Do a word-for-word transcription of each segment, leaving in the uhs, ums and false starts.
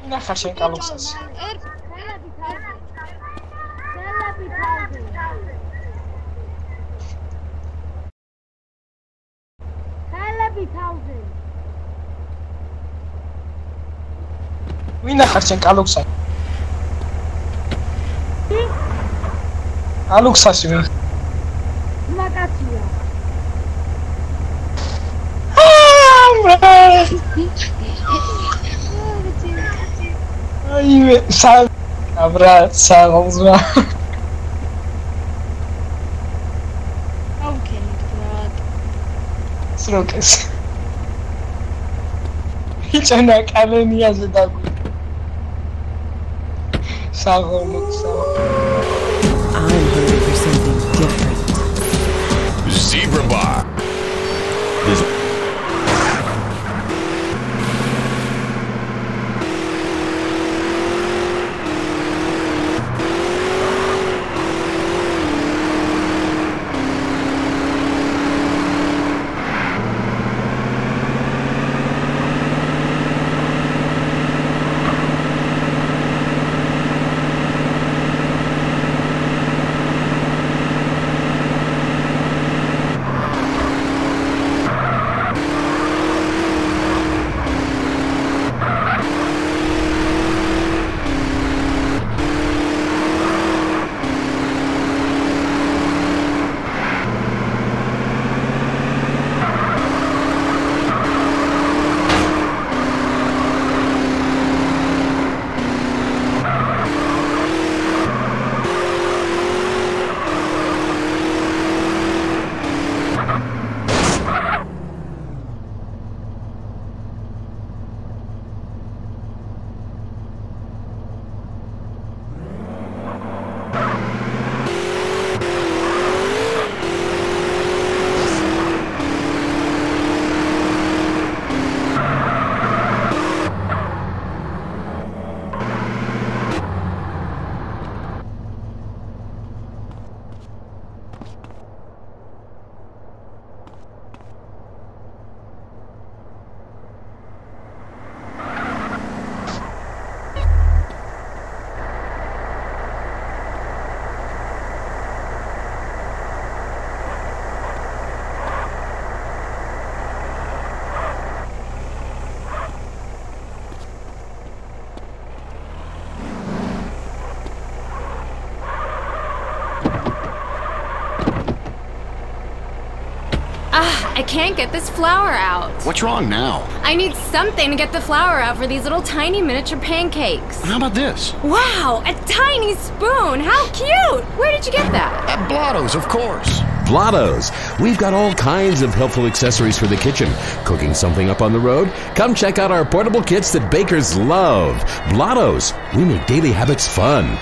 მინახარ შენ კალოქსას. ხელები თავზე. ხელები თავზე. ხელები თავზე. მინახარ შენ კალოქსას. კალოქსას ვინ? მაგაცია. Ai, sabe? Abraça, vamos lá. Okay, brother. Srocas. Hiç ana kaleni yazdı. Sağ ol, sağ ol. I'm hungry for something different. Zebra bar. There's I can't get this flour out. What's wrong now? I need something to get the flour out for these little tiny miniature pancakes. How about this? Wow, a tiny spoon! How cute! Where did you get that? At Blotto's, of course. Blotto's. We've got all kinds of helpful accessories for the kitchen. Cooking something up on the road? Come check out our portable kits that bakers love. Blotto's. We make daily habits fun.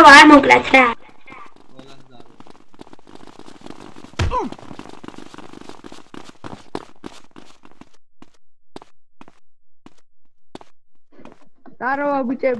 Vai menggelecek. Taruh Abu Cem.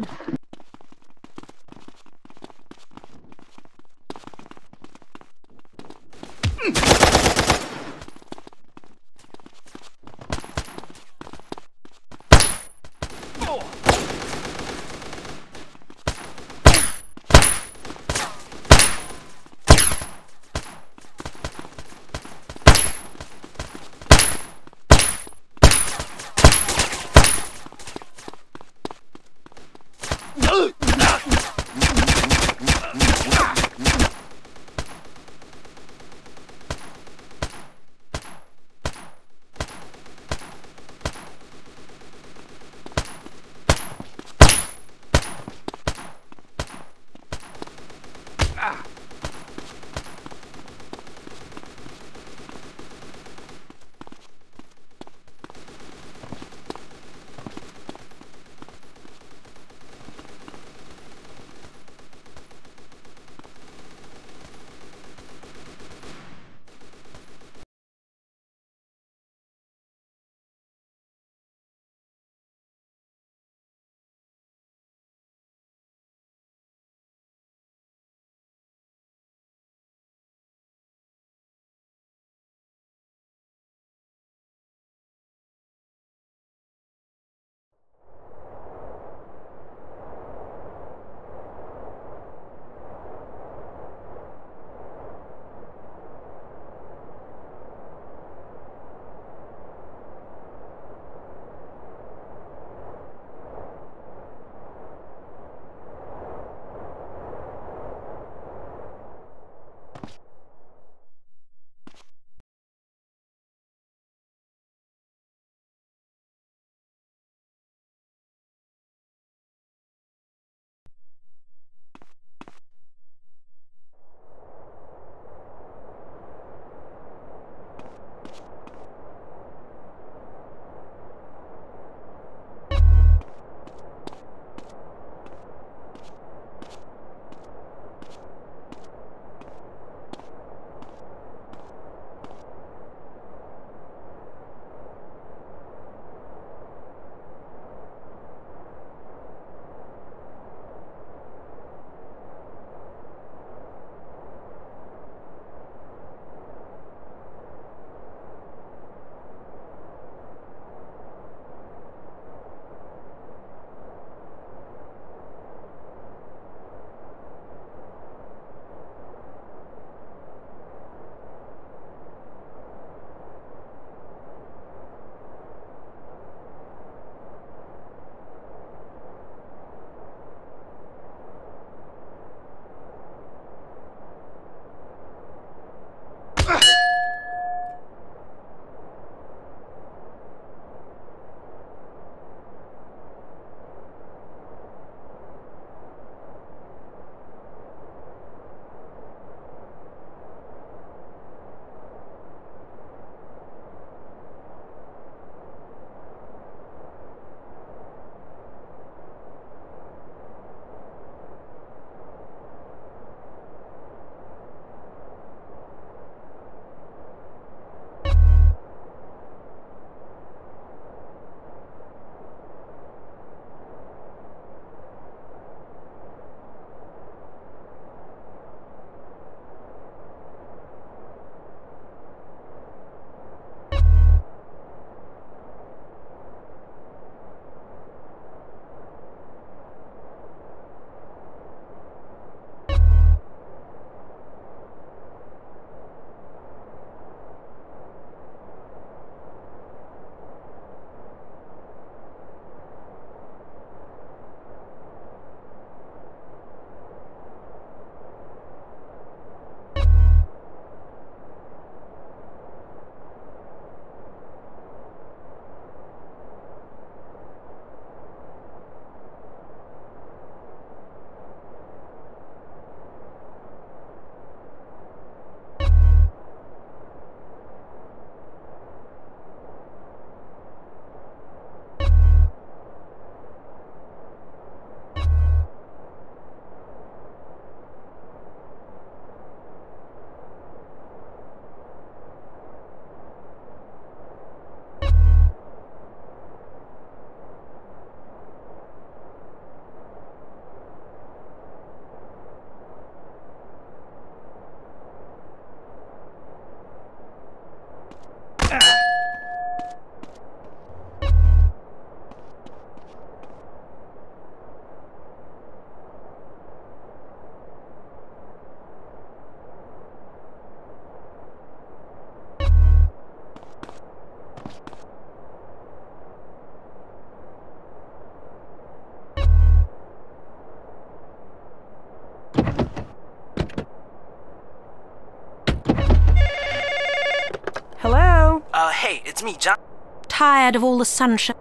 It's me, John. Tired of all the sunshine.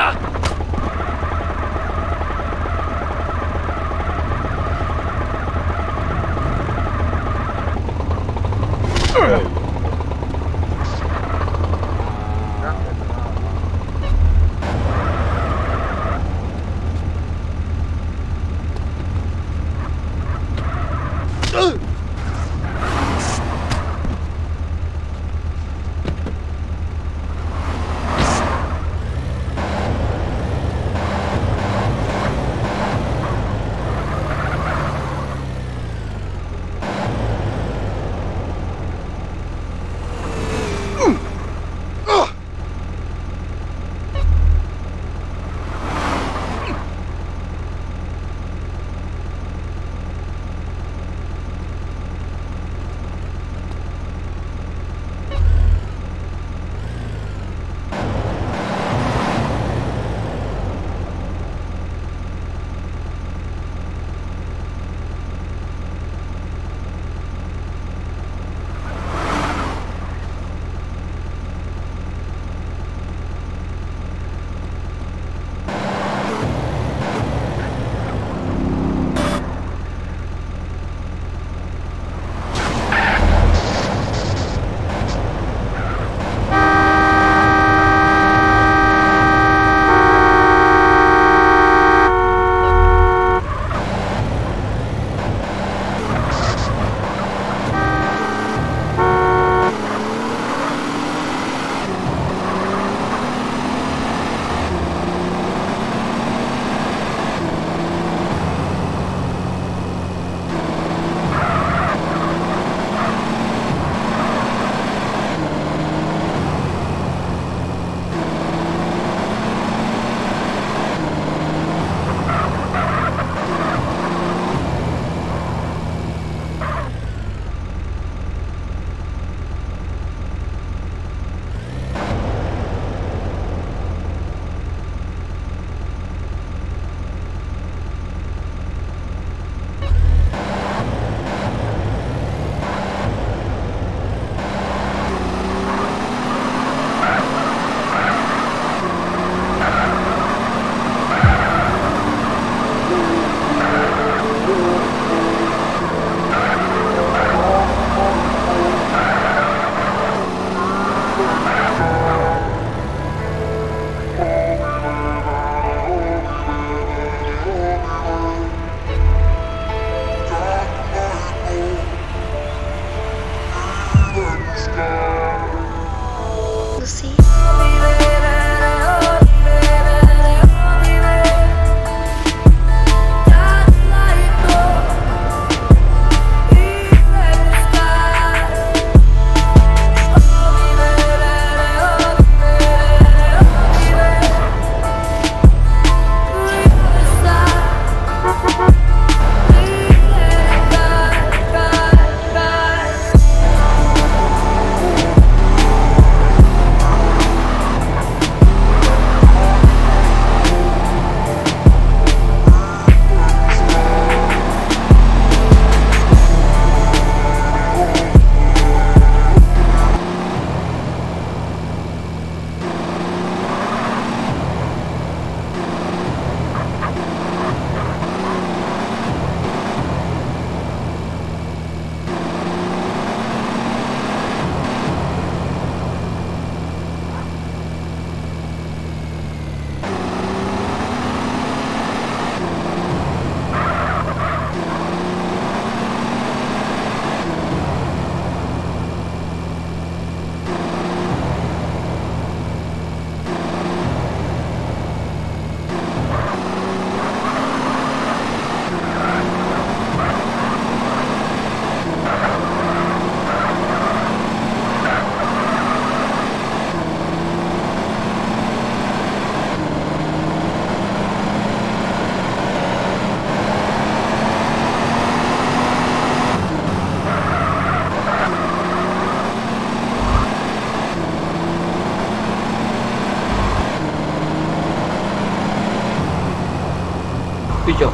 Picho.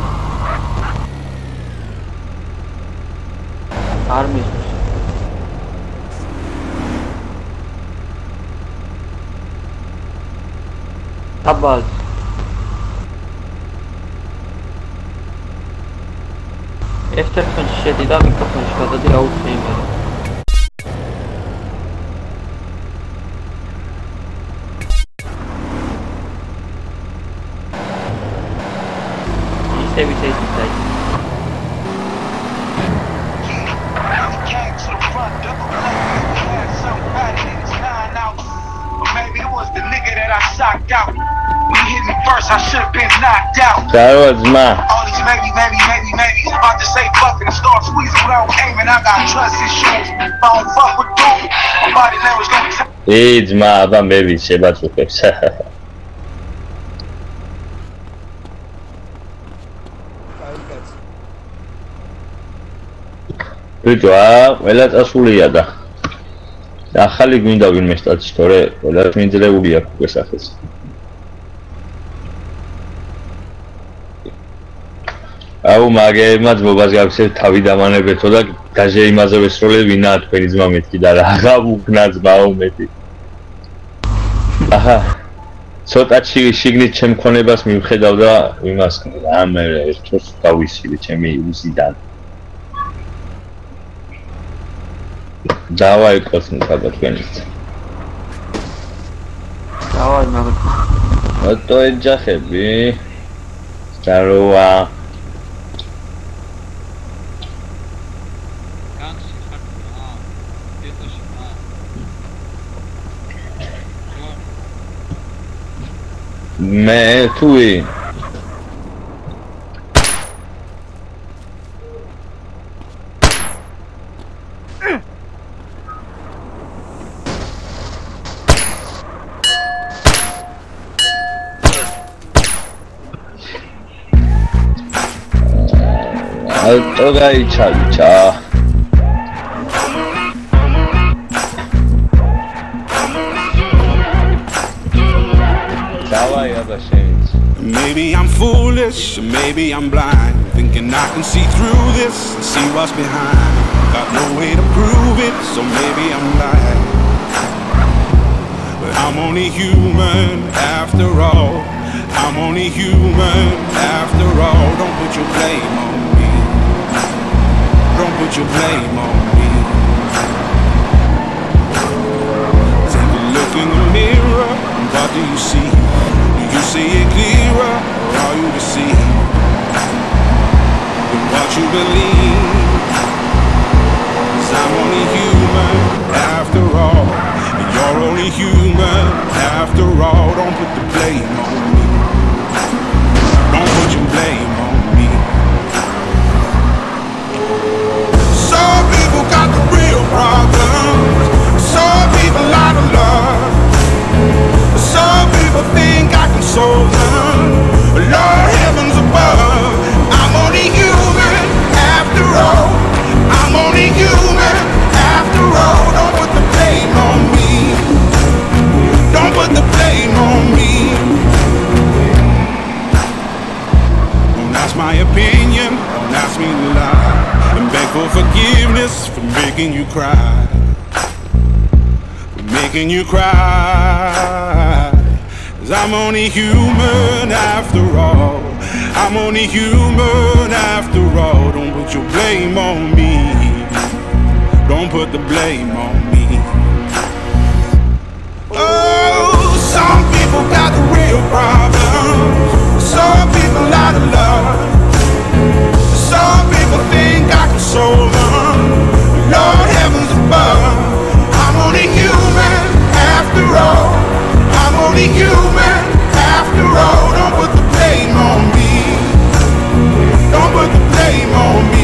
Army. Tabbas. F telefonში შედი და მიკროფონში გადადი რა უთხე იმენა. ისე ვიცი ის დაი. Maybe it was the nigga that I socked out. When he hit me first, I should have been knocked out. That was my. All these maybe, maybe, maybe, maybe. About to say fuck and start squeezing without aiming. I got trust issues. If I don't fuck with dude, my body language gonna tell. It's my, but maybe შებაწუხებს. ბიჭო, აა, ყველა წასულია და ახალი გვინდა ვინმე სტატის თორე, ყველა მინძლეული აქვს უკვე სახეს. აუ, მაგერმა ძმობას გავხსენე თავი დამანებეთო და დაჟე იმაზე ვესროლე ვინა თქვენი ძმა მეთქი და რაღა უკნა ძმაო მეტი. აჰა. ცოტა შიგნით ჩემ ქონებას მივხედავ და იმას ამე ერთოს დავისვი ჩემი უზიდან. დავაი კოსმო ხაბა თქვენიც. დავაი მაგათი. ოტო ეჯახები. Здорово. მე თუი ალტო გაიჩალიჩა დავაი აბა შენიც Maybe I'm foolish, maybe I'm blind, thinking I can see through this and see what's behind. Got no way to prove it, so maybe I'm lying. But I'm only human after all. I'm only human after all. Don't put your blame on me. Don't put your blame on me. Take a look in the mirror, what do you see? You see it clearer, or are you deceived in what you believe? 'Cause I'm only human after all, and you're only human after all. Don't put the blame on me. Don't put your blame on me. Some people got the real problems. Some people out of love. Some people think I can solve them. Lord heavens above, I'm only human after all. I'm only human after all. Don't put the blame on me. Don't put the blame on me. Don't ask my opinion, don't ask me to lie, and beg for forgiveness for making you cry. For making you cry. I'm only human after all. I'm only human after all. Don't put your blame on me. Don't put the blame on me. Oh, some people got the real problems. Some people out of love. Some people think I can solve them. Lord heavens above, I'm only human after all. I'm only human after all. Don't put the blame on me. Don't put the blame on me.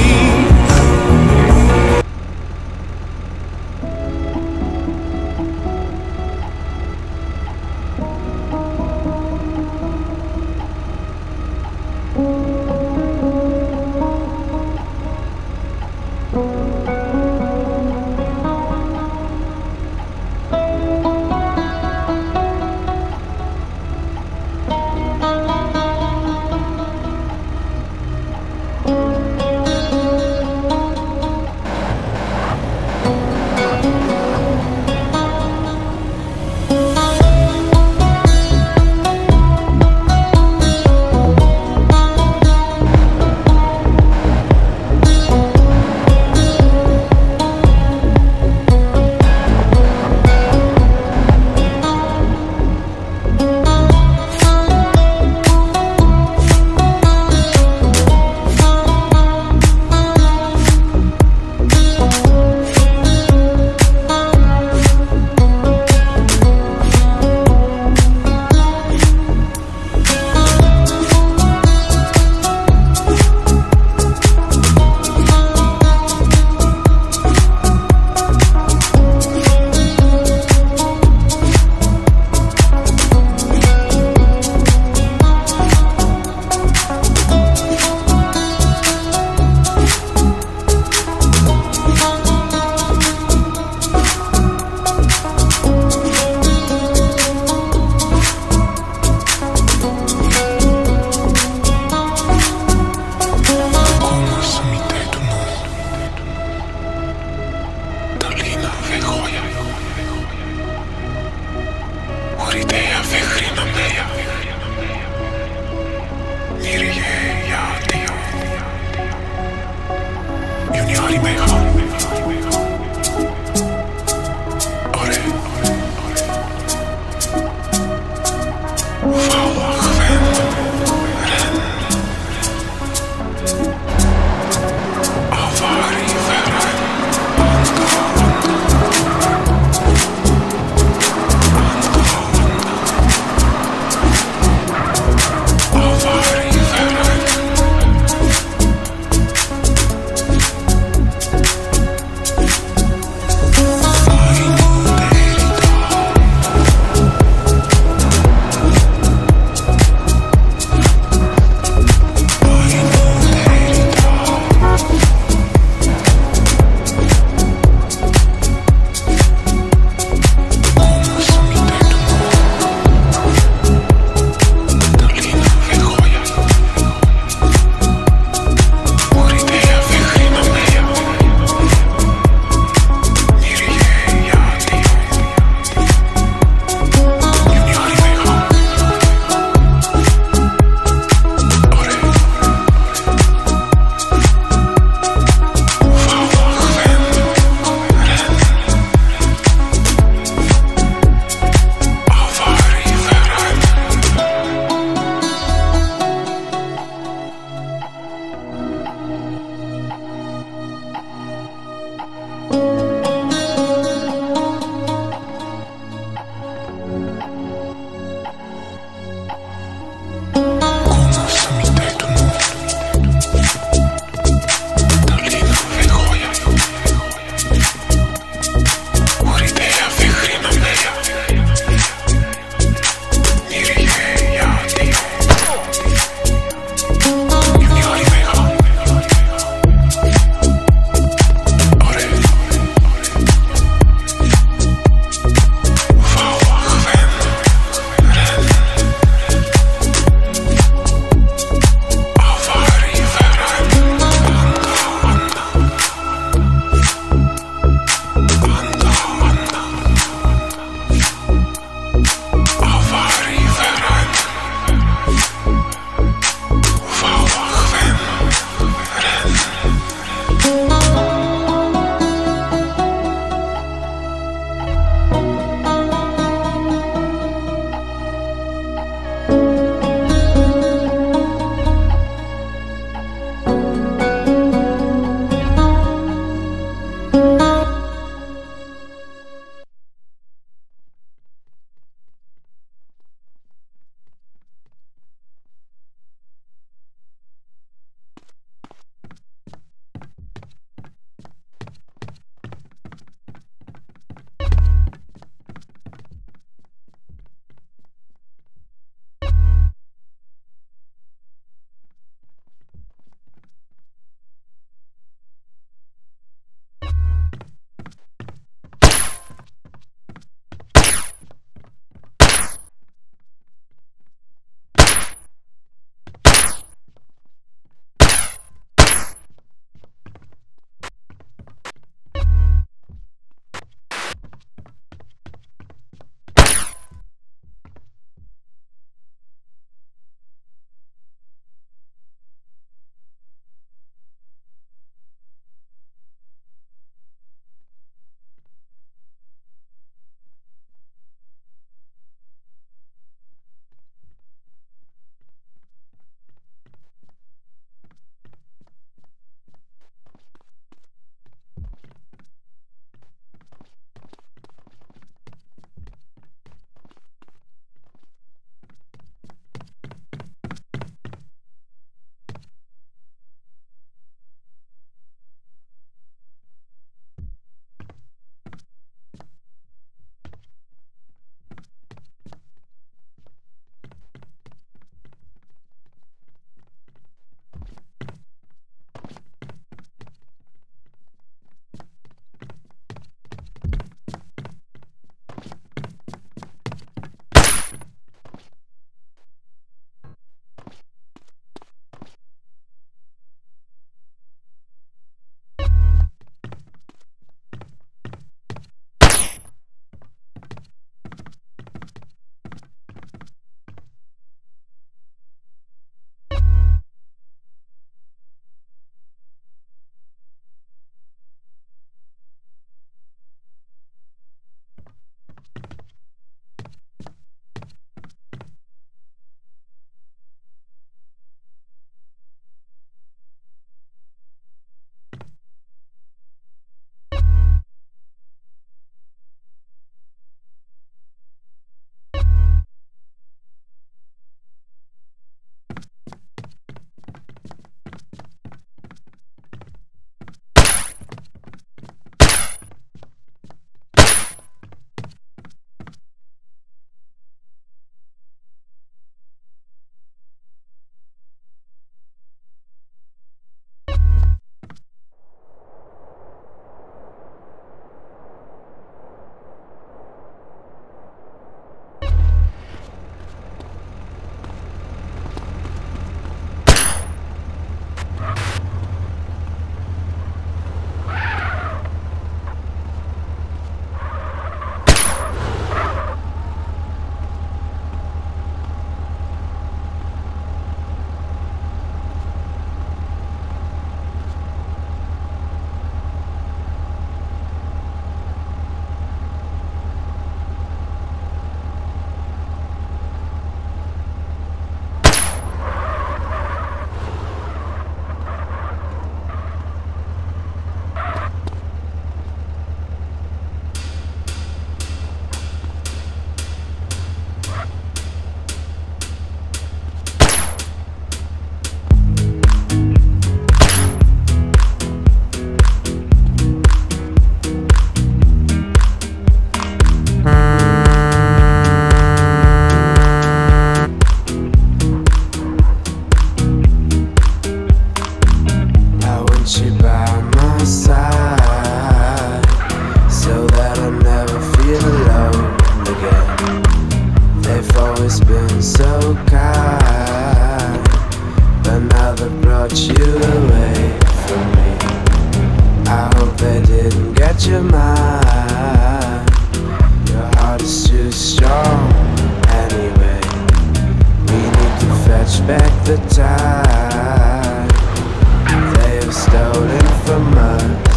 brought you away from me. I hope they didn't get your mind. Your heart is too strong anyway. We need to fetch back the time they have stolen from us.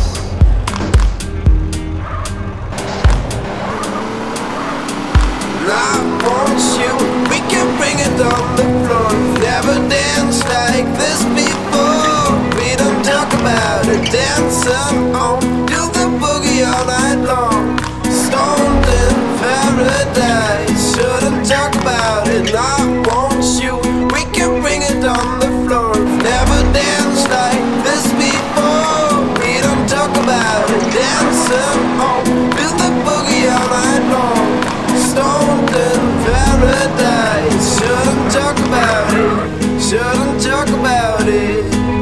I want you, we can bring it on the floor. Never danced like this before. We don't talk about it, dancing on, do the boogie all night long. Stoned in paradise, shouldn't talk about it. I want you, we can bring it on the floor. Never danced like this before. We don't talk about it, dancing on, do the boogie all night long. Stoned in paradise, shouldn't talk about it, shouldn't talk about it.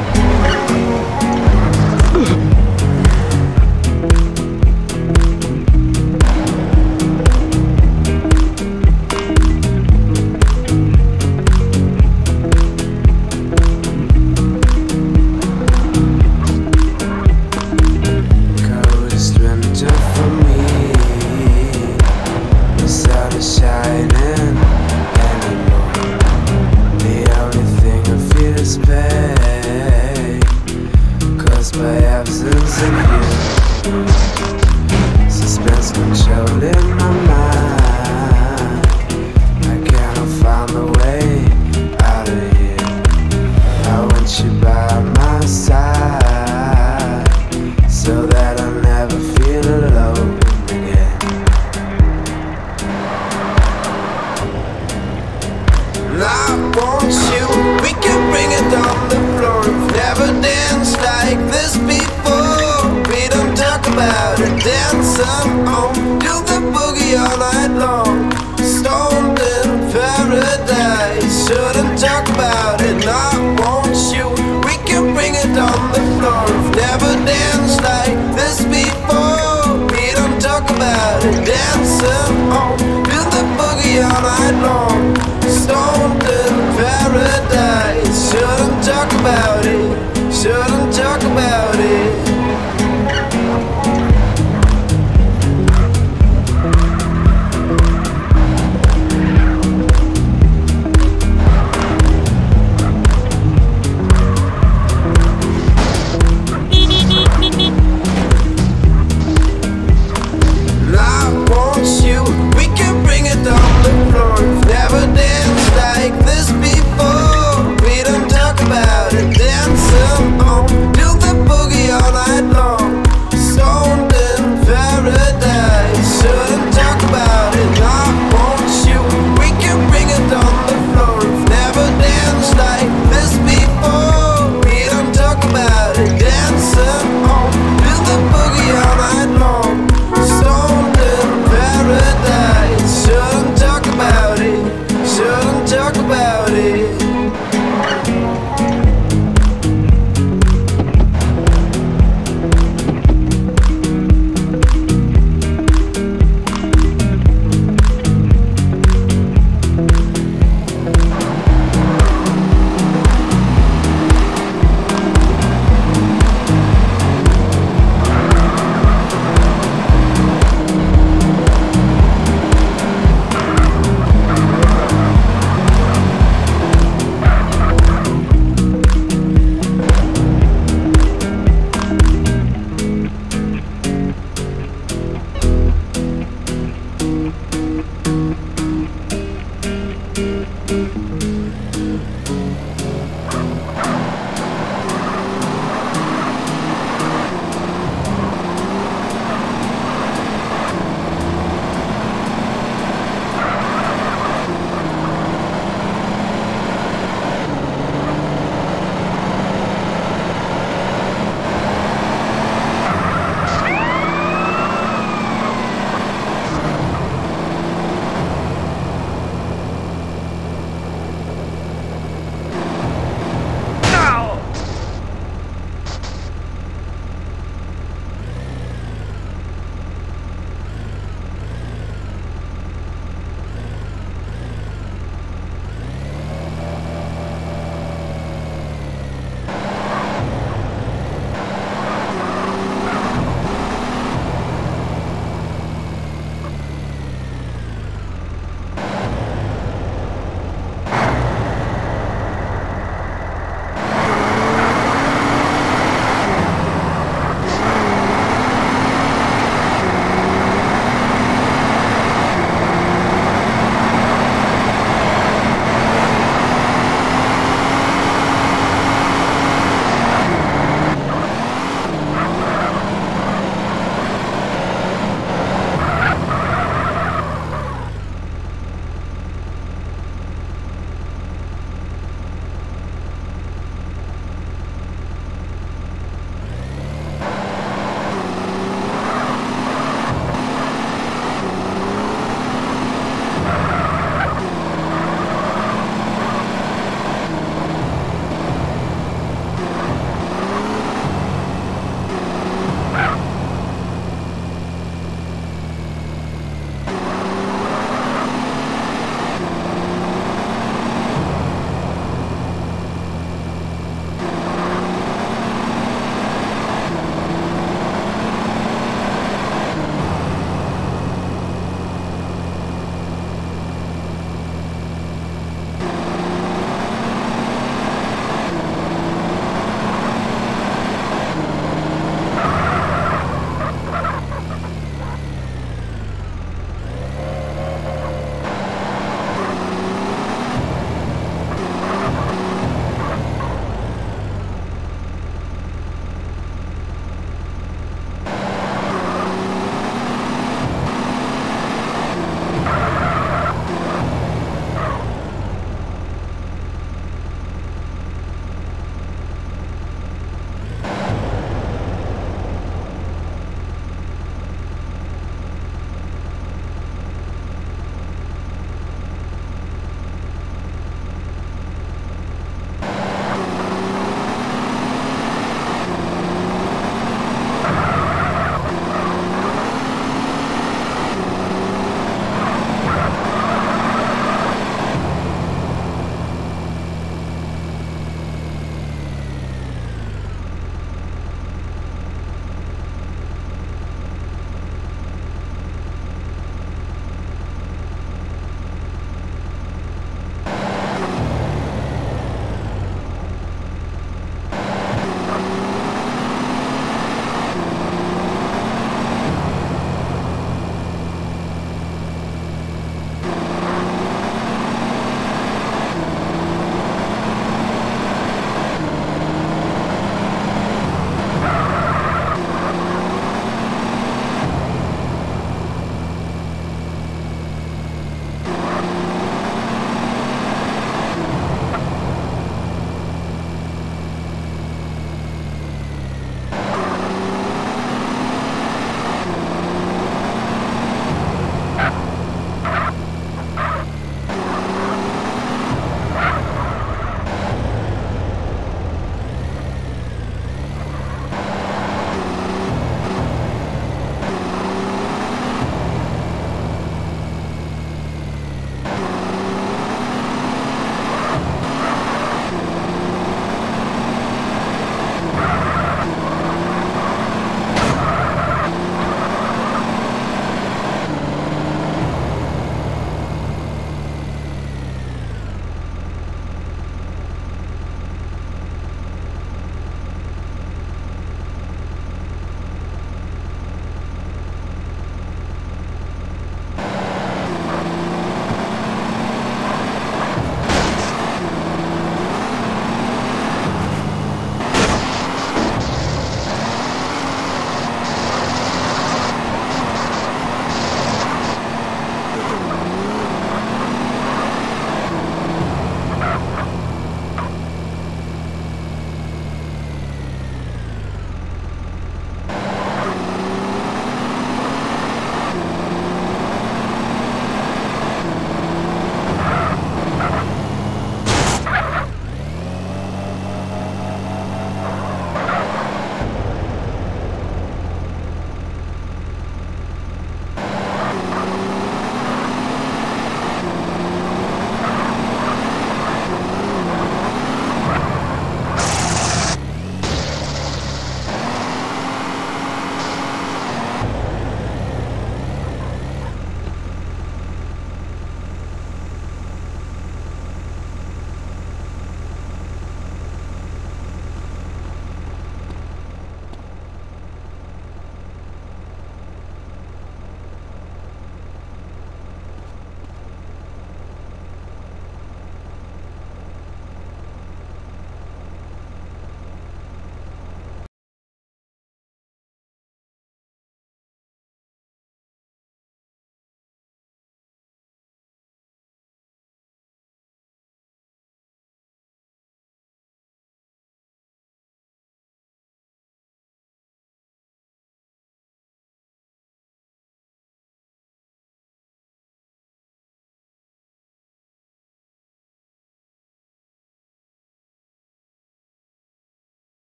Coldest winter for me, the sun is shining anymore. The only thing I feel is pain, caused by absence of you. Suspense controlling my mind. I cannot find the way out of here. I want you by my side, so that I'll never feel alone again. I want you, we can bring it on the floor. Never danced like this before. We don't talk about it, dancing on, do the boogie all night long. Stoned in paradise, shouldn't talk about it. I want you, we can bring it on the floor. Never danced like this before. We don't talk about it, dancing on, do the boogie all night long. Stoned in paradise, shouldn't talk about it, shouldn't talk about it.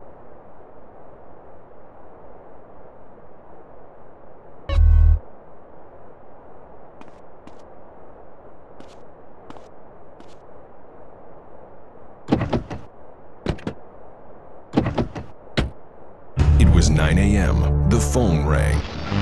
It was nine A M The phone rang.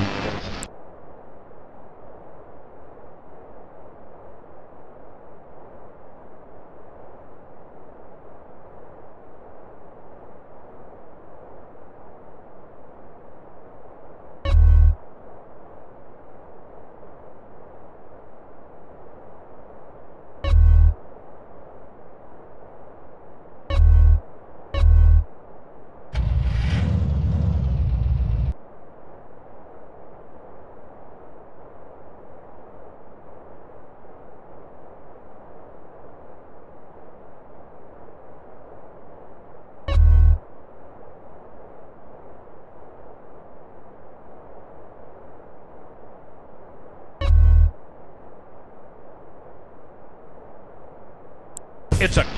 It's a...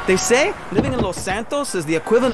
They say living in Los Santos is the equivalent.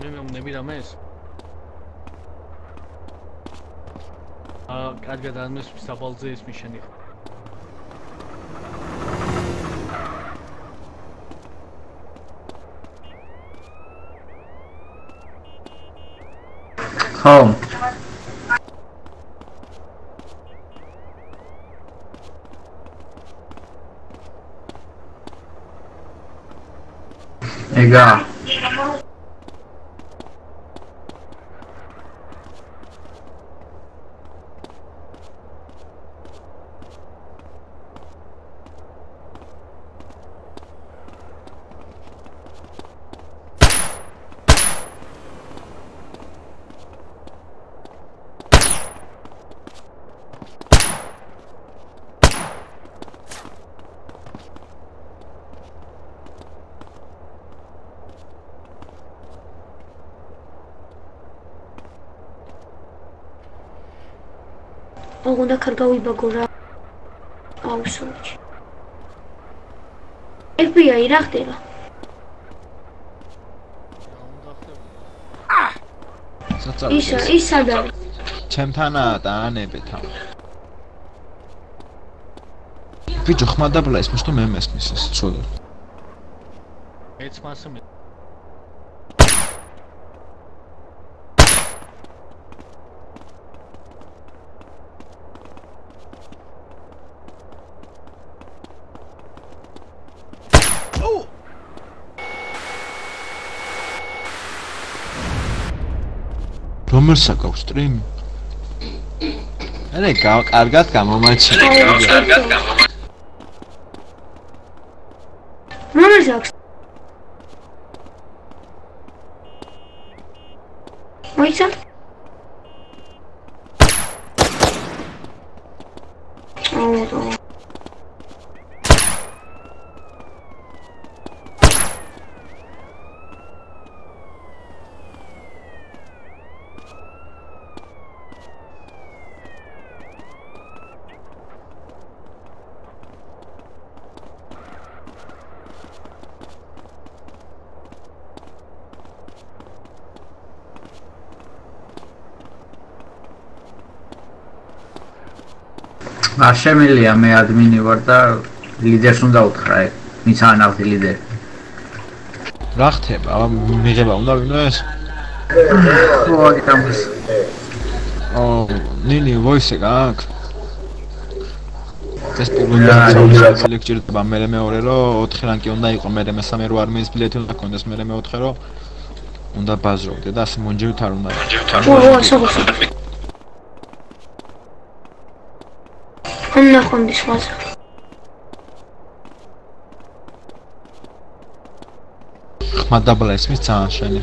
მე მეუბნები რამეს? აა, კარგად არ მესმის აბალზე ეს მიშენი. ხო. ეგა. Ogunda kargawi bagora. Au sorry. F B I რა ხდება? ისა ისა და ჩემთანაა და ანებეთა. ბიჭო ხმადაბლა ის მისთვის მე მესმის ეს ცუდი. მეც მასე მე რომელ საკაქვს სტრიმი? არა, კარგად გამომაჩინე. კარგად გამომაჩინე. რომელ საკაქვს? მოიცა? აუ. არ შემიძლია მე ადმინი ვარ და ლიდერს უნდა უთხრა ეგ. ვინც ანავდი ლიდერი. რა ხდება? მიღება უნდა ვინმეს? ხო, აგიტამს. ო, ნინი ვოისე გაქვს? ეს პირველი სელექტირება მე მეორე რომ ოთხი რანკი უნდა იყო, მე მესამე რო არმიის ბილეთი უნდა გქონდეს, მე მეოთხე რო უნდა ბაზრობდე და ასე მონჯევით არ უნდა. ო, სოგოსო. I'm not on this one. ხმადაბლა ისმის ძალიან შენი.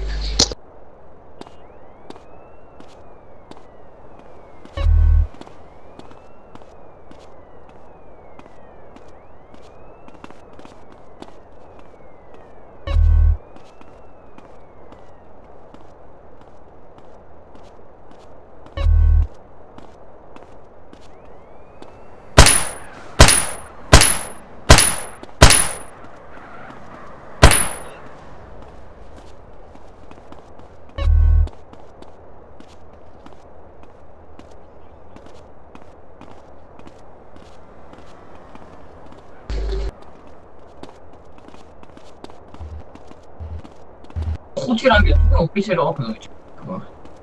확실한 게 오피셜 오픈을 그거.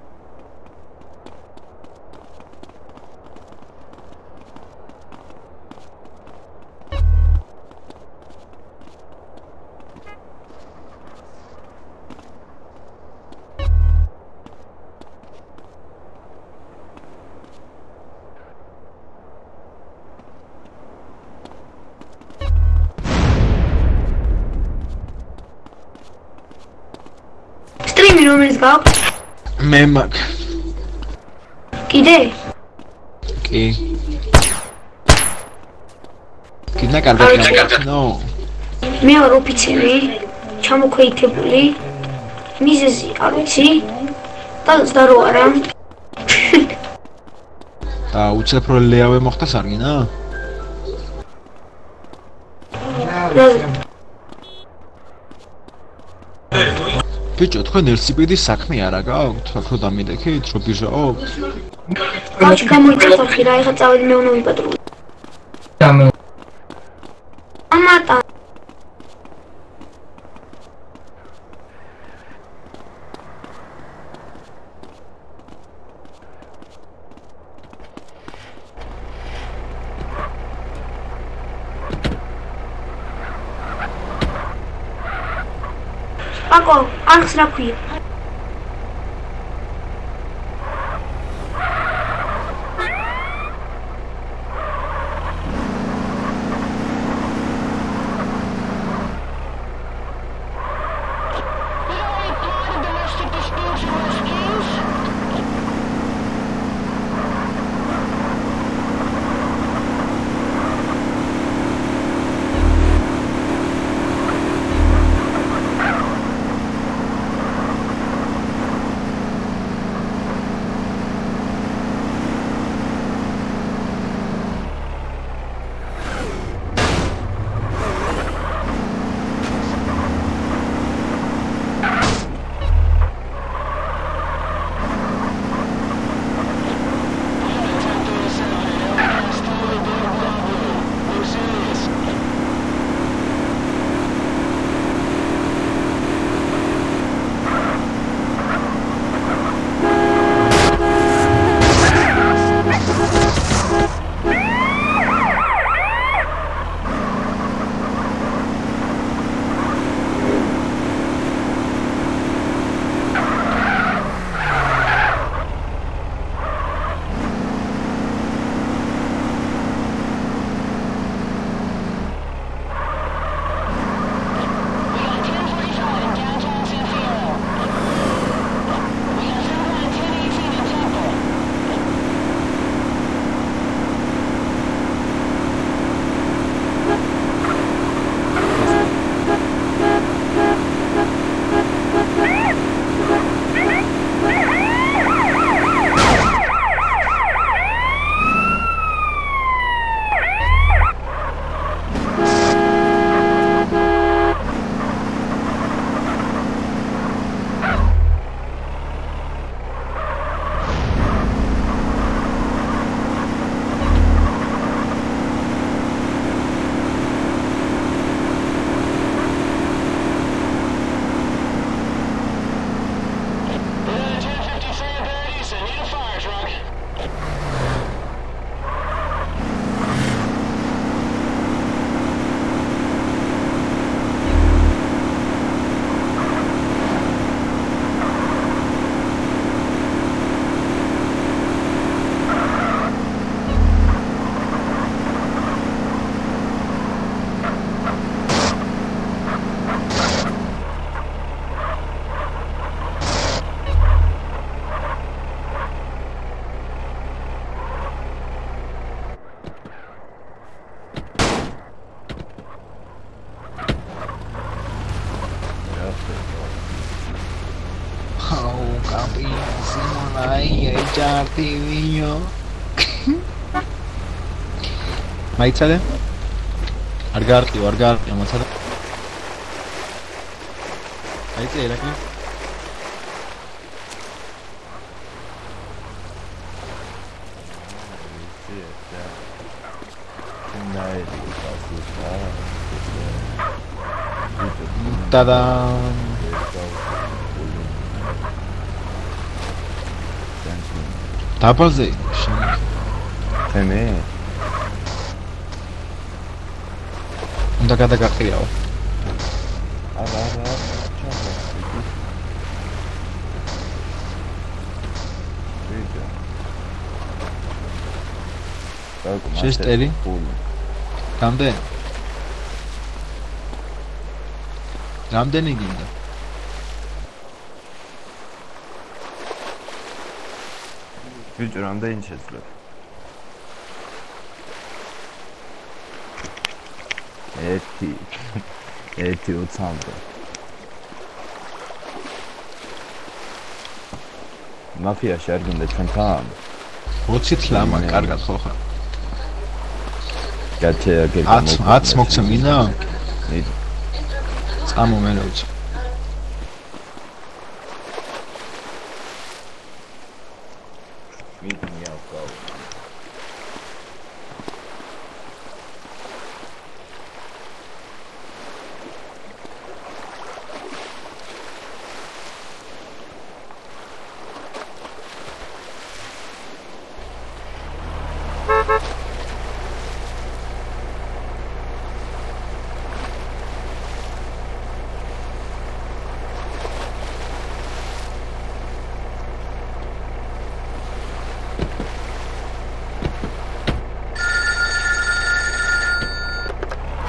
Romans გაქვს? მე მაქვს. კიდე? კი. კიდე კარგად. ნო. მე ვარ ოფიცერი, ჩამოქვეითებული. მიზეზი არ ვიცი. და ზარო არა. და უცებ რო ლეავე მოხდა სარგინა? ბიჭო, თქვენ ელსიპიდის საქმე არა გაქვთ? ხო დამიდექით, რო ბიჟაო? კაცი გამოიწევთ ხი რა, ეხა წავედი მე უნდა ვიპატრულო. დამე. ამატა. Ako, arx რა ქვია? Jardininho. Maitsale? Argarti, argarti, amatsale. Maitsale, lakni. Ta-da! დაბალზე თემე უნდა გადაგაყიაო არა არა ჩაბა ვიდა შესტერი რამდენი რამდენი გინდა ბიჭო რამდენი შეძლებ ერთი ერთი ოცამდე მაფიაში არ გინდა ჩვენთან ოცი თლამა კარგად ხო ხარ გაჩე ათი ათი მოგცა მინდა წამო მე რა ვიცი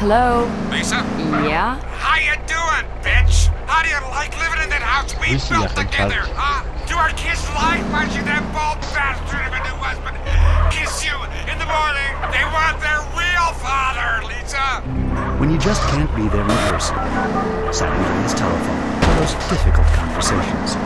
Hello? Lisa? Yeah? How you doing, bitch? How do you like living in that house we built together, huh? Do our kids like watching that bald bastard of a new husband kiss you in the morning? They want their real father, Lisa! When you just can't be there in person, signing on his telephone, those difficult conversations.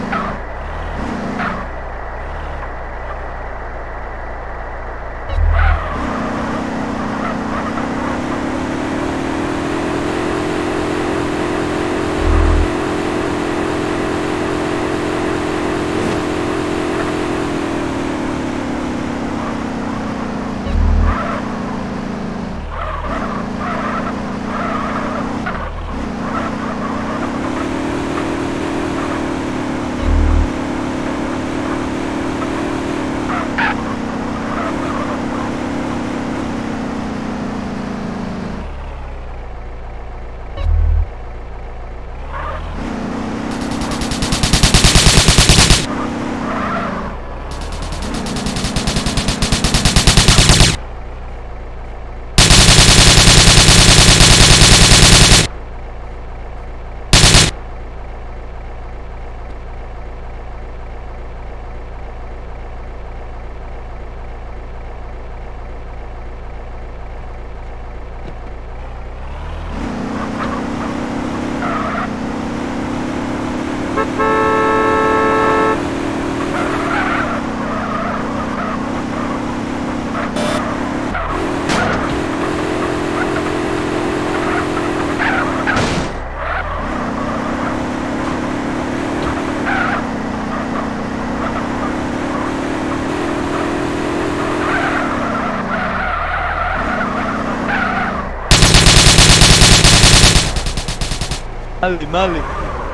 Mali, mali.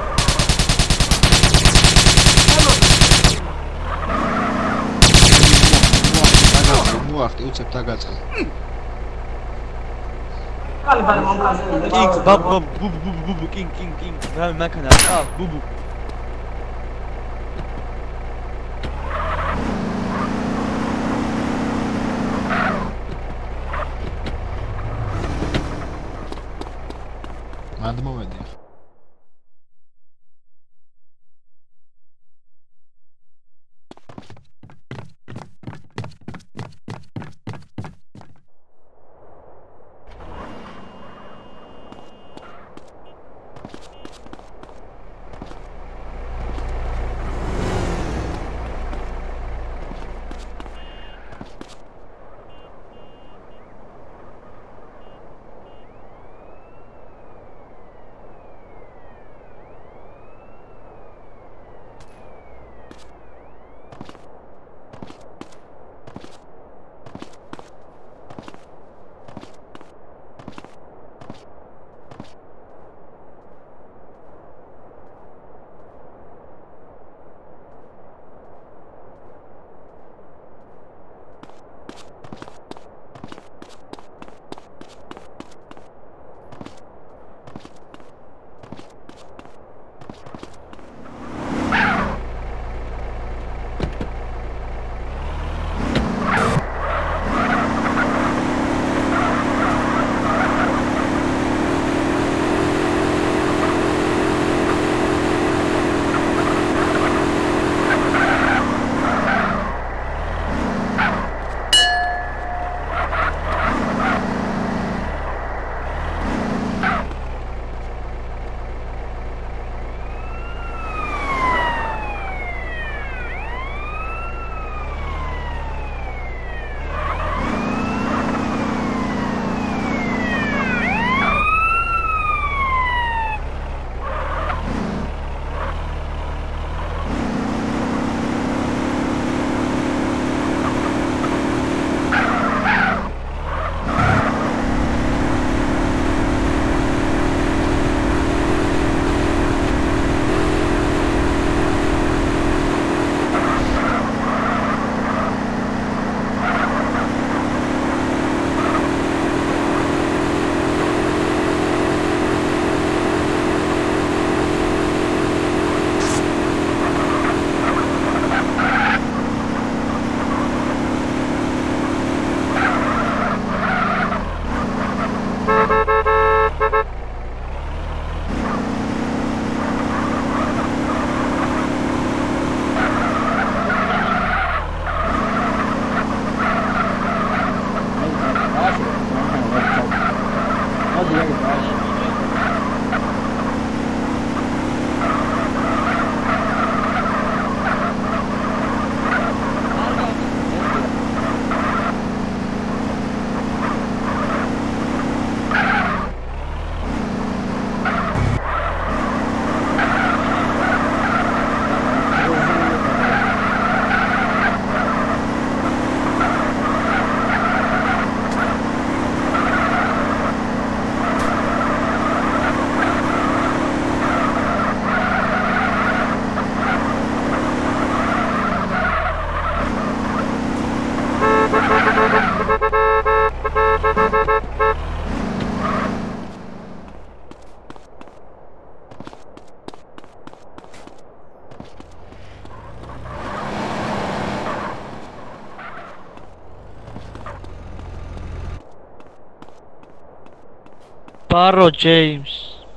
მოახტი უცებ დაგაწყე. კალი ბალი მომკაზე. კინგ, ბაბ, ბაბ, ბუბ, ბუბ, ბუბ, კინგ, კინგ, კინგ. რა მანქანა, ა, ბუბ. მანდ მოვედი. Barro James.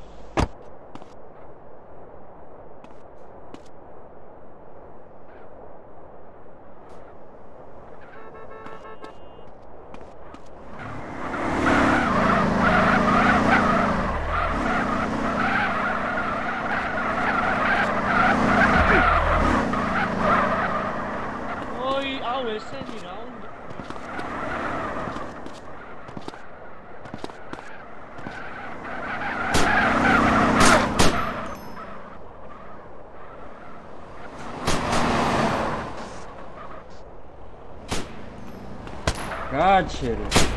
Gotcha.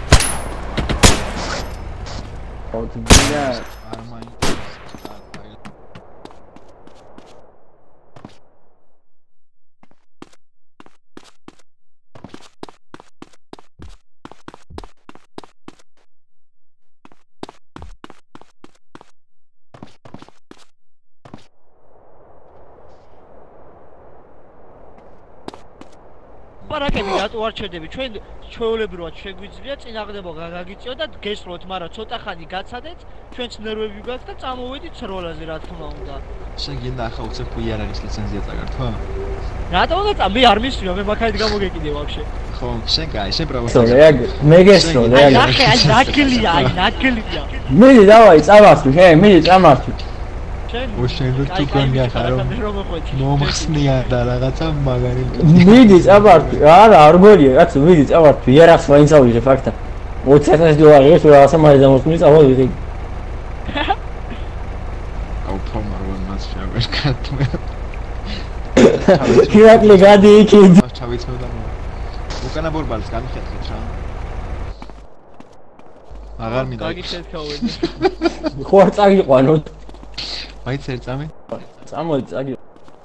Oh, to do that. პარაკები რატო არ ჩერდები? ჩვენ ჩვეულებრივად შეგვიძლია წინაღდება გაგაგიწიო და გესროთ, მაგრამ ცოტა ხანი გაცადეთ, ჩვენც ნერვები გვაქვს და წამოვედით სროლაზე, რა თქმა უნდა. შენ გინდა ახლა უცებ უიარ არის ლიცენზია წაგართვა? რატო უნდა წამი არ მისვია, მე მაგალითად გამოგეკიდე ვაფშე. ხო, შენ კაი, შენ ბრavo. მე გესროლ, აი ნახე, აი ნაკლია, აი ნაკლია. მიდი დავაი, წამართვი, ჰე, მიდი წამართვი. ოშენ რო თუ განიხარო. მომხსნია და რაღაცა მაგარი. მიდი წამართვი. არა, არ გორია, კაცო, მიდი წამართვი. იარაღს მაინც ავიღე ფაქტა. ოცი ათასი დოლარი ეს რაღაცა მაინც დამოსმის ავიღე. აუ ფორმარ ვარ მას შევერ კატმე. კირაკლი გადი იქ. ჩავიცმევ და უკანა ბორბალს გამიხეთქით რა. აღარ მინდა. გაგიშეთქავენ. ხო არ წაგიყვანოთ. მაინც ერთ წამი? წამოდი წაგი.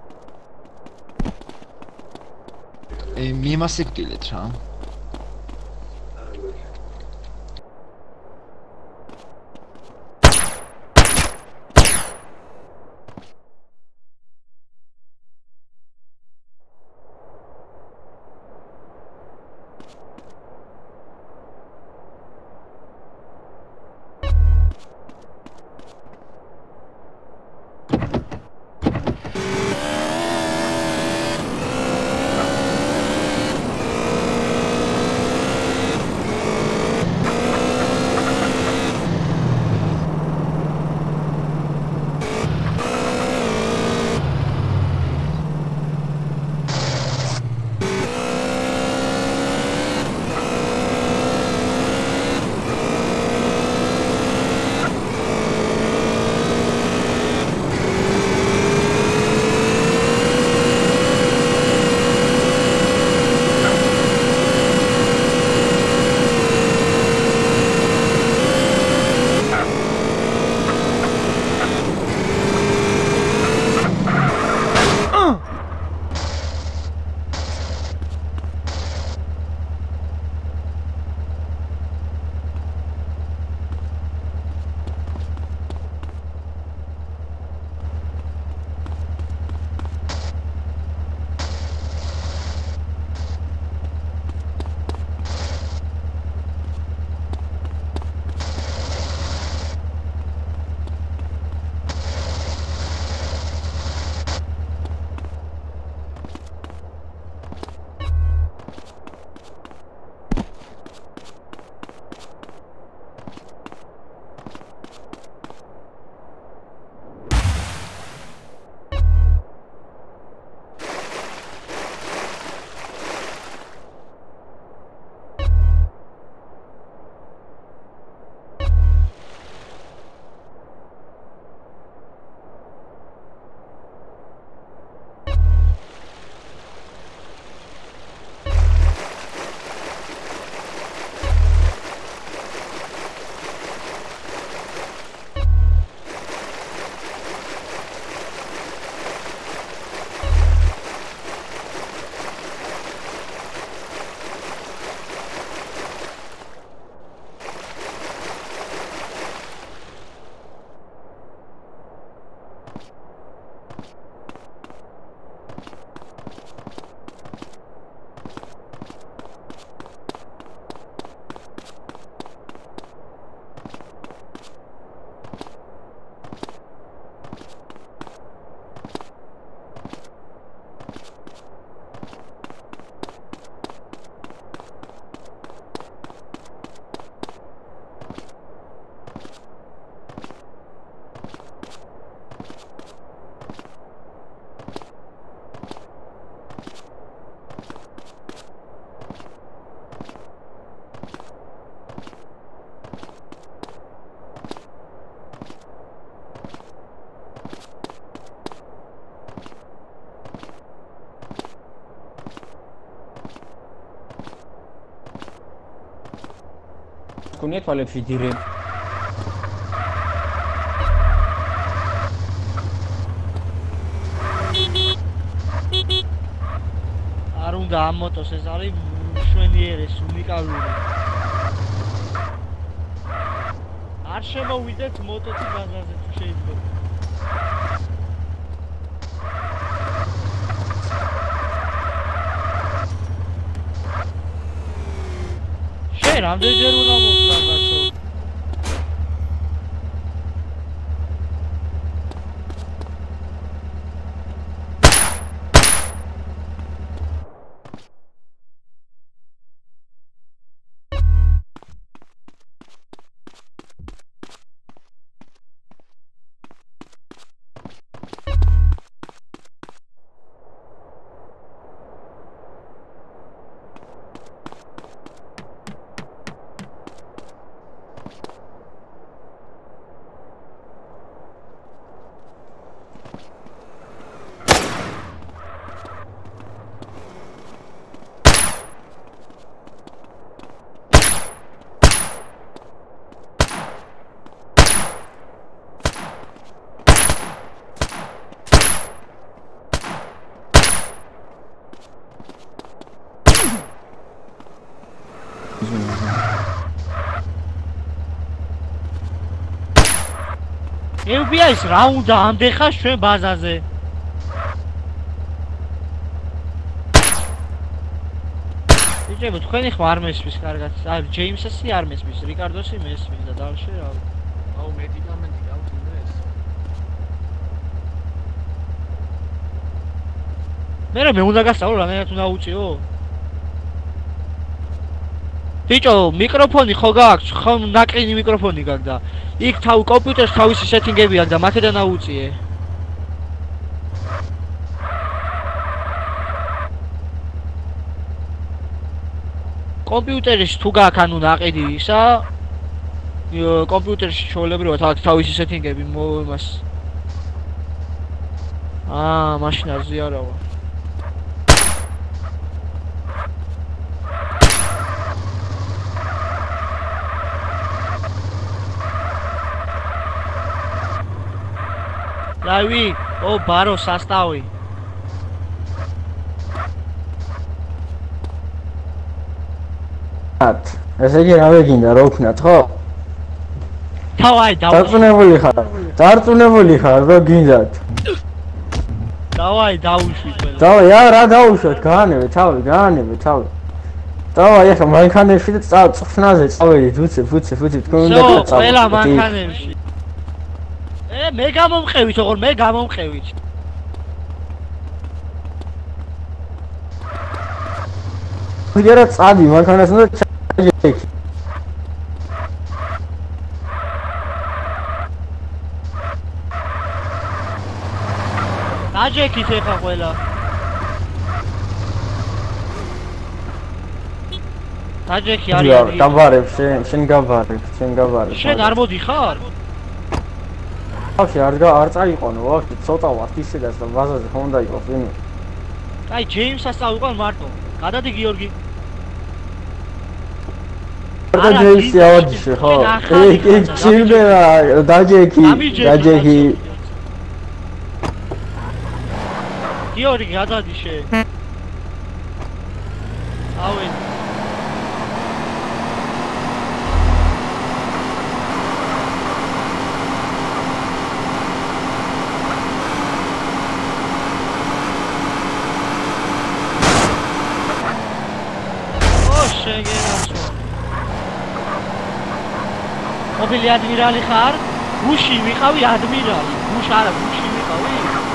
ე მიმასიკვდილეთ რა. გქონია თვალებში დირე. არ უნდა ამ მოტოს ეს არის მშვენიერეს უნიკალური. არ შემოვიდეთ მოტოთი ბაზარზე თუ შეიძლება. შენ რამდენჯერ უნდა მოვხდა ბაჭო? ეფ ბი აის რა უნდა ამდეხა ჩვენ ბაზაზე? ბიჭებო, თქვენი ხო არ მესმის კარგად? აი, ჯეიმსი არ მესმის, რიკარდოსი მესმის და დავშე რა. აუ, მედიკამენტი გავთინდეს. მე მე უნდა გასწავლო რანაირად უნდა უწიო? ბიჭო, მიკროფონი ხო გაქვს? ხო ნაკრინი მიკროფონი გაქვს და იქ თავ კომპიუტერს თავისი სეტინგები აქვს და მათედან აუწიე. კომპიუტერის თუ გაქვს ანუ ნაყიდი ისა, კომპიუტერში ჩვეულებრივად აქვს თავისი სეტინგები იმას. აა, მაშინ აზიარავა. ლავი, ო ბარო სასტავი. ათ, ესე იგი რა ვეგინდა რა ვქნათ, ხო? თავი დავა. დარწმუნებული ხარ? დარწმუნებული ხარ რა გინდათ? დავაი დაუშვი ყველა. დავაი, რა რა დაუშვათ? გაანებე თავი, გაანებე თავი. დავაი, ახლა მანქანებში და წხნაზე წავედით, უცებ, უცებ, უცებ, თქვენ უნდა გაწავდეთ. ყველა მანქანებში. ე მე გამომყევით, ოღონ მე გამომყევით. ვიდერა წადი მანქანას უნდა ჩაჯექი. დაჯექით ეხა ყველა. დაჯექი არის. გავარებ შენ, შენ გავარებ, შენ გავარებ. შენ არ მოდიხარ? ვაფშე არ არ წაიყვანო, ვაფშე ცოტა ვარ ისედაც და ბაზაზე ხომ უნდა იყოს ვინმე. აი ჯეიმსას წავიყვან მარტო. გადადი გიორგი. და ჯეიმსი ავადიშე ხო? ე კი ჩიმბერა დაჯექი, დაჯექი. გიორგი გადადიშე. ავენ. ყოფილი ადმირალი ხარ? გუში ვიყავი ადმირალი. გუში არა, გუში ვიყავი.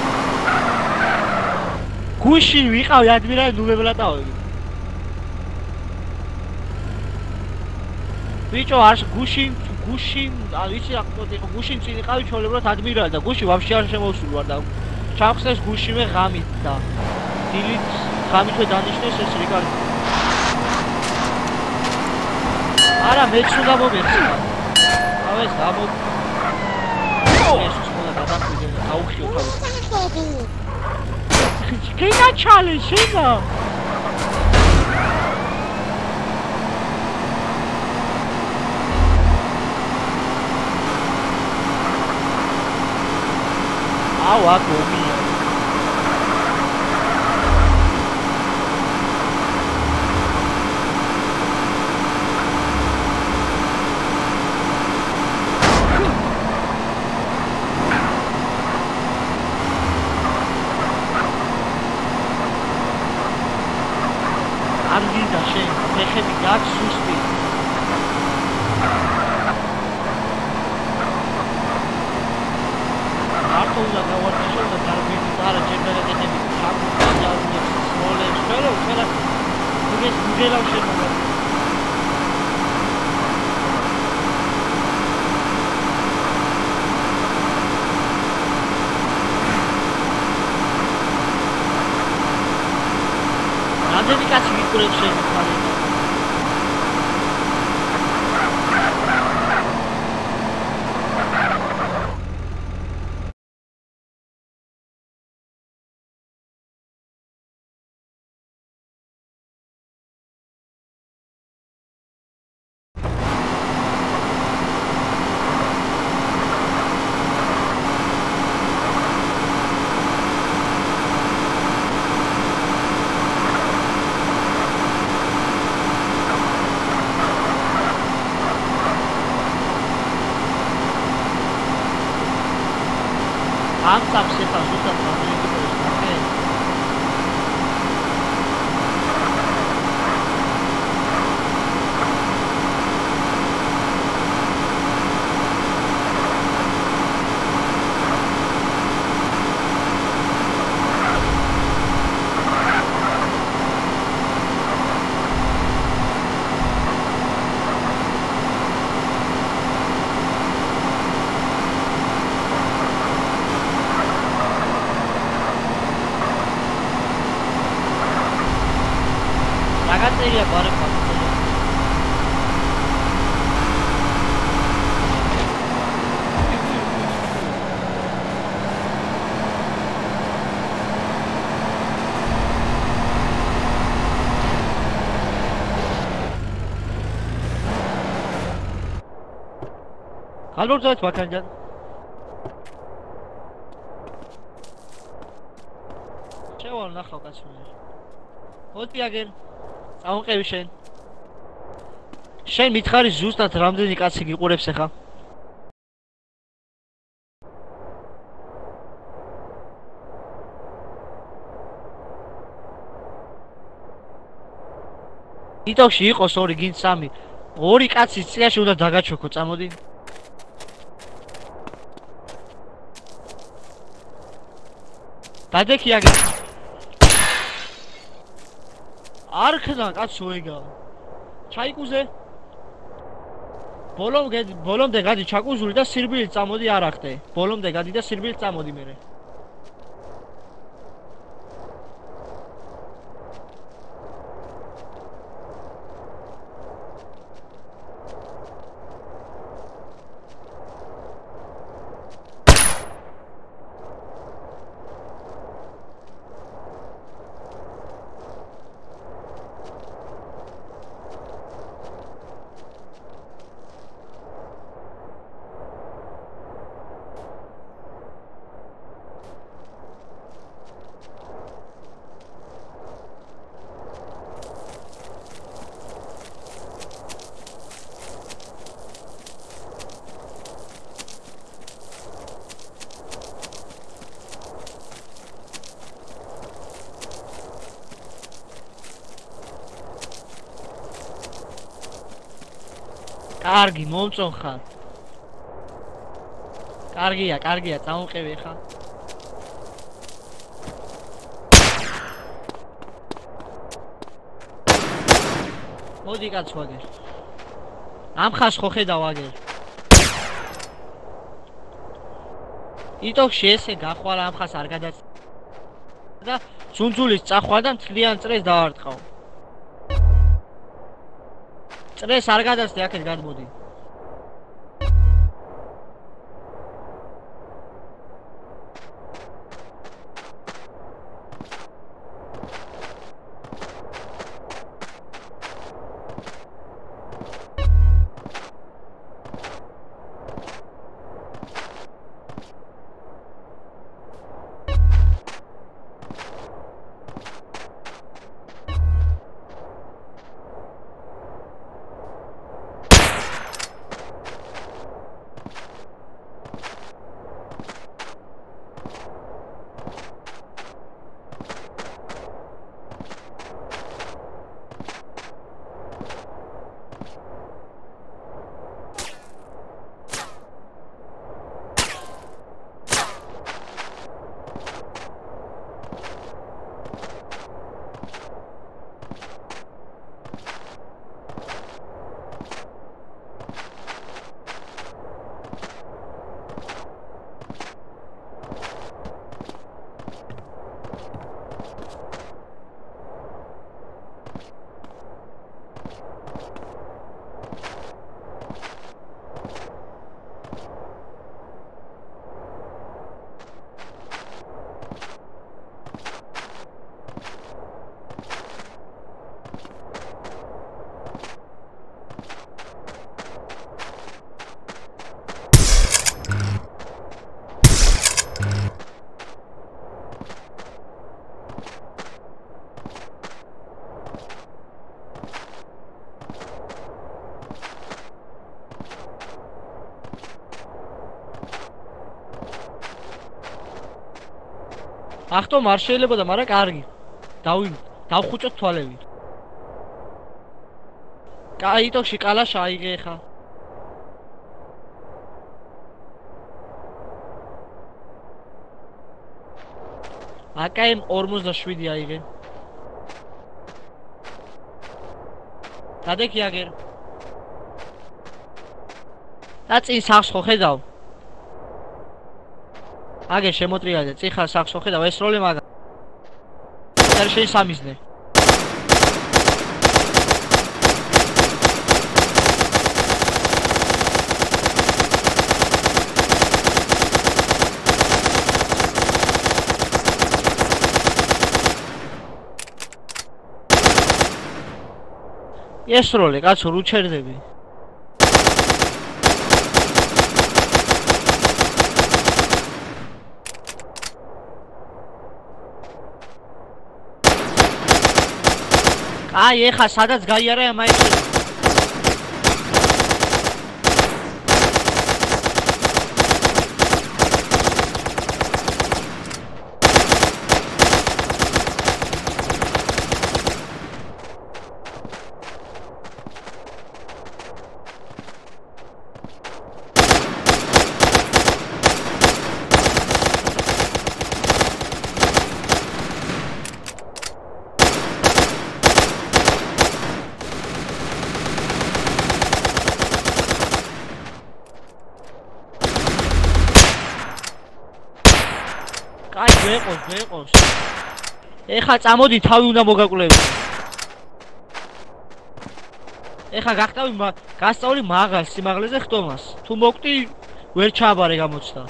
გუში ვიყავი ადმირალი ნულებლატავი. ბიჭო, არ გუში, გუში, ვიცი რა ყოდი, გუში წინ იყავი ჩოლებრად ადმირალი და გუში ვაფშე არ შემოსული ვარ და ჩავხსნეს გუშივე ღამით და დილით ღამითვე დანიშნეს ეს რიკარდო. არა, მეც უნდა მომეცი. ეს გამო ეს სულ გადაგვიდე და აუხიო თავი. კენა ჩალე შენა. აუ აქ ომია არ გინდა შენ ფეხები გაქვს სუსტი მარტო უნდა გავარჯიშო და დარბინი და არა ჯერ გადაგეთები ჩაკუჭა და სმოლებს ფერო ფერა მიგეს მიგელავ შემოგა რამდენი კაცი ვიყურებს შენ ხარ ამ სამს ეხლა ზუსტად რამდენი გიყურებს ნახე? Ragatteria bare fatto. Kalordat bakancan. Çeval naxav kaçmıyor. Oti agel. წავყევი შენ. შენ მითხარი ზუსტად რამდენი კაცი გიყურებს ახლა? TikTok-ში იყოს ორი გინ სამი. ორი კაცი წიაში უნდა დაგაჩოქო, წამოდი. დადექი აგე. არ ხდა კაცო ეგა. ჩაიკუზე. ბოლომდე ბოლომდე გადი ჩაკუზული და სირბილი წამოდი არ ახდე. ბოლომდე გადი და სირბილი წამოდი მერე. კარგი, მომწონხარ. კარგია, კარგია, წამოყევი ხა. მოდი კაც ვაგერ. ამ ხას ხო ხედავ აგერ. TikTok-ში ესე გახვალ ამ ხას არ გადაც და ძუნძულის წახვალ და მთლიან წრეს დავარტყავ. წრეს არ გადასდე აქეთ გადმოდი. ახტომ არ შეიძლებოდა, მაგრამ კარგი. დავი დავხუჭოთ თვალები. კაიტოში კალაშა აიღე ხა. აკაემ ორმოცდაშვიდი აიღე. დადექი აგერ. და წინ სახს ხო ხედავ? აგერ შემოტრიალე, წიხარ სახს ხო ხედავ, ეს როლი მაგა. არ შეისამიზნე. ეს როლი, კაცო, რუ ჩერდები? აი, ეხა სადაც გაიარა ამაიში. აი, ვეყოს, ვეყოს. ეხა წამოდი, თავი უნდა მოგაკვლევი. ეხა გახტავი, გასწავლი მაღალ სიმაღლეზე ხტომას. თუ მოკვდი, ვერ ჩააბარე გამოცდა.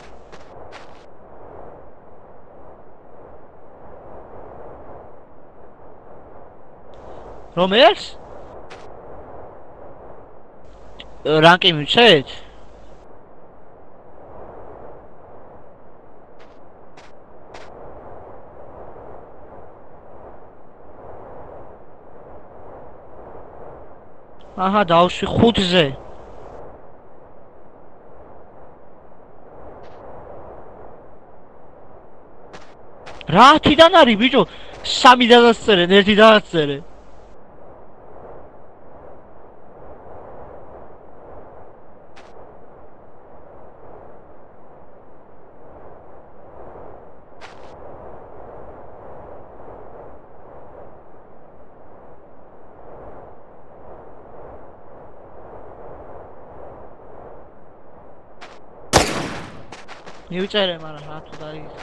რომელს? რანკი მიცეთ? აჰა, დავშვი ხუთზე. რა თიდან არის ბიჭო? სამი დადასწერე, ერთი დაასწერე. მივწერე, მაგრამ რა თუ დაიგე.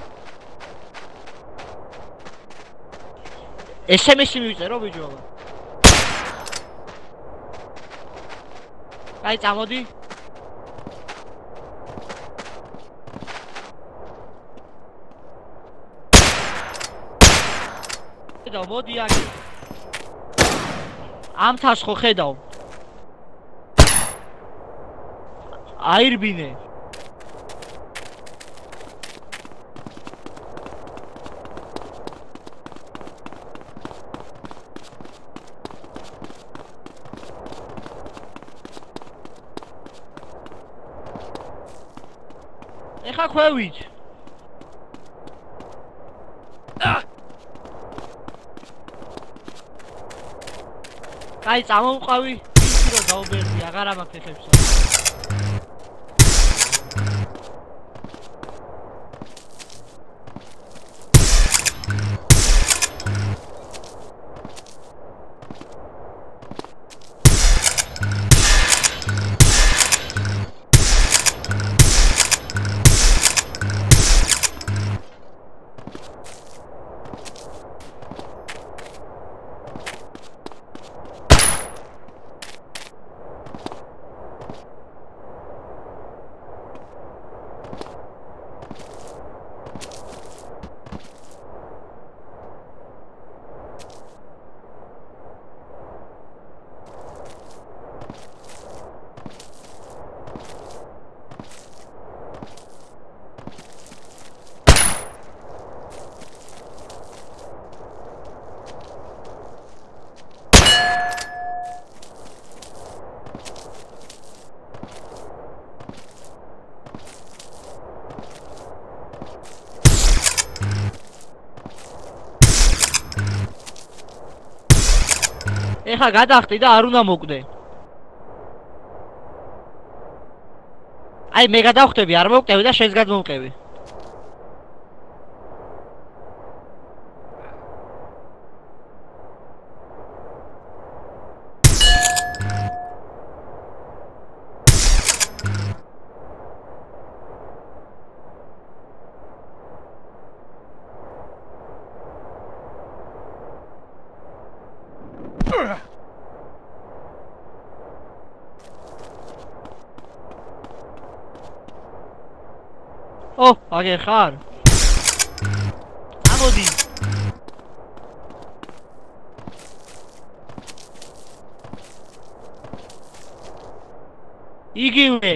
ეს ემ ესი მივწერო ბიჭო. აი, წამოდი. ხედავ, მოდი აქ. ამ თავს ხო ხედავ? აირბინე. ეხა ქვევით. აი წამოვყავი ისე რომ დაუბერდი აღარ ამაქვს ფეხებსა ეხა გადახტი და არ უნდა მოკვდე. აი მე გადავხტები, არ მოვკვდები და შენს გადმოვყევი. ო, აგერ ხარ? ამოდი. იგივე.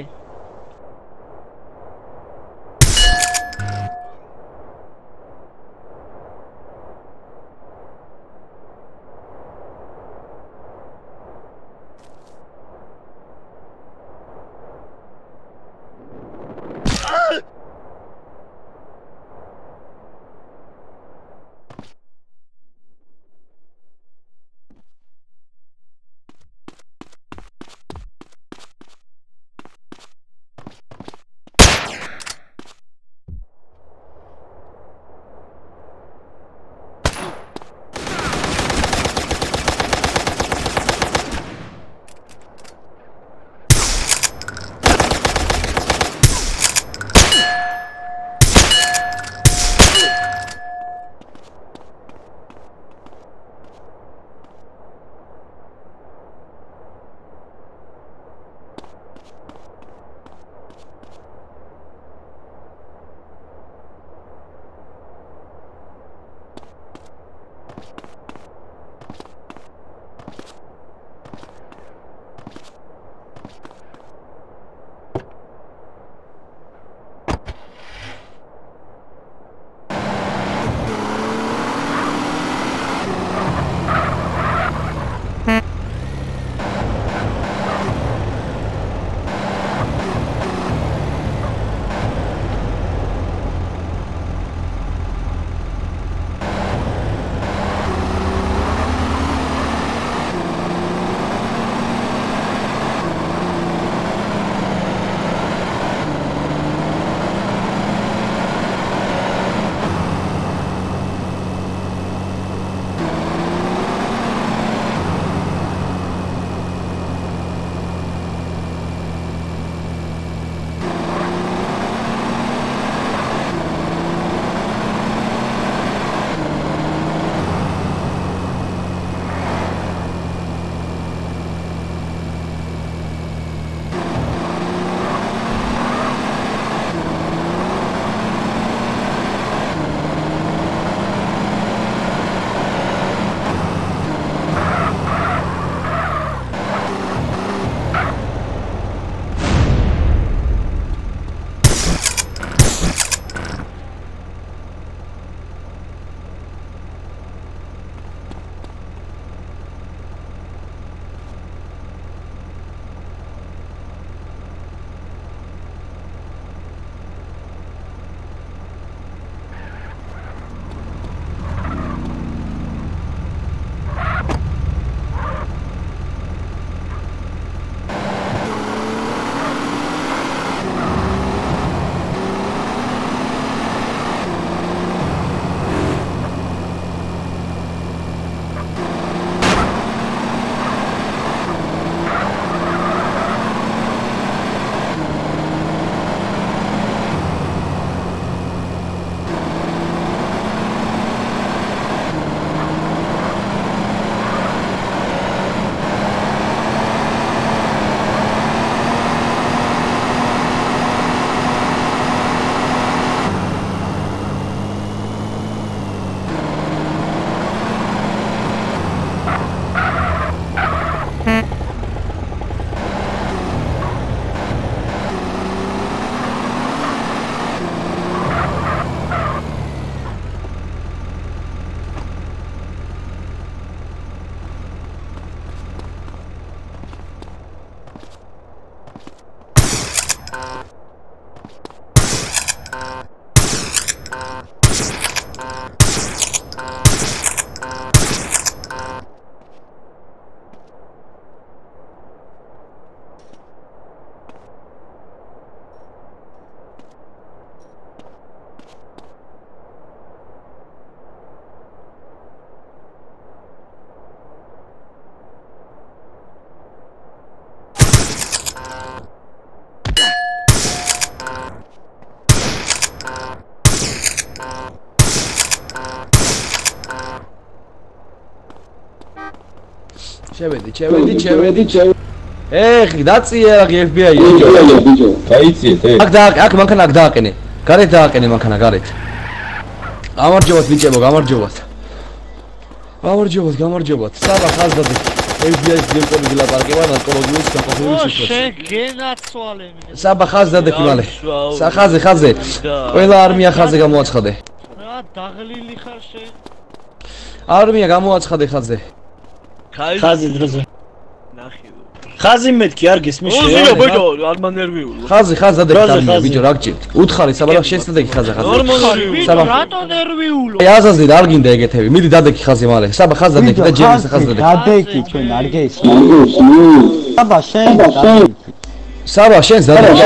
შევედი, შევედი, შევედი, შევედი. ეხ, დაწიე რა F B I-ი. ბიჭო, ბიჭო, გაიციეთ, ეხ. აქ და აქ მანქანა აქ დააყენე. გარეთ დააყენე მანქანა, გარეთ. გამარჯობათ ბიჭებო, გამარჯობათ. გამარჯობათ, გამარჯობათ. საბა ხაზდადი. F B I-ის დირექტორი გილაპარაკება ნარკოლოგიის განყოფილების სიტყვას. შეგენაცვალე. საბა ხაზდადი მალე. სახაზე, ხაზე. ყველა არმია ხაზე გამოაცხადე. რა დაღლილი ხარ შე? არმია გამოაცხადე ხაზე. ხაზი დროზე. ნახე. ხაზი მეთქი არ გესმის შე. უზიო ბიჭო, არ მანერვიულო. ხაზი, ხაზ დადე ხაზი ბიჭო, რა გჭირთ? უთხარი საბა შეცდადი ხაზა ხაზი. საბა რატო ნერვიულო? აი აზაზი არ გინდა ეგეთები. მიდი დადეკი ხაზი მალე. საბა ხაზ დადეკი და ჯემის ხაზ დადეკი. დადეკი ჩვენ არ გესმის. საბა შენ დადეკი. საბა შენს დადეკი.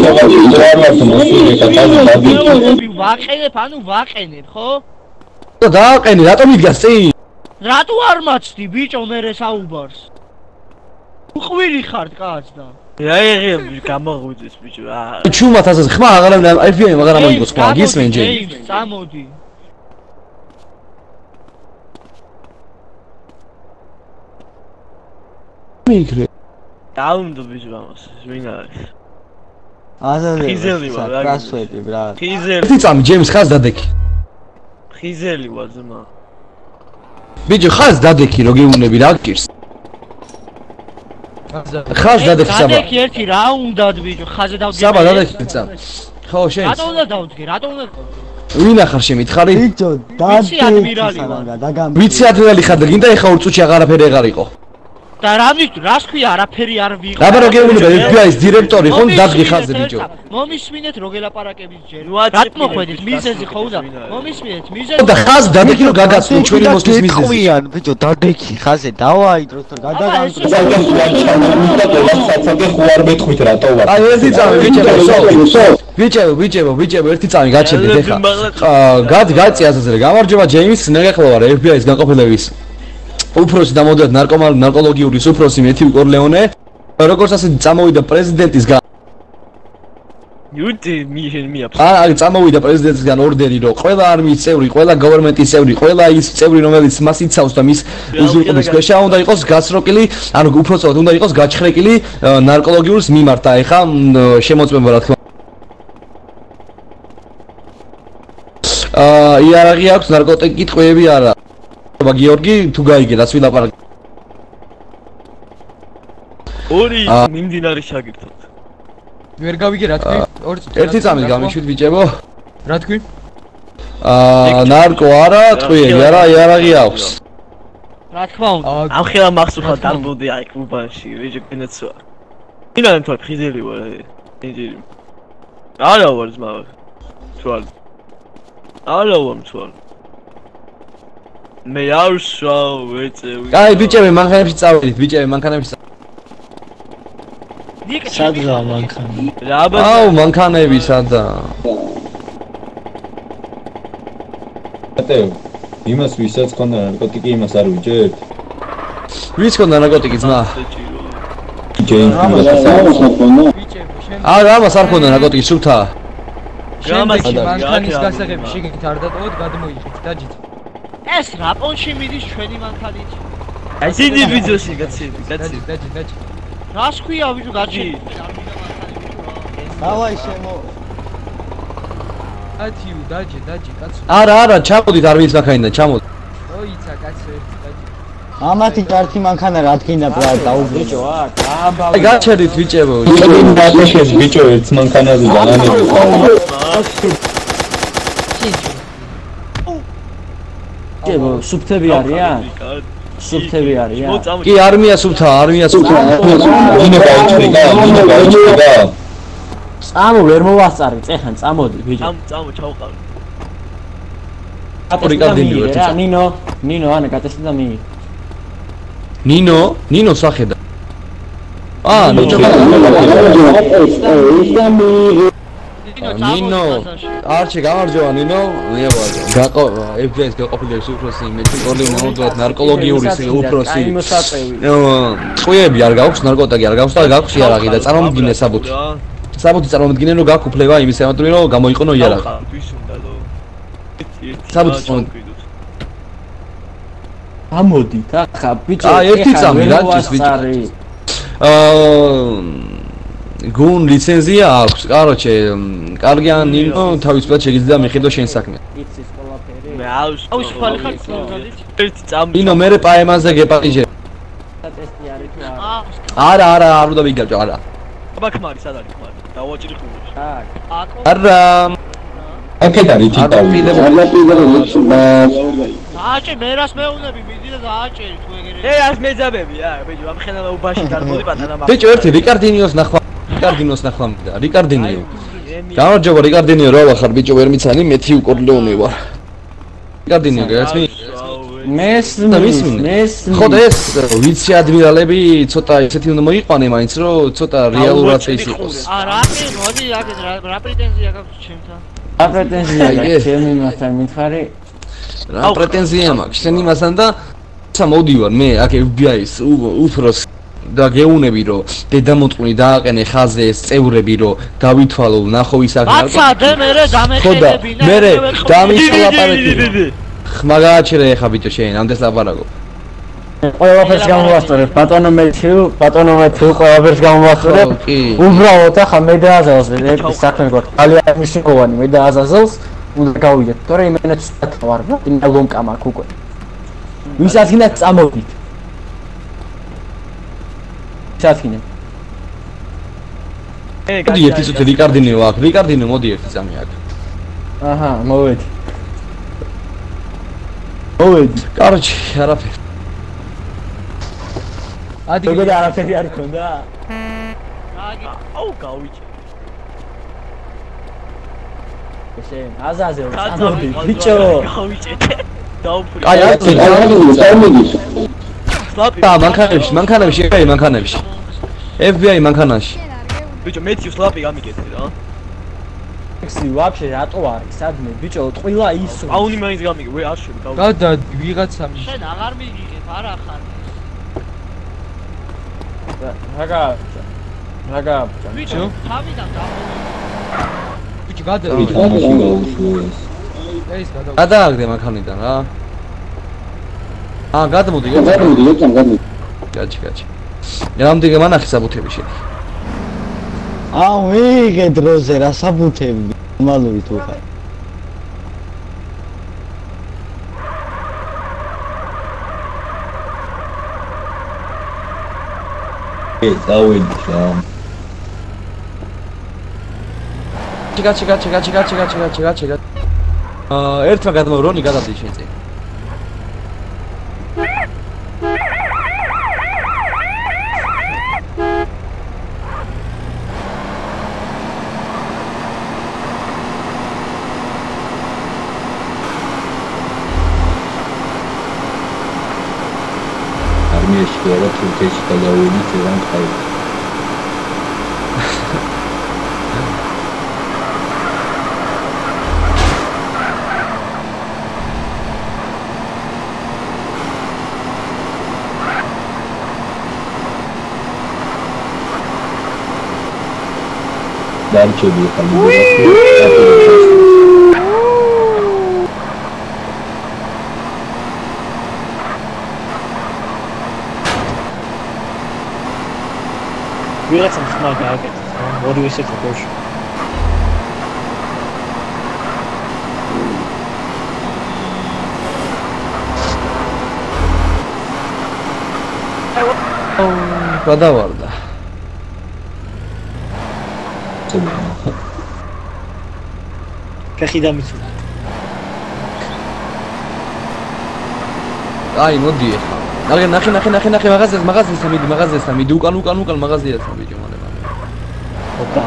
ვაყენებ, ანუ ვაყენებ, ხო? და დააყენი, რატომ იდგას წინ? რატო არ მაჩდი ბიჭო მერე საუბარს? უყვირი ხარ კაც და. რა იღებ გამოღვიძეს ბიჭო რა. ჩუმათ აზაზი ხმა აღარ F B I-მ აღარ ამოიგოს ხმა, გისმენ ჯერ. წამოდი. მიგრე. დაუნდო ბიჭო ამას, ვინ არის? აზაზე. ხიზელი ვარ რა. გასვედი ბრა. ხიზელი. ერთი წამი ჯემის ხაზ დადეკი. ხიზელი ვარ ზმა. ბიჭო ხაზ დადეკი რო გეუნები რა გკირს. ხაზ დადეკი საბა. დადეკი ერთი რა უნდათ ბიჭო, ხაზე დავდგე. საბა დადეკი წამ. ხო შენ. რატო უნდა დავდგე? რატო უნდა? ვინ ახარ შემითხარი? ბიჭო დადეკი სანამ დაგამ. ვიცი ადმირალი ხარ და გინდა ეხა ორ წუთში აღარაფერი აღარ იყო. და რა მით რას ქვია არაფერი არ ვიყო. აბა რო გეუბნება F B I-ის დირექტორი ხომ დაგდი ხაზზე ბიჭო. მომისმინეთ რო გელაპარაკებით ჯერ. რატო მოხვედით მიზეზი ხო უნდა? მომისმინეთ მიზეზი. და ხაზ დადეკი რო გაგაცნო ჩვენი მოსლის მიზეზი. ყვიან ბიჭო დადეკი ხაზე დავაი დროს და გადაგანწრო. აი ერთი წამი ბიჭებო, ბიჭებო, ბიჭებო, ბიჭებო ერთი წამი გაჩერდით ეხა. გად გაწი აზაზრე. გამარჯობა ჯეიმს, ნეგახლო ვარ F B I-ის განყოფილების უფროსი და მოდად ნარკომანი ნარკოლოგიური უფროსი მეთიუ კორლეონე როგორც ასე წამოვიდა პრეზიდენტისგან იუტი მიშენ მიაფს აა წამოვიდა პრეზიდენტისგან ორდერი რომ ყველა არმიის წევრი, ყველა გოვერმენტის წევრი, ყველა ის წევრი რომელიც მას იცავს და მის უზრუნველყოფის ქვეშა უნდა იყოს გასროკილი, ანუ უფროსად უნდა იყოს გაჩხრეკილი ნარკოლოგიურს მიმართ და ეხა შემოწმება რა თქმა აა იარაღი აქვს ნარკოტიკი ტყვეები არა გიორგი თუ გაიგე რაც ვილაპარაკ ორი მიმდინარე შაგირდად ვერ გავიგე რა თქვი ორი წუთი ერთი წამი გამიშვით ბიჭებო რა თქვი აა ნარკო არა ტყვეები არა იარაღი აქვს რა თქმა უნდა ამ ხელა მახსოვს დარბოდი აი კლუბაში ვიჟე კინეცო ინან თორ ხიზელი ვარ ინჯერი არა ვარ ზმა თვალ არა ვარ თვალ მე არ შავ ეწევი აი ბიჭები მანქანებში წავედით ბიჭები მანქანებში სადღა მანქანა აუ მანქანები სადა ატევ იმას ვისაც ქონდა ნარკოტიკი იმას არ ვიჭერთ ვის ქონდა ნარკოტიკი ძმა არა ამას არ ქონდა ნარკოტიკი სულთა შემდეგი მანქანის გასაღები შეგეთ არ დატოვოთ გადმოიღეთ დაჯით ეს რა პონში მიდის ჩვენი მანქანით? აი ძიდი ვიდეოში გაცივი, გაცივი. დაჯი, დაჯი. რას ქვია ვიჟო გაჩი? დავაი შემო. ათიუ, დაჯი, დაჯი, კაცო. არა, არა, ჩამოდით არ ვიცი მანქანიდან, ჩამოდი. ოიცა, კაცო, ერთი დაჯი. ამათი კარტი მანქანა რა თქინდა ბრა დაუბრიჭო არ დააბავი. აი გაჩერდით ბიჭებო. ბიჭო ერთ მანქანაზე დანანები. ჯებო, სუფთები არიან? სუფთები არიან? კი, არმია სუფთა, არმია სუფთა. მინე გაიჭრიდა, მინე გაიჭრიდა. წამო ვერ მოვასწარი, წეხან წამოდი, ბიჭო. წამო, წამო, ჩავყავი. აპრიკადინი ვარ. ნინო, ნინო, ანა გაწესდა მი. ნინო, ნინო სახედა. აა, ნინო. ნინო, არჩე გამარჯობა ნინო, მიაბარო. გაყო F B I-ის გაყოფილების უფროსი, მეთიუ კორლეონე მოდად ნარკოლოგიური უფროსი. ტყვეები არ გაქვს, ნარკოტიკი არ გაქვს და გაქვს იარაღი და წარმომდგინე საბუთი. საბუთი წარმომდგინე რომ გაქვს უფლება იმის ემატური რომ გამოიყენო იარაღი. საბუთი ამოდით ახლა ბიჭო აა ერთი წამი რა ჭის ბიჭო აა გუნ ლიცენზია აქვს კაროჩე კარგიან ნინო თავისუფლად შეგიძლია მიხედო შენ საქმე იცის ყველაფერი მე აუს აუს ხალი ხალ ერთი წამი ნინო მე პაემანზე გეპატიჟე ტესტი არის თუ არა არა არ უნდა ვიგაჭო არა აბა ქმარი სად არის ქმარი დავაჭირი ხუბურში აკო არა აკეთა რითი დავი აჭე მე რას მეუნები მიდი და დააჭერი თუ ეგრე ე ას მეძაბები ა ბიჭო ამ ხელანა უბაში დარბოდი პატარა მაგ ბიჭო ერთი რიკარდინიოს ნახვა რიკარდინოს ნახვა მინდა რიკარდინიო გამარჯობა რიკარდინიო რა ვახარ ბიჭო ვერ მიცანი მეთი უკორლეონე ვარ რიკარდინიო გასმი მეს მეს ხო და ეს ვიცი ადმირალები ცოტა ესეთი უნდა მოიყვანე მაინც რომ ცოტა რეალურად ის იყოს არა მოდი აქეთ რა პრეტენზია გაქვს ჩემთან რა პრეტენზია გაქვს ჩემი მასთან მითხარი რა პრეტენზია მაქვს შენ იმასთან და მოდივარ მე აქ ეფ ბი აის უფროს და გეუნები რომ დედამოწმუნი დააყენე ხაზე ეს წევრები რომ გავითვალო ნახო ის აქ მაცადე მე დამეყენებინა მე დამიშალაპარაკი ხმა გააჩერე ხა ბიჭო შენ ამდენს ლაპარაკო ყველაფერს გამოვასწორებ ბატონო მეთიუ ბატონო მეთიუ ყველაფერს გამოვასწორებ უბრალოდ ახლა მე დააზავს ეს საქმე გვაქვს ძალიან მნიშვნელოვანი მე დააზავს უნდა გავიდეთ თორე იმენაც ვარ რა იმენ ლომკა მაქვს უკვე ვისაც გინდა წამოდით ჩათინე ე მოდი ერთი წუთი რიკარდინიო აქ რიკარდინიო მოდი ერთი წამი აქ აჰა მოვედი მოვედი კაროჩი არაფერი ადი გოგო არაფერი არ ქონდა აუ გავიჭე შენ აზაზელ წამოდი ბიჭო გავიჭე დაუფრი აი აქ და მანქანებში მანქანებში აი მანქანებში ეფ ბი აი მანქანაში ბიჭო მეცი სლაპი გამიგეთე რა ექსი ვაფშე რატო არის სადმე ბიჭო ტყილა ისო აუნი მაინც გამიგე ვე არ შევი გავი გადა ვიღაცა შენ აღარ მიგიღებ არა ხარ რაგა რაგა ბიჭო თავიდან გამოვიდა ბიჭო გადა ეს გადა გადააგდე მანქანიდან რა აა გადმოდი გადმოდი გადმოდი გაჩი გაჩი რამდენი მანახი საბუთები შენ აუ ვიგე დროზე რა საბუთები მალური თუ ხარ ეს დავიდი რა ჩიკა ჩიკა ჩიკა ჩიკა ჩიკა ჩიკა ჩიკა ჩიკა აა ერთმა გადმო რონი გადადი შენ წინ armiești era turtești că le-au unit era în cai. Dar ce bine că nu ვიღაცამ ხმა გააკეთა მოდი ისეთ ფოში გადავარდა ფეხი დამიცულა აი მოდი ახლა ნახე ნახე ნახე ნახე ნახე მაღაზიას მაღაზიას მიდი მაღაზიას მიდი უკან უკან უკან მაღაზიას მიდი მალე მალე ოპა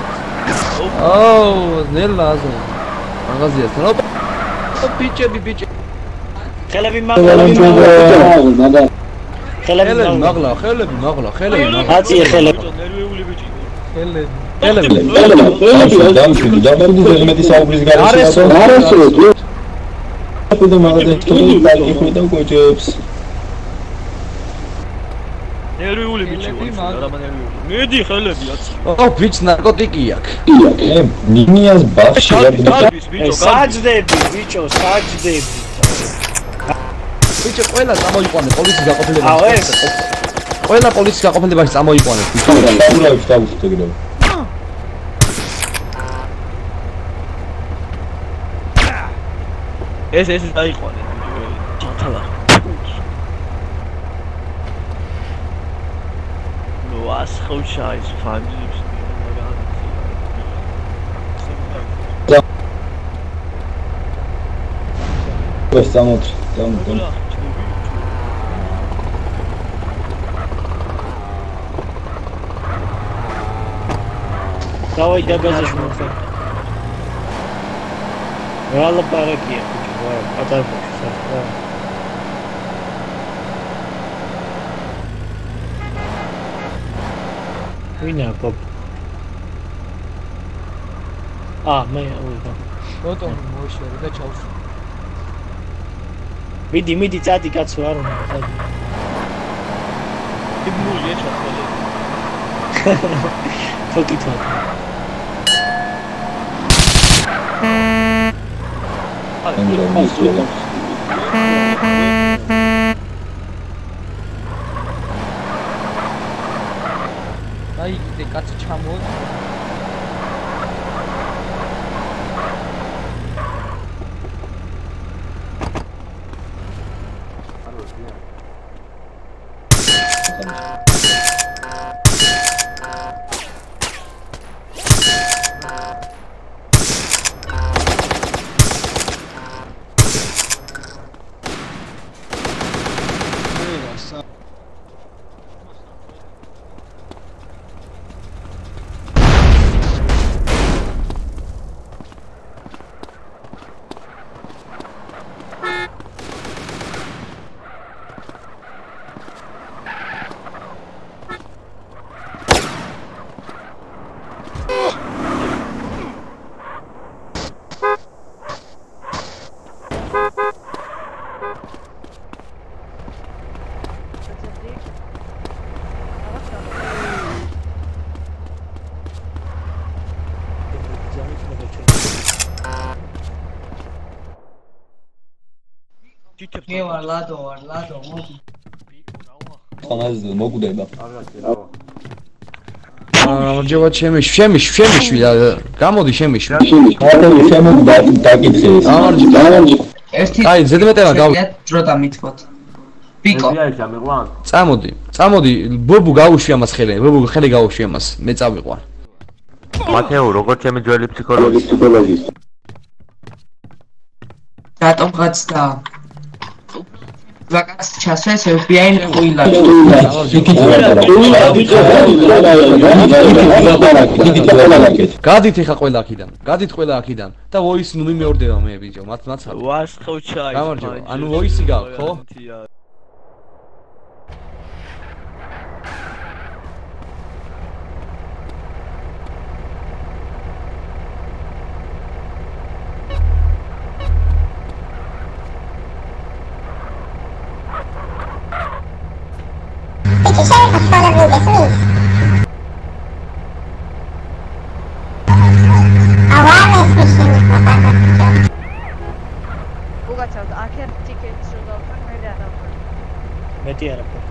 აუ ნელა აზო მაღაზიას ოპა ბიჭები ბიჭი ხელები მაღლა ხელები მაღლა ხელები მაღლა ხელები მაღლა აცი ხელები ნერვიული ბიჭი ხელები ხელები ხელები დამშვიდი დამარდი ზეგმეტი საუბრის გარეშე არასო და მაღაზიაში თუ დაიხმიდა გოჯებს ნერვიული ბიჭი ვარ რა მანერვიული მედი ხელები აცი ო ბიჭ ნარკოტიკი აქვს ე ნინიას ბავშვი ბიჭო საჯდები ბიჭო საჯდები ბიჭო, ყველა წამოიყვანე პოლიციის გაყოფილებაში. აუ ეს. ყველა პოლიციის გაყოფილებაში წამოიყვანე. ურავით დავუსვით ეგრევე. ეს ეს დაიყვანე. ჩათალა. ნუ ასხოჩა ის ფანჯებს. ეს სამოც, სამოც. დავაი დაგაზეშ მოხდა. რა ლაპარაკია ბიჭო, რა პატარა ხარ. ვინა პოპ. აა მე უდა. ბოტონი მოიშორე და ჩავსვა. მიდი მიდი წადი კაცო არ უნდა წადი. იბნუია ჩახალე. თოკითო. აი კიდე კაცი ჩამოვა. მე ვარ ლადო ვარ ლადო მოდი ხანაზე მოგვდება აა ჯევა ჩემი შემი შემი შვილა გამოდი შემი შვილა ხათი შემოგდა დაკითხე ამარჯი ერთი აი ზედმეტელა გავ დროტა მithvot პიკო წამოდი წამოდი ბობუ გაუშვი ამას ხელე ბობუ ხელე გაუშვი ამას მე წავიყვან მათეო როგორ ჩემი ძველი ფსიქოლოგი ფსიქოლოგი რატომ გაცდა ვაკას ჩასვეს ეფ ბი აი ყვილა გადით ეხა ყველა აქიდან გადით ყველა აქიდან და ვოისი ნუ მიმეორდება მე ბიჭო მათ მაცალ ვასხოჩა ის გამარჯობა ანუ ვოისი გაქვს ხო უგაცავთ აქერ ტიკეტს რო დავთვალ მე რა დავთვალ მეტი არა ხო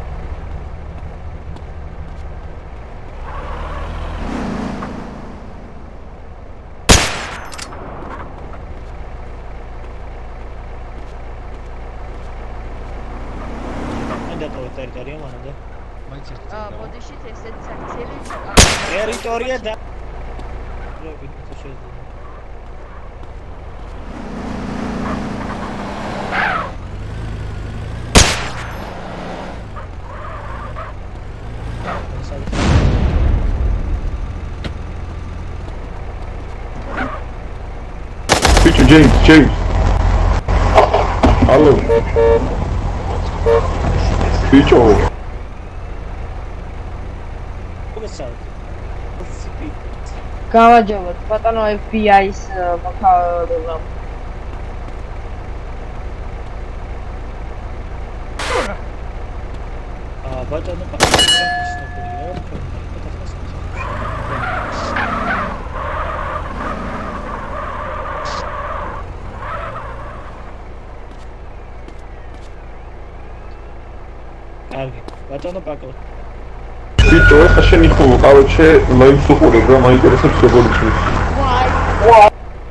და თო ტერიტორია მანდა აა ბოდიშით ესეთი საქციელი ტერიტორია და რო ვიტყვი შეიძლება Bicho, James, James. Alô. Bicho. გავაჯობოთ ბატონო ეფ ბი აის მოქალაქეობა აა ბატონო პასპორტის ნაკლებია კარგი. ბატონო პაკო. ბიჭო, ეხა შენი ხო, короче, ლაივს უყურებ რა, მაინტერესებს როგორ იცის. ვაი.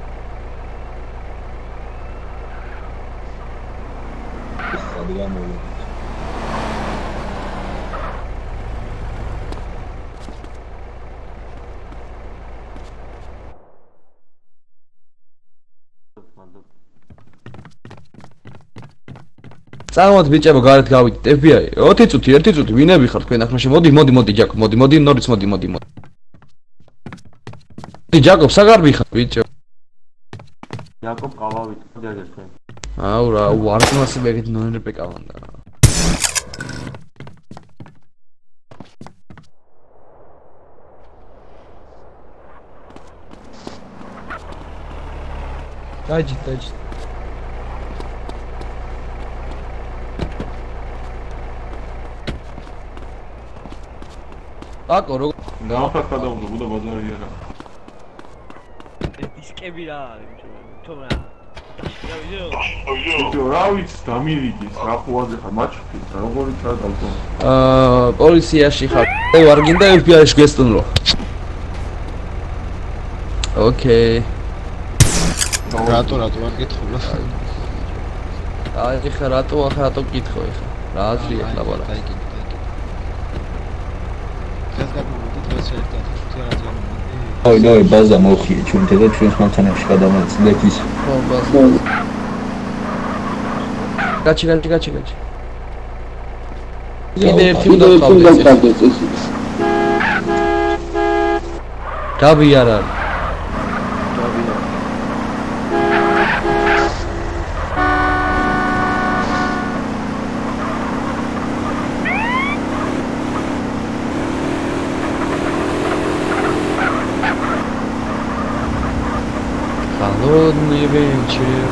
Წამოთ ბიჭებო, გარეთ გავიდით. ეფ ბი აი, ოთხი წუთი, ერთი წუთი, ვინები ხართ თქვენ ახლა? მოდი, მოდი, მოდი, ჯაკობ, მოდი, მოდი, ნორიც, მოდი, მოდი, მოდი. ჯაკობ, საგარბი ხარ, ბიჭო? ჯაკობ, ყავავით, მოდი აგერ თქვენ. აუ რა, ვარდნასი მეგეთ ნოენერპე კავანდა. დაიჯი, დაიჯი. აკო როგორ ნახა გადავდო ბუდა ბაზარი არა. დისკები რა არის თუმცა დაშკია ვიდეო. ბიჭო, რა ვიცი, დამირიგის, რა ხوازე ხარ, მაჩხი, როგორი ჩადავდო. აა, პოლიციაში ხარ. ე ვარ გინდა ეფ ბი აი-ში გესტუნრო. ოკეი. რატო რატო არ გითხულა? აი ხა რატო ახლა რატო გითხო ხა? რა აზრია ხა ბარა? აი, ნოი ბაზა მოხიე ჩვენ და ჩვენს მანქანებში გადავაცილეთ ის. ხო, ბაზა. გაჩი, გაჩი, გაჩი, გაჩი. კიდე ერთი უნდა გავდეს ეს. გაბი არ არის. Холодный вечер.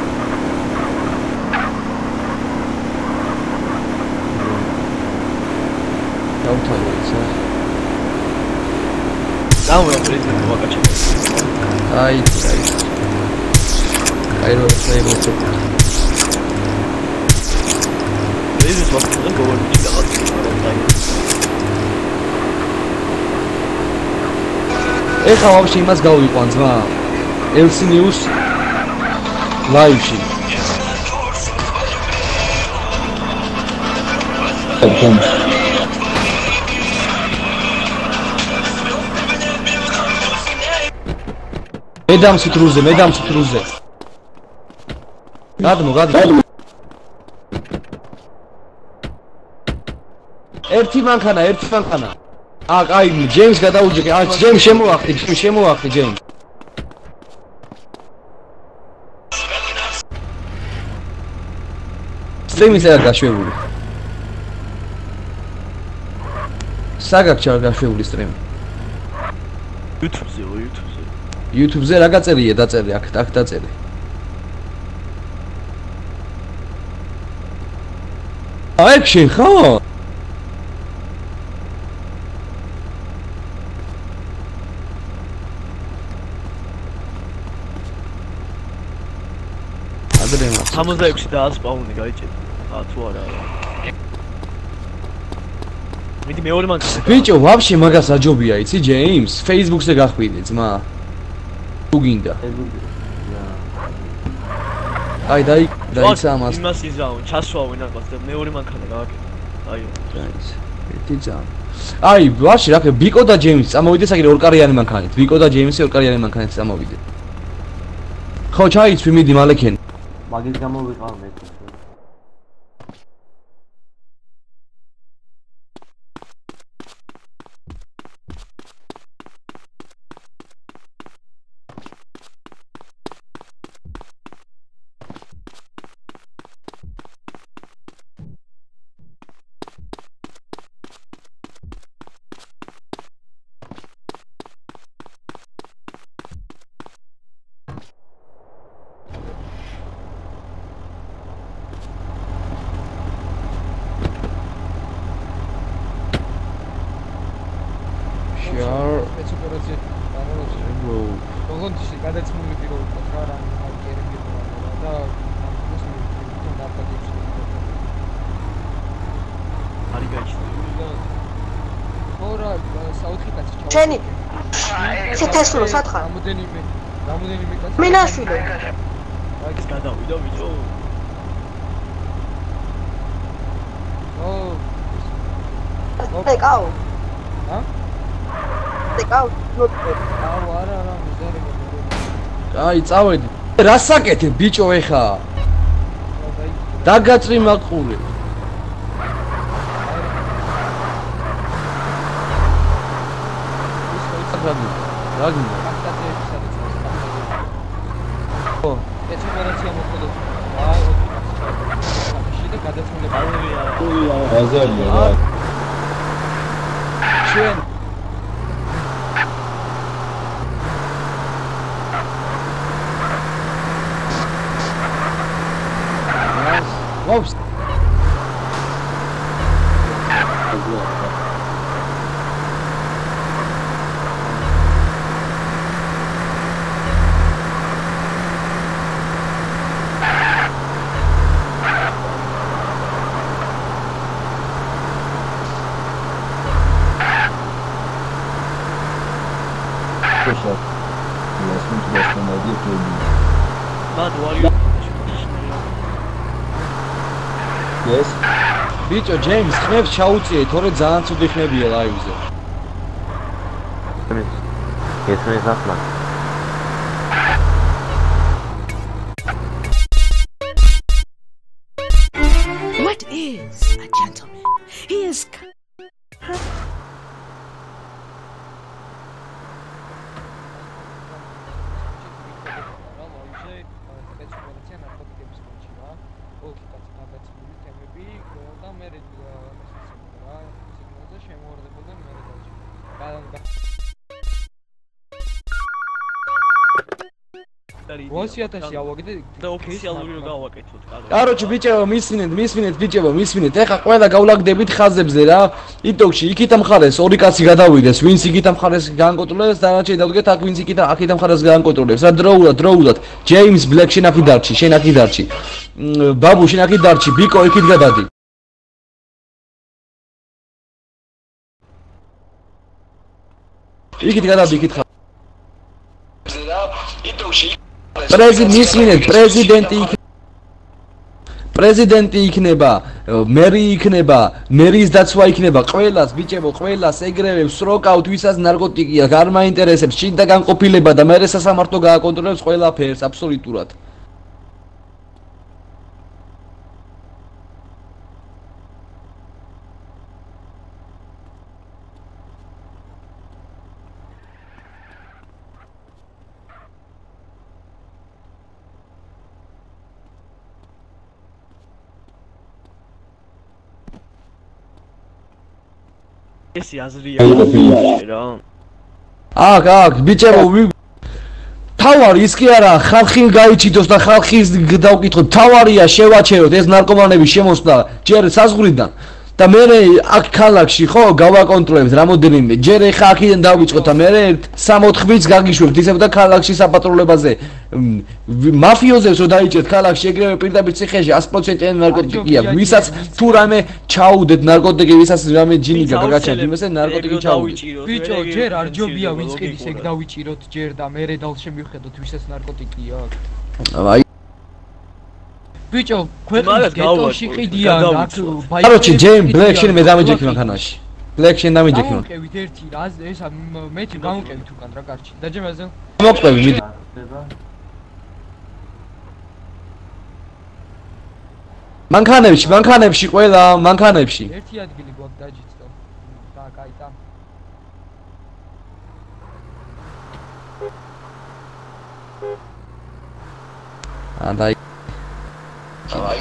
Аутоется. Да, мы определенно покачаем. Ай, ай. Айро, айро. Видишь, вот это говорит, что ეხა ვაფშე იმას გავიყვან ძმა ელსინიუს ლაივში მედამ სიტრუზე მედამ სიტრუზე გადმო გადმო ერთი მანქანა ერთი მანქანა აა კაი ჯეიმს გადაუჯექე აა ჯეიმს შემოახდი ჯეიმს შემოახდი ჯეიმს სტრიმი საგა გაშვებული საგა გაშვებული სტრიმი YouTube-ზე YouTube-ზე YouTube-ზე რა გაწერია დაწერე აქ აქ დაწერე აი შენ ხო სამოცდაექვსი დაასპაუნი გაიჭირე. აა თუ არა. მიდი მეორე მანქანა. ბიჭო, ვაფშე მაგას აჯობია, იცი ჯეიმს? Facebook-ზე გახვიდე, ძმა. თუ გინდა. აი, დაი, დაიცა ამას. იმას იზაო, ჩასვავენ აბას და მეორე მანქანა გააკეთე. აიო. დაიცა. ერთი ძამ. აი, ვაფშე რა ხე, ბიკო და ჯეიმს წამოვიდეს აგერ ორკარიანი მანქანით. ბიკო და ჯეიმსი ორკარიანი მანქანით წამოვიდე. ხო, ჩაიცვი მიდი მალეკენ. მაგის გამო ვიყავ მე. Share. It's a good idea. Bro. Don't you see? That's more like you're going to run and get it. Da, this is the რა საოთხი კაცი ჩავა. ჩენი შეთესლო სათხარ. რამოდენიმე რამოდენიმე კაცი. მინაშვილო. აი გადავიდა ბიჭო. ო. ეკაო. ა? ეკაო. აუ არა არა მიზერება. აი წავედი. რა საკეთე ბიჭო ეხა? დაგაწრი მაყური. რა გინდა? ო, ეს ოპერაცია მოხდა. აი, შეიძლება გადაწყვეტილება არა. აზარია რა. ჩვენ ვობს Yes. ბიჭო ჯეიმს ხმებს ჩაუწიე, თორე ძალიან ცუდი ხმებია ლაივზე. ეს მე ზახმა. What is a gentleman? He is ოცი ათასი ავაგდე და ოფიციალური რო გავაკეთოთ. კაროჩი ბიჭებო, მისვინეთ, მისვინეთ ბიჭებო, მისვინეთ. ეხა ყველა გავლაგდებით ხაზებზე რა. იტოქში იქით ამხარეს ორი კაცი გადავიდეს, ვინც იქით ამხარეს გაანკონტროლებს, დანარჩენი დავდგეთ აქ ვინც იქით აქით ამხარეს გაანკონტროლებს. რა დროულად, დროულად. ჯეიმს ბლეკ შენ აქ დარჩი, შენ აქ დარჩი. ბაბუ შენ აქ დარჩი, ბიკო იქით გადადი. იქით გადადი, იქით ხარ. იტოქში პრეზიდენტი პრეზიდენტი პრეზიდენტი იქნება, მერი იქნება, მერის დაცვა იქნება, ყველას ბიჭებო, ყველას ეგრევე სროკაუტ ვისაც ნარკოტიკია, არ მაინტერესებს, შინდა განყოფილება და მერე სასამართლო გააკონტროლებს ყველაფერს აბსოლუტურად. ეს აზრია რა. აქ აქ ბიჭებო თავარი ის კი არა ხალხი გაიჩიტოს და ხალხის დავკითხოთ თავარია შევაჩეროთ ეს ნარკომანების შემოსვლა ჯერ საზღვრიდან და მე აქ ქალაქში ხო გავაკონტროლებთ რამოდენიმე ჯერ ეხა აქიდან დავიწყოთ და მე სამოთხმიც გაგიშვებთ ისევ და ქალაქში საპატრულებაზე მაფიოზებს რო დაიჭერთ ქალაქში ეგრევე პირდაპირ ციხეში sto პროცენტი ნარკოტიკია ვისაც თუ რამე ჩაუდეთ ნარკოტიკი ვისაც რამე ჯინი გაგაჩერდ იმასე ნარკოტიკი ჩაუდეთ ბიჭო ჯერ არ ჯობია ვიწყიდის ეგ დავიჭიროთ ჯერ და მე დალ შემივხედოთ ვისაც ნარკოტიკია აი ბიჭო ქვეყნის გეტოში ყიდიან აქ კაროჩი ჯეიმ ბლეკ შენ მე დამეჯექი მანქანაში ბლეკ შენ დამეჯექი მან გამოვყევით ერთი რა ეს მე გამოვყევით უკან რა კარჩი დაჯემაზე მოვყევი მიდი მანქანებში მანქანებში ყველა მანქანებში ერთი ადგილი გვაქვს დაჯიცდო და კაიტა ანდაი აი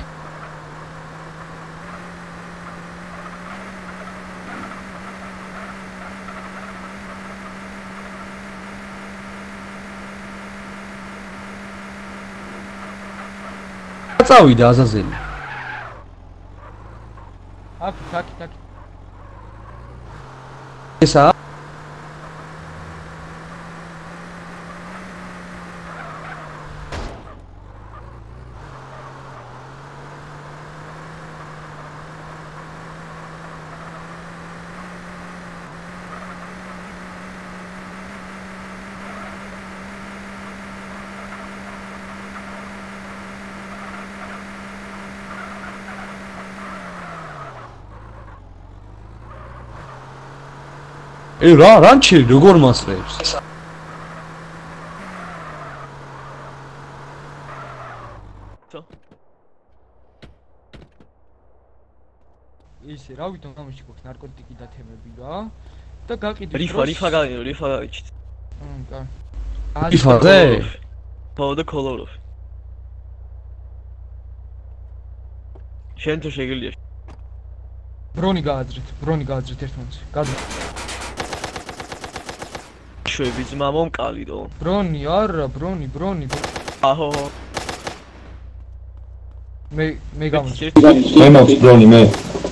წავიდა აზაზელი აქ აქ აქ ესა ე რა რანჩი როგორ მასწრებს ისე რა ვითომ გამოში გვაქვს ნარკოტიკი და თემები რა და გაყიდვის რიფა რიფა გაიგო რიფა გაიჩით მმ კა რიფაზე ხო და კოლორով შენ თუ შეგიძლია ბრონი გააძრით ბრონი გააძრით ერთმანეთს გაძრით შვები ძმა მომკალიდო ბრონი არა ბრონი ბრონი აჰო მე მე გამოსი მე მაქვს ბრონი მე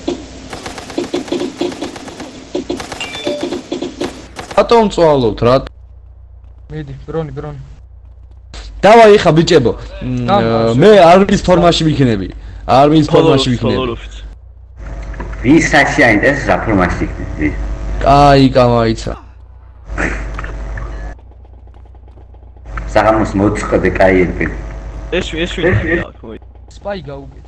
რატომ წვალობთ რა მედი ბრონი ბრონი დავაი ხა ბიჭებო მე არმიის ფორმაში ვიქნები არმიის ფორმაში ვიქნები ვის საჩი აინტერესებს რა ფორმაში იქნება კაი კამაიცა საღამოს მოწყდე კაი ერბი ეს ეს სპაი გაუგეთით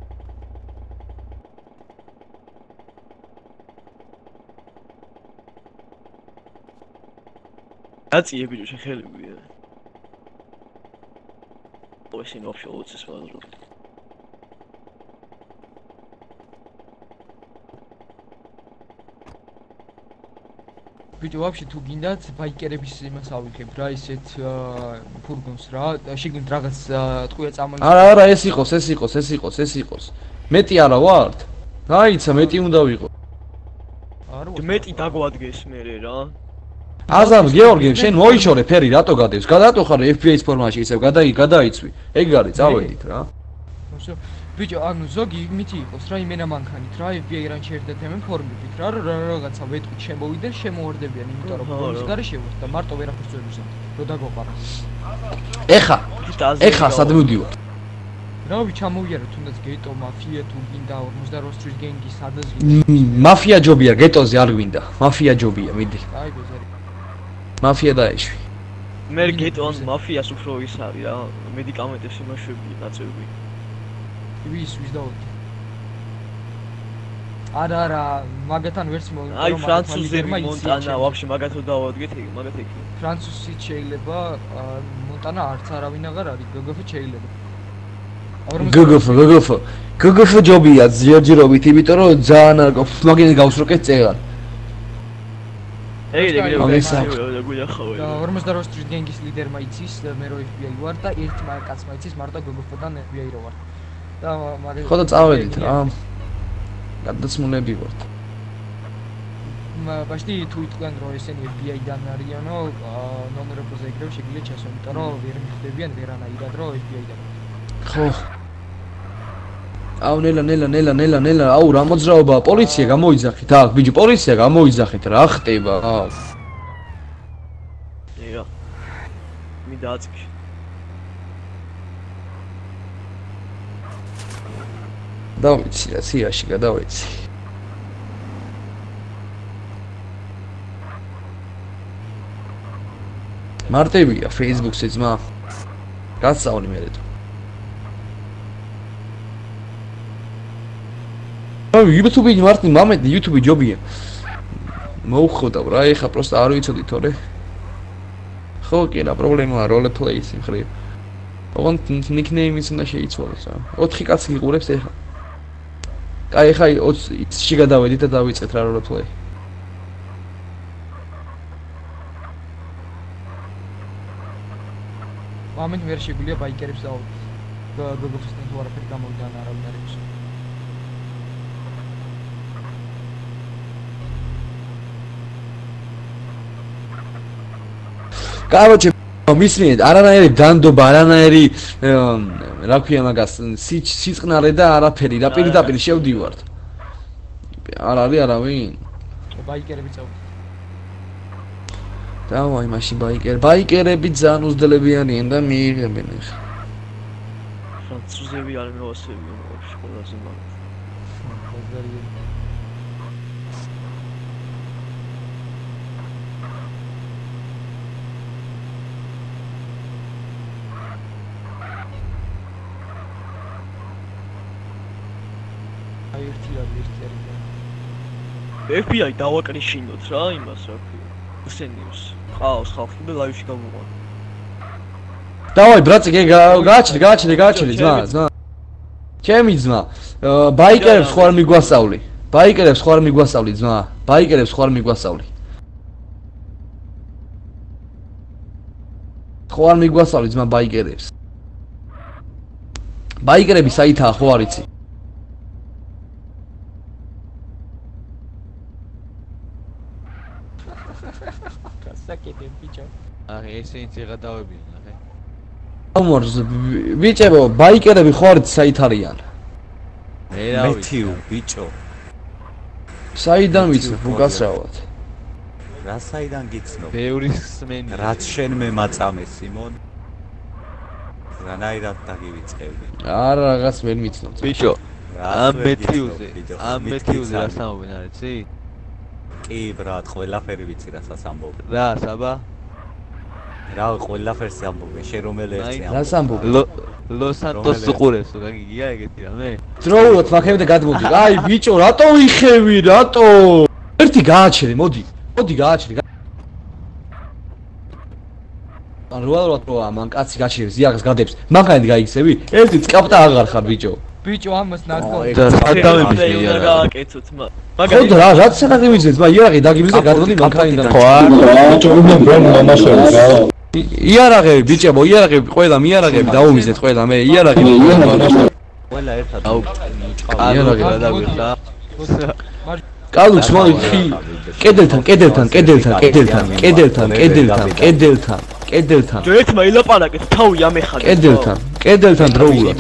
აწიე ბიჭო შეხელებია ოსინ ვაფშე ოცის ვაზრო ბიჭო ვაფშე თუ გინდათ ბაიკერების იმას ავიღებ რა ისეთ ფურგონს რა შეგინდ რაღაც ტყუია წამოიწა არა არა ეს იყოს ეს იყოს ეს იყოს ეს იყოს მეტი არა ვართ რაიცა მეტი უნდა ვიყო არა მეტი დაგვადგეს მე რა აზამ გეორგი შენ მოიშორე ფერი რატო გადევს გადატო ხარ ეფ ბი აის ფორმაში ისევ გადაი გადაიცვი ეგ არის წავედით რა ხო ბიჭო ანუ ზოგი მითი იყოს რა იმენა მანქანით რა ეფ ბი აი რანჩი ერთ თემენ ფორმებით რა რაღაცა ვეტყვით შემოვიდნენ შემოორდებიან იმიტომ რომ ფორმის გარეშე ვართ და მარტო ვერაფერს ვერ ვიზამთ რო დაგოყარა ეხა ეხა სად მივდივარ რავი ჩამოვიარო თუნდაც გეტო მაფია თუ გინდა ორმოცდაოთხ წრის გენგი სადაც მაფია ჯობია გეტოზე არ გვინდა მაფია ჯობია მიდი აი გოზარი მაფია დაეშვი მე გეტონ მაფიას უფრო ის არის რა მედიკამენტებს იმაშვებია ნაწევები ვის ვის დავდი არა არა მაგათან ვერც მოვიდა აი ფრანცუზები მონტანა ვაფშე მაგათო დავადგეთ ეგ მაგათ ეგ ფრანცუსით შეიძლება მონტანა არც არავინ აღარ არის გგფ შეიძლება გგფ გგფ გგფ ჯობია ძიაჯირობით იმიტომ რომ ძალიან არ მაგინე გავსროკეთ წეღარ ეგ ეგ და ორმოცდაოთხ წრის გენგის ლიდერმა იცის მე რო ეფ ბი აი ვარ და ერთმა კაცმა იცის მარტო გგფ-დან ეფ ბი აი რო ვარ და მაგრამ ხო და წავედით რა გადაცმულები ვართ ბაშტი თუ იტყვიან რომ ესენი ეფ ბი აი-დან არიანო ნომერებზე ეგრევე შეგიძლია ჩასვა იმიტომ რომ ვერ მიხვდებიან ვერანაირად რომ ეფ ბი აი-დან ხო აუ ნელა ნელა ნელა ნელა ნელა აუ რა მოძრაობაა პოლიცია გამოიძახით აქ ბიჭი პოლიცია გამოიძახით რა ხტება აუ ია մի დაწყი დავიცი რა სიაში გადავეცი მარტივია Facebook-ზე ძმა გასწავლი მე რეტო აი YouTube-ი მარტი მამეთი YouTube-ი ჯობია მოუხოდავ რა ეხა პროსტა არ ვიცოდი თორე ხო კი რა პრობლემაა როლეპლეის მხრივ ოღონდ ნიკნეიმიც უნდა შეიცვალოს რა ოთხი კაცი გიყურებს ეხა აი ეხა ოცში გადავედით და დავიწყეთ რა როლეპლეი ამენ ვერ შეგვიძლია ბაიკერებს დავუდგეთ გგფ-სთან თუ არაფერი გამოვიდა არავინ არ არის короче მისმენთ არანაირი დანდობა არანაირი რა ქვია მაგას სიწყნარე და არაფერი რა პირდაპირ შევდივართ არ არის არავინ ბაიკერები წავდით დავაი მაშინ ბაიკერ ბაიკერები ძალიან უძლებიანიან და მიიღებენ ახლა ფრანცუზები არ მოვასწრებიან ვაფშე ყველაზე მაგარი ერთი არის ერთი არის ეფ ბი აი დავაკრიშინოთ რა იმას რა ქვია. უსენიოს. ყავს ხალხი და ლაივში გამოვარ. დავაი ბრატი გააჩნი გააჩნი გააჩნი ძმა ძმა ჩემი ძმა ბაიკერებს ხო არ მიგვასწავლი ბაიკერებს ხო არ მიგვასწავლი ძმა ბაიკერებს ხო არ მიგვასწავლი ხო არ მიგვასწავლი ძმა ბაიკერებს ბაიკერები საითაა ხო არ იცი გასაკეთე ბიჭო აი ესე ინციღა დავებინა ამორს ბიჭებო ბაიკერები ხო არ იცი საით არიან მე რა ვიცი ბიჭო საიდან ვიცი უკაცრავად რა საიდან გიცნობ ბევრი სმენი რაც შენ მე მაწამე სიმონ რანაირად დაგივიწყებდი არა რაღაც ვერ მიცნობ ბიჭო ამ მეთიუზე ამ მეთიუზე რა სამობენ არ იცი კი ბრატ ყველაფერი ვიცი რასაც ამბობ რა საბა რა ყველაფერს ამბობ შენ რომელი ერთი ამბობ რა ამბობ ლოს-სანტოს უყურებს გაგიგია ეგეთი რამე დროულად მაგემდე გადმოდი აი ბიჭო რატო ვიხევი რატო ერთი გააჩერე მოდი მოდი გააჩერე ან როალურად როა მან კაცი გაჩერებს იაღს გადებს მაგანით გაიქცევი ერთი წკაპტა აღარ ხარ ბიჭო ბიჭო ამას ნათქო სადავებია გააკეთოთ მაგრამ ხო რა რაც სანაკი ვიზეთ მაგ იაღი დაგიბლის და გადმოდი მანქანიდან ხო ბიჭო უნდა ბრენ მომაშორე რა იარაღები ბიჭებო იარაღები ყველა მიარაღები დაუმიზეთ ყველა მე იარაღები ყველა ერთად აუ იარაღი რა დაგვიხდა კალუქს მოდი კედელთან კედელთან კედელთან კედელთან კედელთან კედელთან კედელთან კედელთან ჯო ერთმა ილაპარაკეთ თავი ამეხადა კედელთან კედელთან დროულად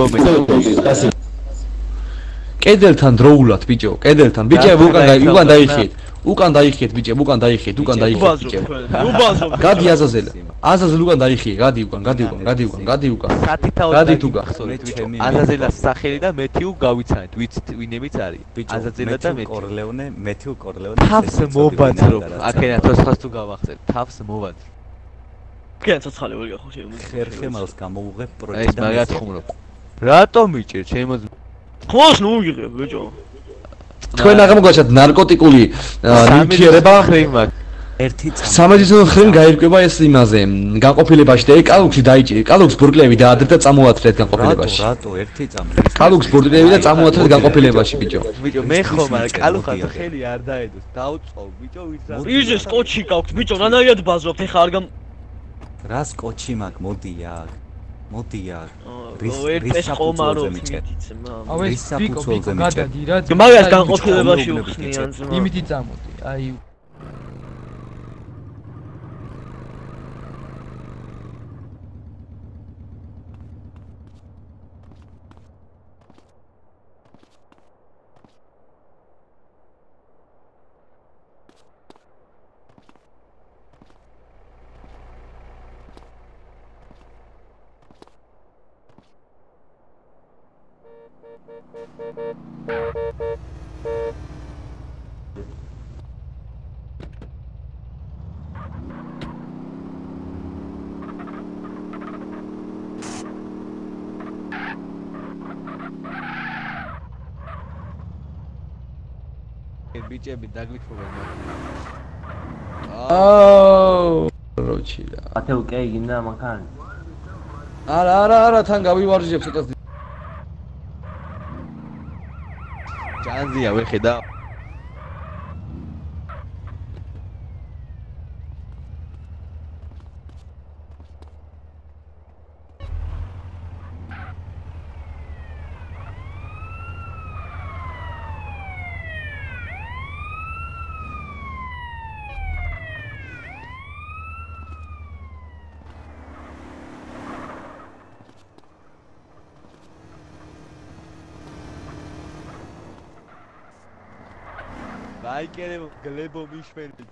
კედელთან დროულად ბიჭო კედელთან ბიჭებო უკან უკან დაიხიეთ უკან დაიხიეთ ბიჭებო უკან დაიხიეთ უკან დაიხიეთ ბიჭებო უბაზო გადი აზაზელა აზაზელ უკან დაიხიე გადი უკან გადი უკან გადი უკან გადი უკან გადი თუ გახსოვთ ბიჭო აზაზელას სახელი და მეთიუ გავიცანეთ ვიცით ვინებიც არის აზაზელა და მეთიუ კორლეონე მეთიუ კორლეონე თავს მობაძრო აქენა ცოცხლას თუ გავახსენებ თავს მობაძრო კენ ცოცხალი ვერ გახო ჩემო ხერხემალს გამოუღებ პროექტი ეს მაგათ ხუმრობ რატომ მიჭერ ჩემო ხოს ნუ ვიღებ ბიჭო თქვენ აღარ მოგაჩათ ნარკოტიკული ნივთიერება ერთი სამედიცინო ხელი გაირკვევა ეს იმაზე განყოფილებაში და კალუქსი დაიჭირე კალუქს ბურკლები დაადრეთ და წამოათრეთ განყოფილებაში რატო ერთი წამო კალუქს ბურკლები და წამოათრეთ განყოფილებაში ბიჭო ბიჭო მე ხომ არა კალუხას ხელი არ დაედოს დაუწყო ბიჭო ვის რა იჟე სკოჩი გაქვს ბიჭო რანაირად ბაზრობთ ეხა არ გამ რა სკოჩი მაგ მოდი აქ მოდი აქ რის ხომარო მიწეცმა აუ ეს ბიკო ბიკო გადადი რა მაგას განყოფილებაში უხსნიან ძმა იმითი წამოდი აი ბიჭები დაგვითხოვენ აუ როჩია ათე უკე გინდა მანქანი არა არა არა თან გავივარჯებ ცოტა ჯანზია ვეხედა ბაიკერებო გლებო მიშვენით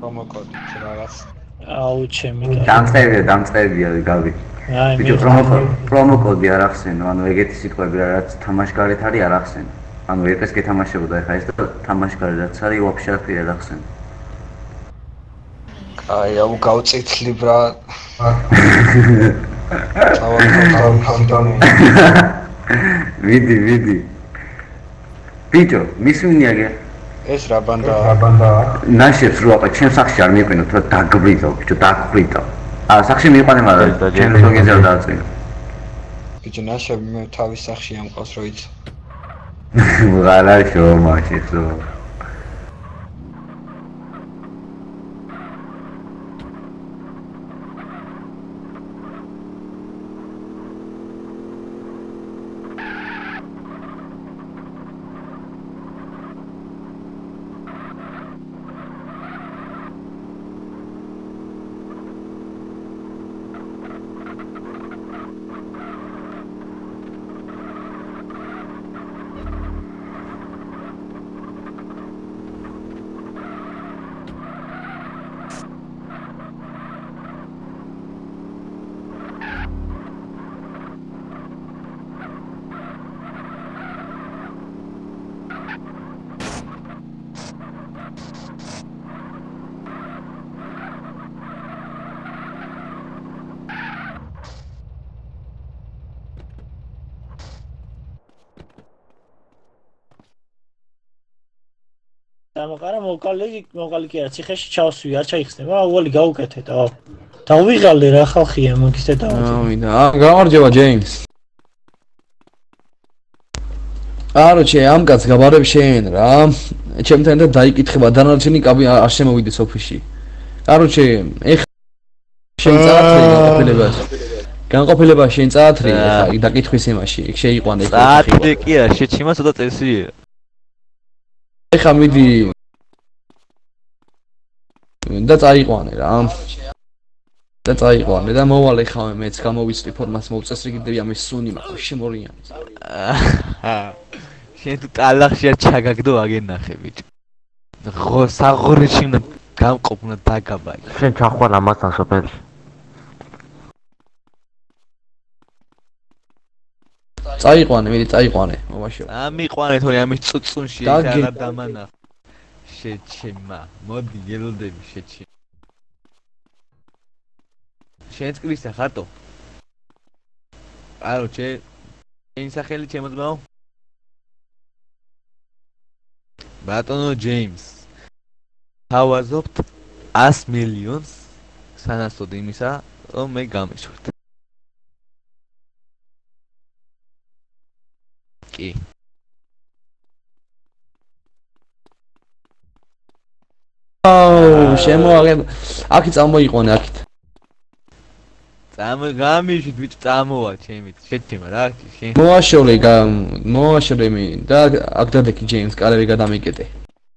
promo code რაღაც. აუ ჩემი დამწერია დამწერია გავი. ბიჭო პრომო პრომო კოდი არ ახსენო, ანუ ეგეთი სიტყვები რაც თამაშგარეთ არის არ ახსენო. ანუ ეკეს გეთამაშებოდა ეხა ეს და თამაშგარი რაც არის ვაფშე არაფერი არ ახსენო. აი, აუ გავწითლი ბრა. ვიდი, ვიდი. ბიჭო, მისმინიაგე. ეს რა ბანდა? რა ბანდა? ნაშებს რო აყა, ჩემ სახში არ მიყვინოთ, რა დაგბრიდო, ბიჭო, დაგბრიდო. აა, სახში მიიყვანე, მაგრამ ჩემ ზოგიზე არ დააწინო. ბიჭო, ნაშები მე თავის სახში ამყავს, რო იცი. ვღარა შოუმაში, სო. ამაყარა მოკალი მოკალი კი არა ციხეში ჩავსვი არ ჩაიხსნება აუვალი გაუკეთეთ აუ დავიღალე რა ხალხია მაგისტე დავაწყე ამინდა გამარჯობა ჯეიმს აროჩე ამ კაც გაბარებ შენ რა ჩემთან და დაიკითხება დანარჩენი კაბი არ შემოვიდეს ოფისში აროჩე ეხ შენ წაათრი განყოფილებას განყოფილება შენ წაათრი ეხა დაკითხვის იმაში იქ შეიყვანე წაათრი კი არა შეჩიმა ცოტა წესია ეხა მიდი და წაიყვანე რა და წაიყვანე და მოვალე ხავე მეც გამოვიწვი ფორმას მოვწეს რიგდები ამის სუნი მაქვს შემორიანი შენ თუ ტალახში არ ჩაგაგდო აგენახე ბიჭო ხო საღორეში უნდა გამყოფნა დაგაბაი შენ ჩახვალ ამასთან სოფელში წაიყვანე მიდი წაიყვანე მომაშო ამიყვანე თორე ამის წუწუნში არა დამანა შეჩემა მოდი გელოდები შეჩე შენ წკრისა ხატო არო ჩე შენ სახელი ჩემოძმაო ბატონო ჯეიმს თავაზობთ ას მილიონს სანაცვლოდ იმისა რომ მე გამიშვით კი აუ შემოაღებ აქ წამოიყვანე აქეთ წამო გამიშვით ბიჭო წამოვა ჩემით შეჩემა რა შენ მოაშორე მოაშორე მე და აქ დადექი ჯეიმს კარები გადამიკეტე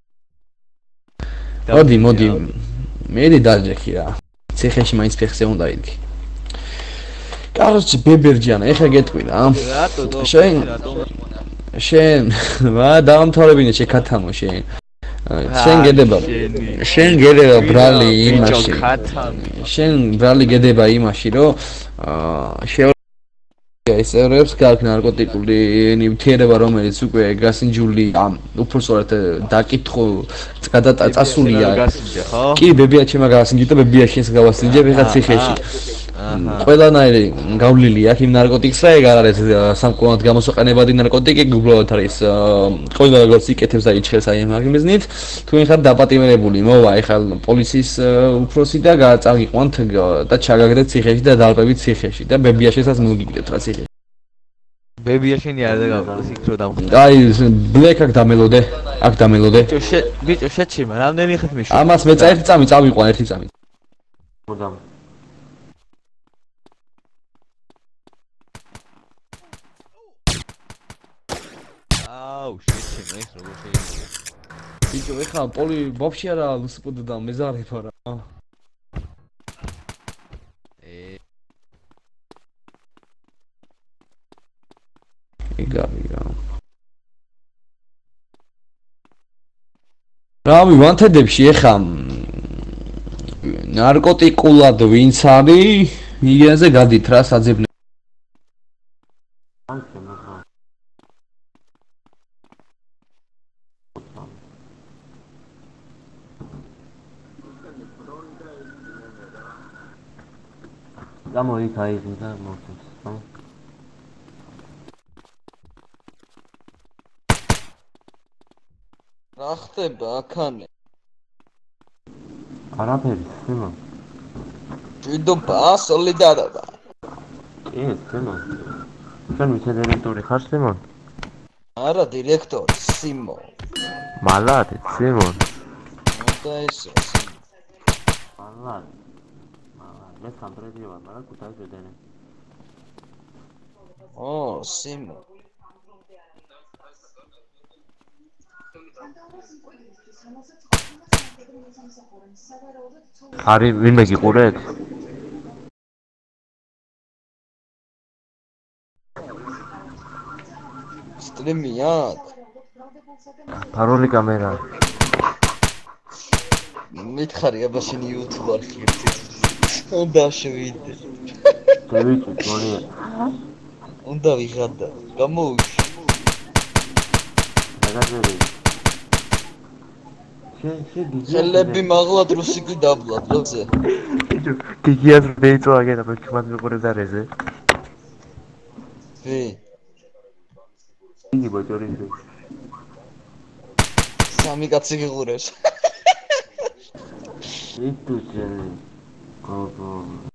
მოდი მოდი მედი დაჯექი რა ციხეში მაინც ფეხზე უნდა იდგე კაროჩი ბებერჯანა ეხა გეტყვი რა რატო შენ შენ ვა დაამთავრებინე შეკათამო შენ შენ გედება შენ გედება ბრალი იმაში შენ ბრალი გედება იმაში რომ შე ესერებს კარგ ნარკოტიკული ნივთიერება რომელიც უკვე გასინჯული ამ უბრალოდ დაკითხო გადაწასულია კი ბებია ჩემა გასინჯი და ბებია შენს გავასინჯებ ეხა ციხეში ყველანაირი გავლილი აქ იმ ნარკოტიკს რა ეგ არ არის სამკურნალოდ გამოსაყენებადი ნარკოტიკი უბრალოდ არის ყველა როგორც იკეთებს და იჩხერს აი ამ მიზნით თუ ხარ დაპატიმრებული მოვა ეხლა პოლიციის უფროსი და წავიყვანთ და ჩაგაგდეთ ციხეში და დალპებით ციხეში და ბებიაშენსაც მოგიგდეთ რა ციხეში ბებიაშენი არ დაგავყოს იქ რო დამხდარ აი ბლეკ აქ დამელოდე აქ დამელოდე ბიჭო ბიჭო შეჩიმა რამდენი ხეთ მიშვა ამას მე წაერთი წამი წავიყვან ერთი წამი მოდამ აუ შეჩემა ეს როგორ შეიძლება ბიჭო ეხლა პოლი ვაფშე არა ლუსპოდ და მეზარეფა რა იგავი რა რა ვი ვანთედებში ეხა ნარკოტიკულად ვინც არის მიგენზე გადით რა საძებნე Come on, guys, we have more things. რა ხდება აქანე? არაფერი, სიმონ. ჯიდობა, სოლიდარობა. კი, სიმონ. შენ ვიცე-დირექტორი ხარ, სიმონ? არა, დირექტორი, სიმონ. მალად, სიმონ. და ესე, სიმონ. მალად. მალად. მე სამტრედი ვარ, მაგრამ კუთაის ვედენი. ო, სიმონ. არის ვინმე გიყურეთ? სტრიმი აქვს? პაროლი კამერა. მითხარი აბა შენ YouTube არხი ერთი. უნდა შევიდე. შევიდე, გონია. უნდა ვიღადა. გამოვიშვი. დაგაძვერი. შენ შენ გიგია. ხელები მაღლად რუსიკი დაბლად, როზე. გიგიას მეიწვა აგერა მე ჩუმად მიყურებ და რეზე. ვი? იგი ბოჭორი ის. სამი კაცი გიყურებს. იტუ შენ. აბა.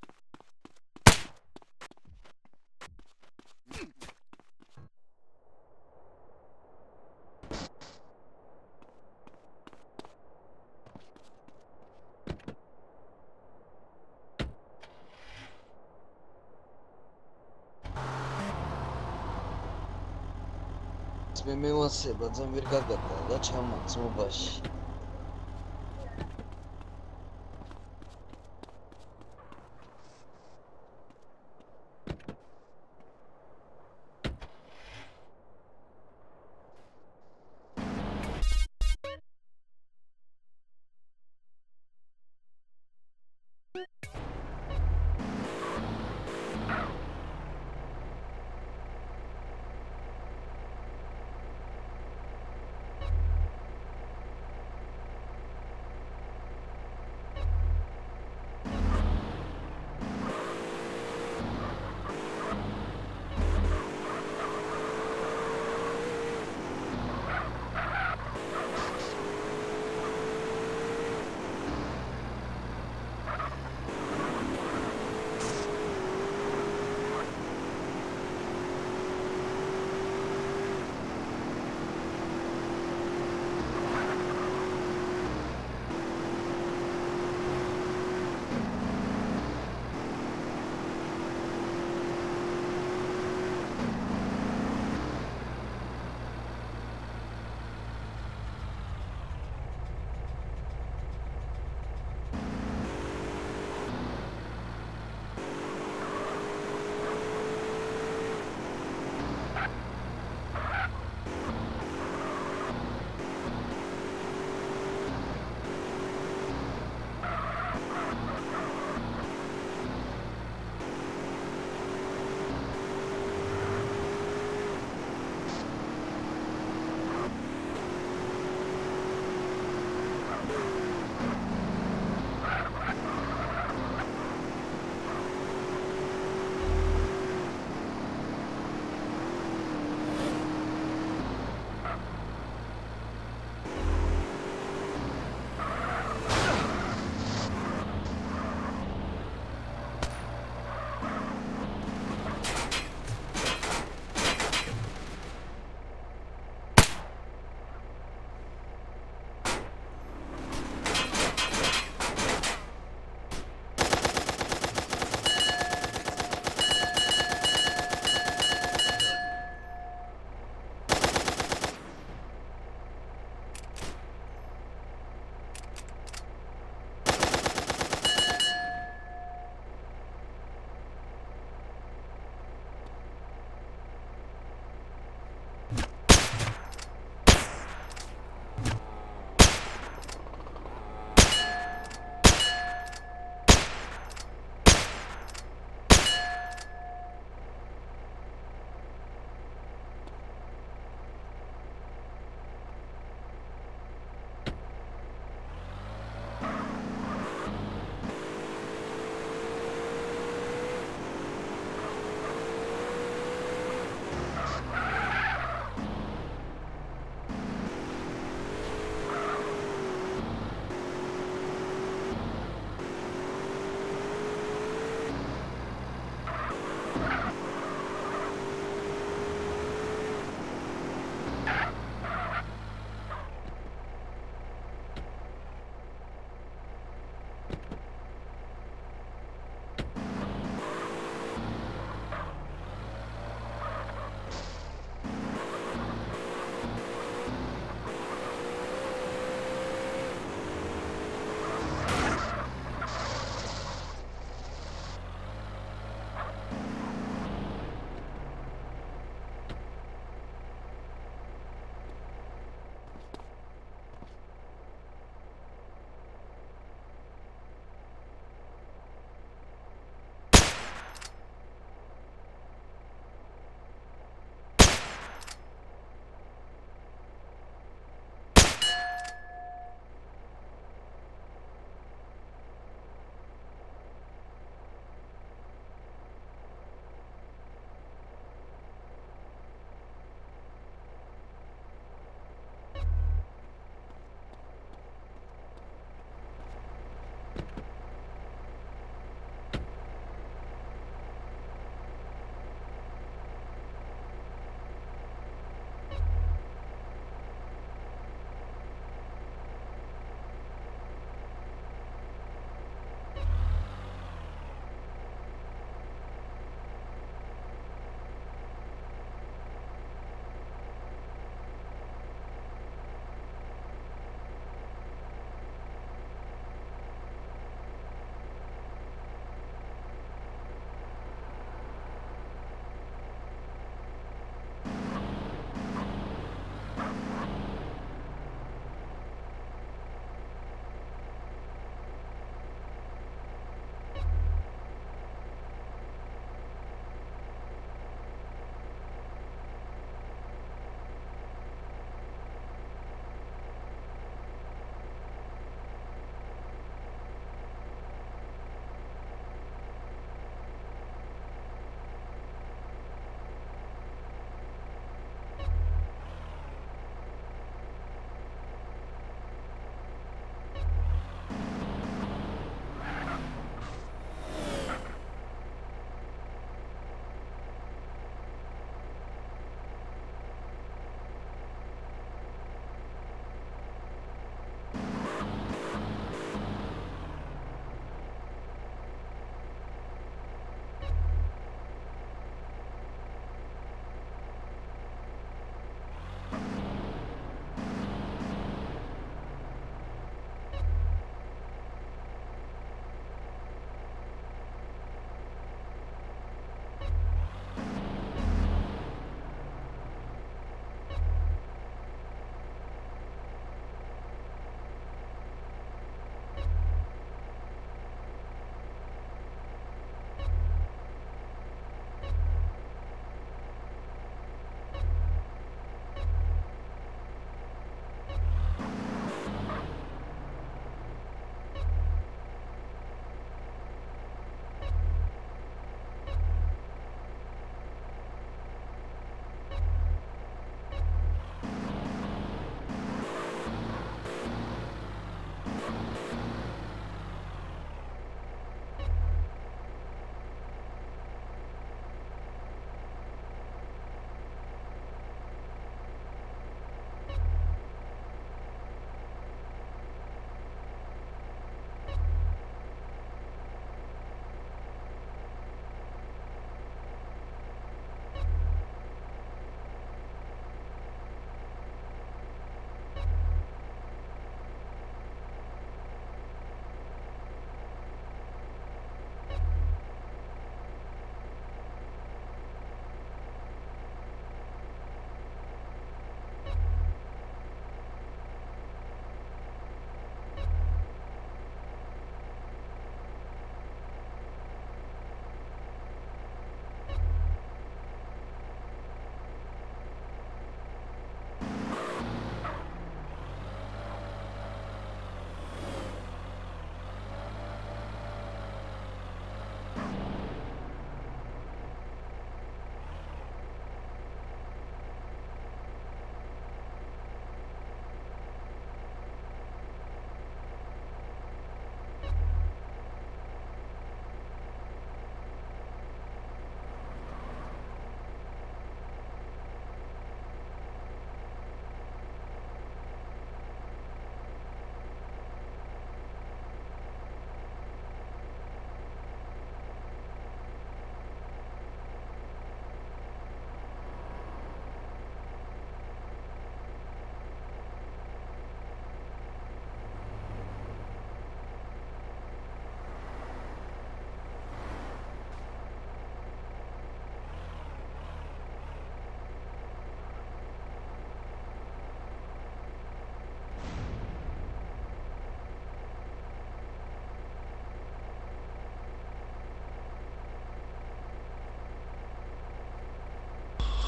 მე მევასება ძამ ვერ გაგადა და ჩამოც მობაში.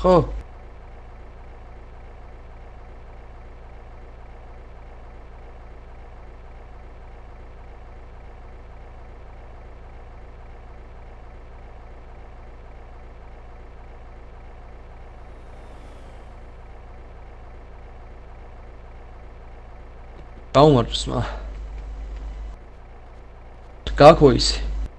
ხო გაუმარჯოს მა გაქვო ისე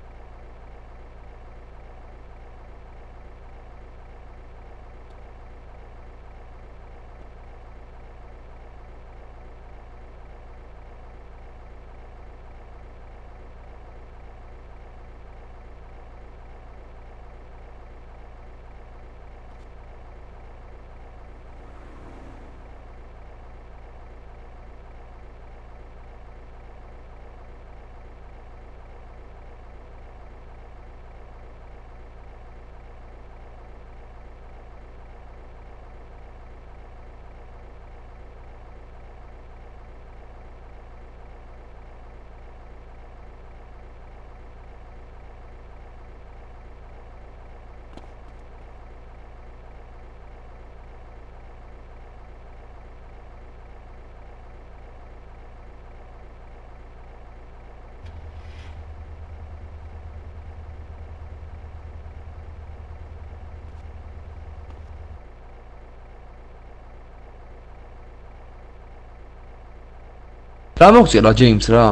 რა მოგწერა ჯეიმს რა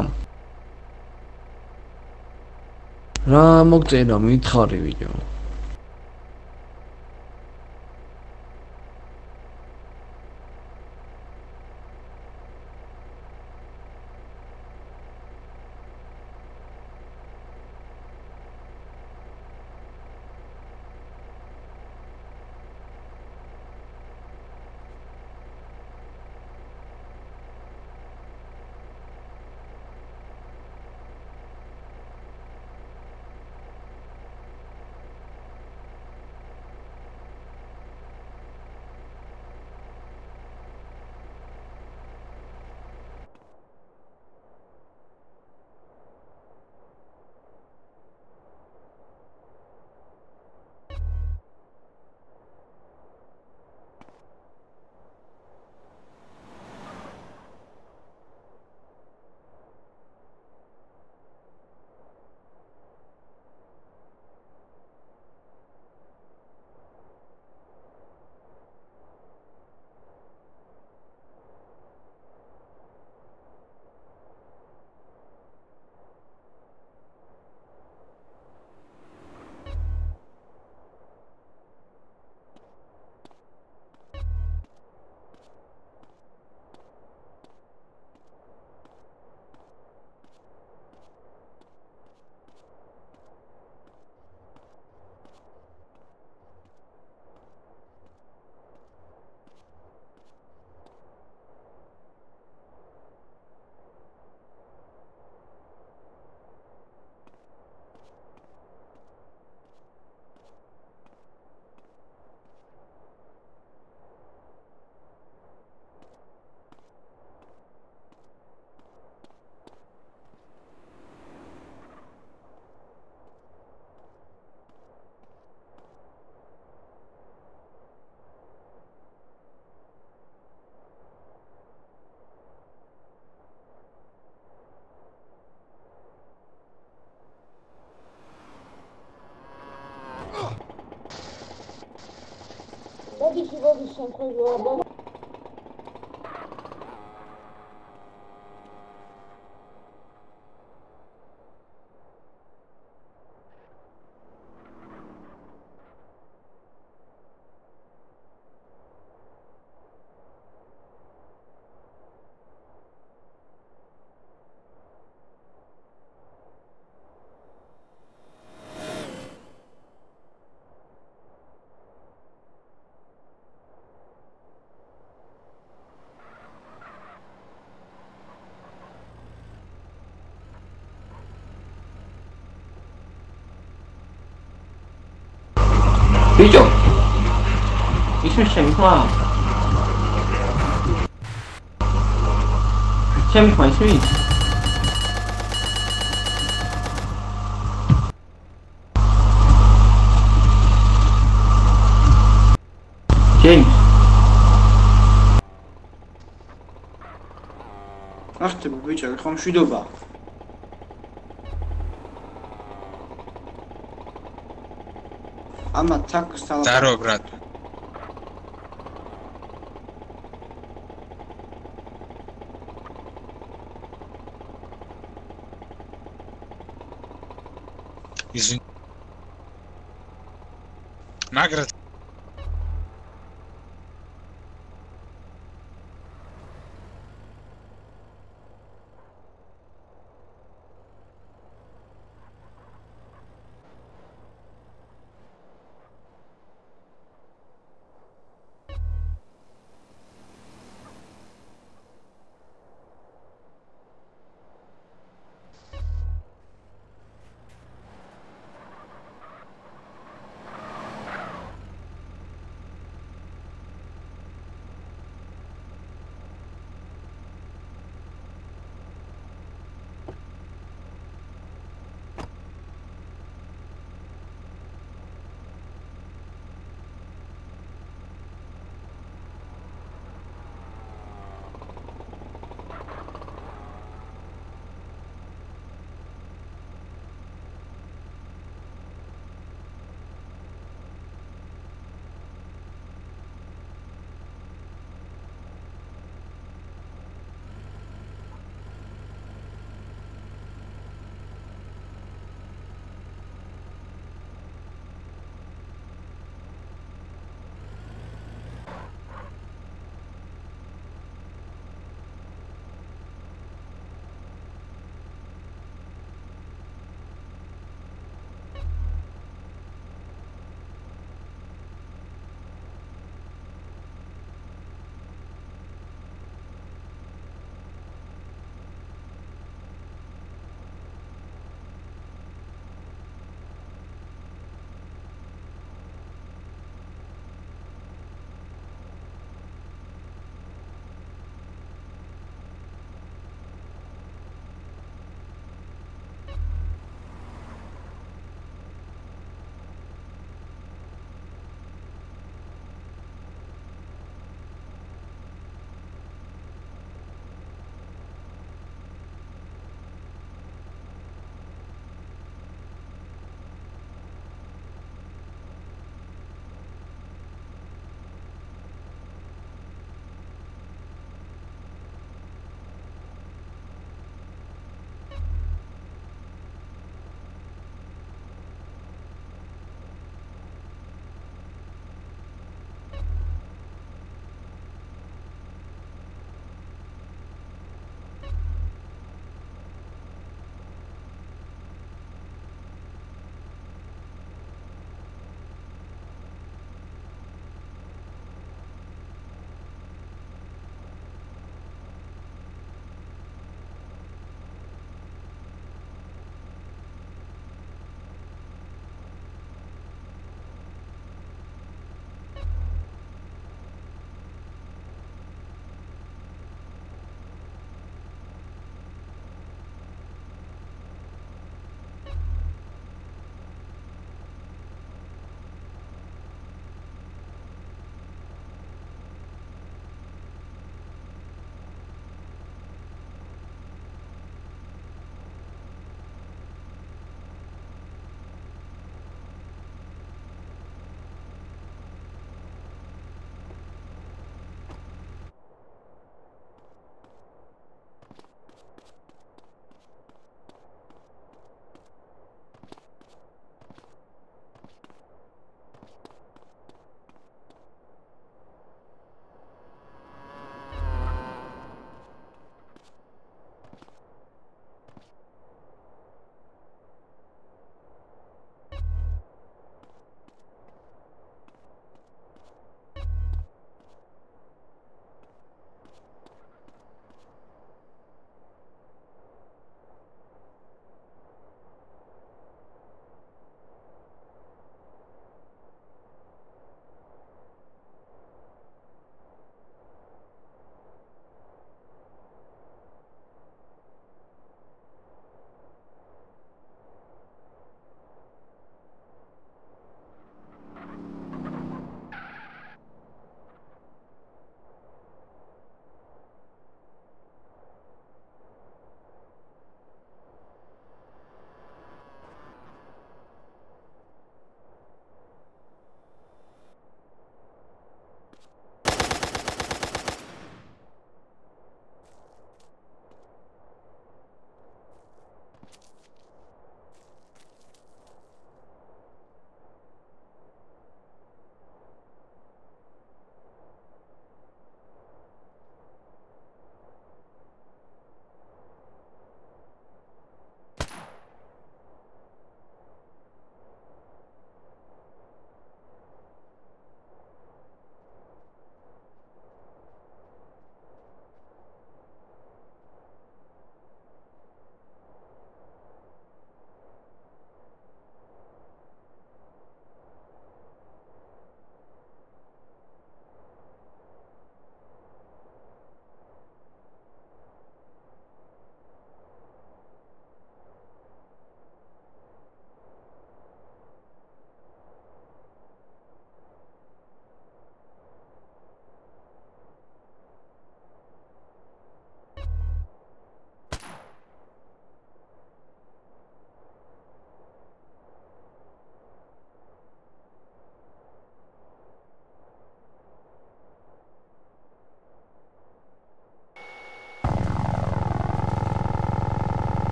რა მოგწერა მითხარი ვიდეო Body się robi się Bicho! Ismi შემიხმა? შემიხმა ისმის? ბიჭო, ხომ შვიდობა. ამა თაკს თალა. დარო ბრატ. Извини. Наград.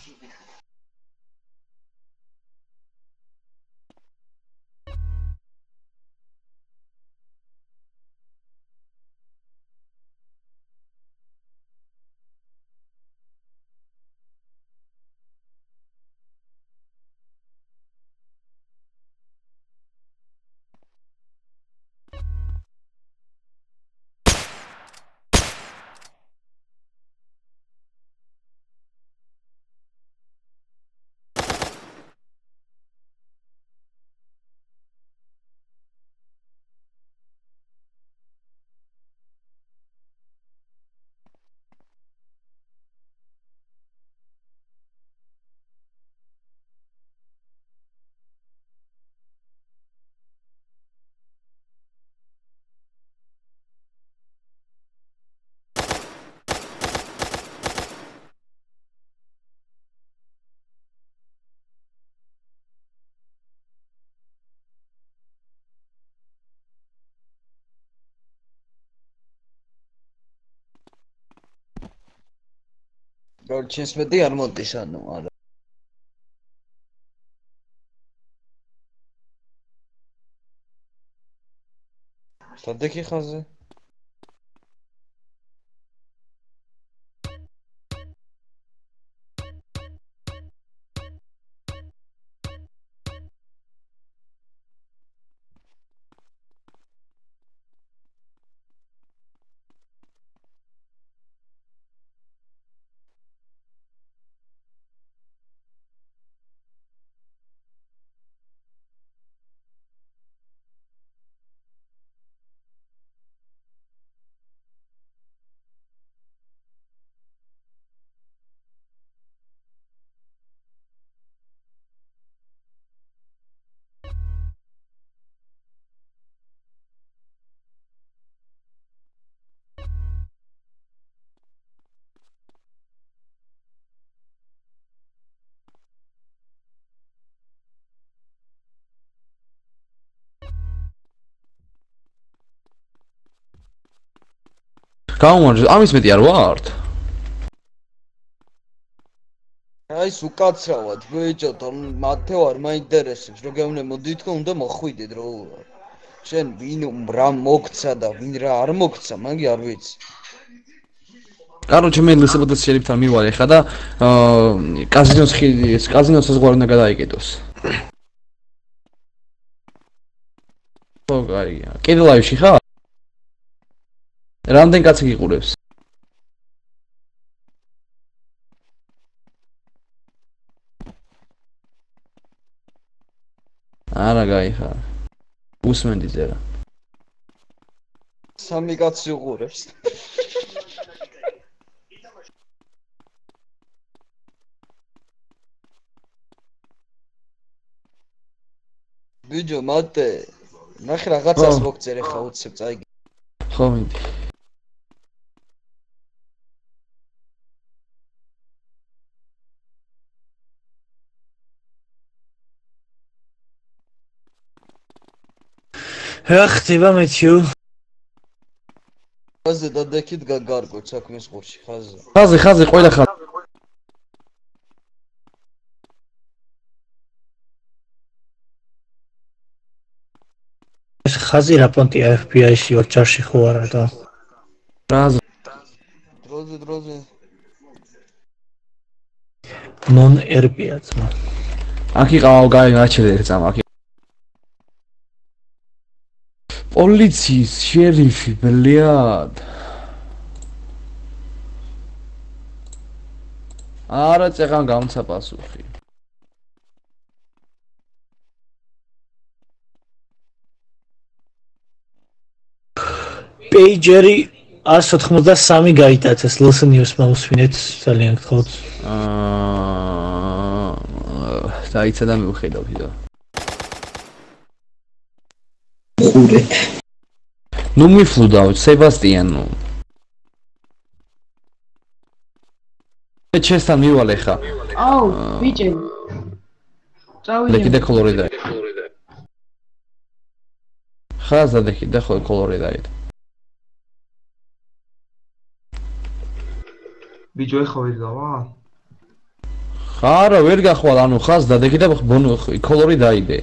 როჩენს მეტი არ მოდის ანუ არა სადექი ხაზე გამომარჯვე ამის მეტი არ ვართ აი ეს უკაცრავად ბიჭო მათე ვარ მაინტერესებს რო გეუნე მოდი თქო უნდა მოხვიდე დროულად შენ ვინ რა მოგცა და ვინ რა არ მოგცა მაგი არ ვიცი კაროჩე მე ლისაბონის შერიფთან მივალ ეხა და კაზინოს ხიდის კაზინოს საზღვარი უნდა გადაიკეტოს ო გაიგია კიდე ლაივში ხარ რამდენ კაცი გიყურებს არა გაიხარ უსმენდი წერა სამი კაცი უყურებს ბიჭო მათე ნახე რაღაცას მოგწერე ხა უცებ წაიგი ხო მინდი ეხ ხდება მეჩიო ხაზე დადექით გაგარგო საქმის ყურში ხაზე ხაზე ხაზე ყველა ხარ ეს ხაზი რა პონტია ეფ ბი აი-ში ოჩარში ხო არა და რაზე დროზე დროზე ნონ ერბია ძმა აქ იყავ გაი გაჩერე ერთამ აქ პოლიციის შერიფი ბლიად არა წეღან გამცა პასუხი პეიჯერი ას ოთხმოცდასამი გაიტაცეს ლოსონ ნიუსმა უსვინეთ ძალიან გთხოვთ აა დაიცა და მივხედავ კიდევ ხურე ნუ მიფლუდავ სებასტიანო ჩესთან მივალ ეხა აუ ბიჭები წავიდე კიდე კოლორიდა ხაზა და კიდე კოლორიდა ბიჭო ეხა ვერ გავა? ხარა ვერ გახვალ ანუ ხაზ დადეგი და კოლორი დაიდე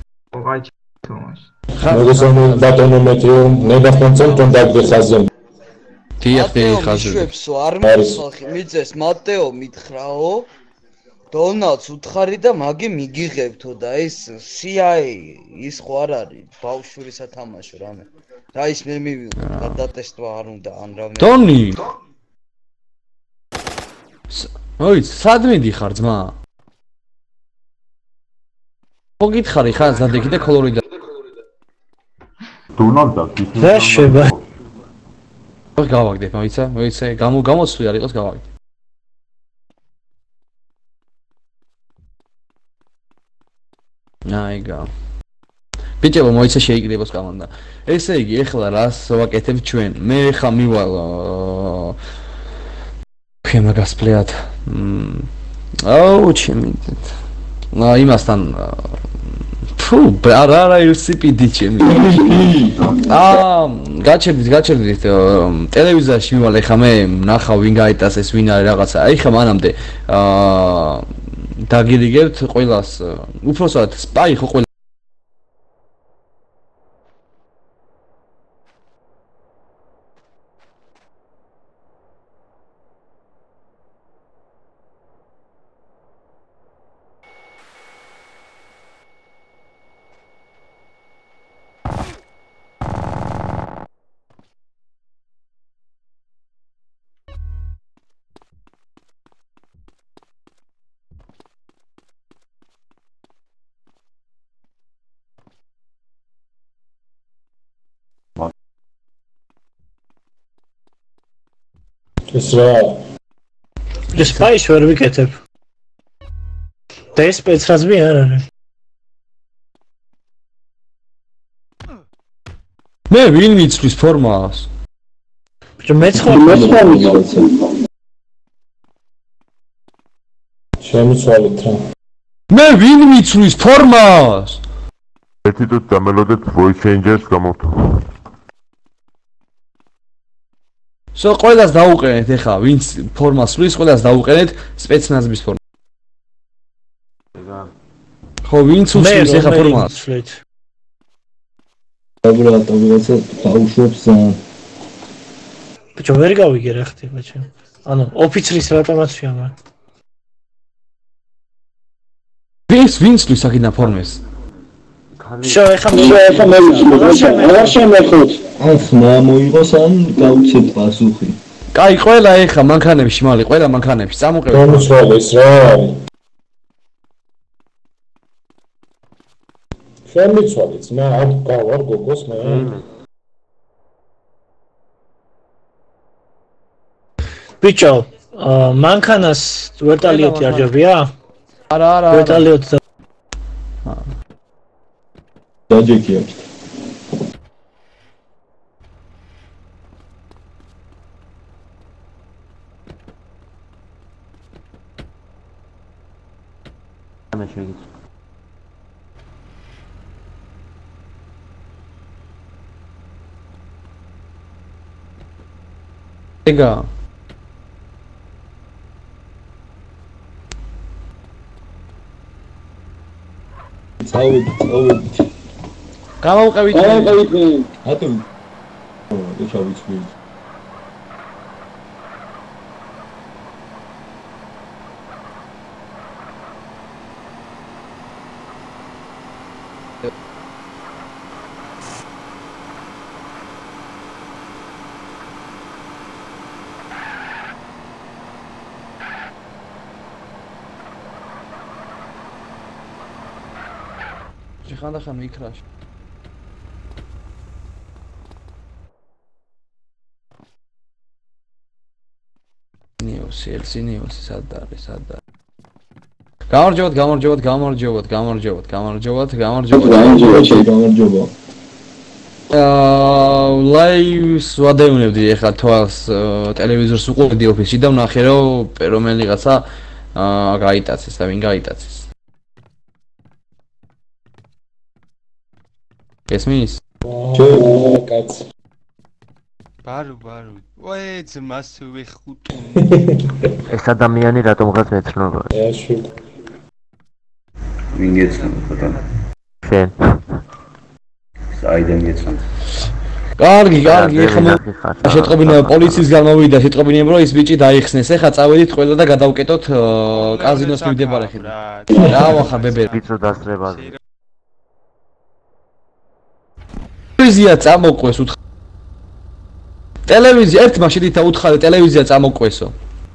მოგესალმე ბატონო მეტეო მე გასწავლე დაგდე ხაზზე დიახ ხაზზე მიშვებსო არ მიხალხი მიწეს მატეო მითხრაო დონალდს უთხარი და მაგი მიგიღებთო და ეს სი აი ის ხო არ არის ბავშვური სათამაშო რამე რა ის მე მივიღო გადატესტვა არ უნდა ან რამე დონი ოი სად მიდიხარ ძმა მოგითხარი ხარ ზადეკი და კოლორი და დონალდა და შევა ხო გავაგდებ მოიცა მოიცა გამო გამოსვლი არ იყოს გავაგდებ აიგა ბიჭებო მოიცა შეიგრებოს კომანდა ესე იგი ეხლა რას ვაკეთებ ჩვენ მე ხა მივალ ხემა გასპლეად აუ ჩემი ნა იმასთან ფუ არა არა ილსიპიდი ჩემი აა გაჩერდით გაჩერდით ტელევიზორში მივალ ეხლა მე ნახავ ვინ გაიტას ეს ვინ არის რაღაცა აი ხა მანამდე აა დაგირიგებთ ყველას უпроსად სპაი ხო ყველა ეს რა ეს სპაის ვერ ვიკეთებ და ეს სპეცრაზმი არ არის მე ვინ მიცვლის ფორმას ბიჭო მე ხო მე ხო მიცვლის შემიცვალეთ რა მე ვინ მიცვლის ფორმას ერთი თუ დამელოდეთ voice changers გამოვთო სო ყველას დაუყენეთ ეხა ვინც ფორმას სვლის ყველას დაუყენეთ სპეცნაზმის ფორმა ხო ვინც უსვლის ეხა ფორმას უბრალოდ ვიღაცა დაუშვებს ბიჭო ვერ გავიგე რა ხდება ჩემ ანუ ოფიცრის რატომაცია მაგრამ ვინც ვინც სვლის აქედან ფორმას შო ეხა მე რა შემეხოთ ახლა მოიღოს ან გავუცეთ პასუხი კაი ყველა ეხა მანქანებში მალი ყველა მანქანებში წამოყევთ გამოსვალეს რა შემიცვალეთ მე არ გავარ გოგოს მე ბიჭო მანქანას ვერტალიოტი არ ჯობია არა არა ვერტალიოტი დაჯექი აქვს მე შეგიც ეგა წავიდით წავიდით გამოვყევით გამოვყევით ატო ეს ავიცვი ხან და ხან მიკრაში ნიუსი ელსი ნიუსი სად არის სად არის გამარჯობათ გამარჯობათ გამარჯობათ გამარჯობათ გამარჯობათ გამარჯობათ გამარჯობა აა ლაივს ვადევნებდი ეხლა თვალს ტელევიზორს უყურებდი ოფისში და ვნახე რომ რომელიღაცა აა გაიტაცეს და ვინ გაიტაცეს ესმის? კაც ბარო ბარო ой ძმას ვეხუტუნ ეს ადამიანი რატომღაც მეცნობა ეში ვინ ეცნობა ბატონო შენ საიდან ეცნობა კარგი კარგი ეხლა შეტყობინა პოლიციის გამოვიდა შეტყობინებ რომ ის ბიჭი დაიხსნეს ეხლა წავედით ყველა და გადავკეტოთ კაზინოს მიმდებარე ხე რა ვახა ბებე ვიწრო დასწრებაზე ტელევიზია წამოყვეს უთხრა ტელევიზია ერთ მაშინით დაუთხარი ტელევიზია წამოყვესო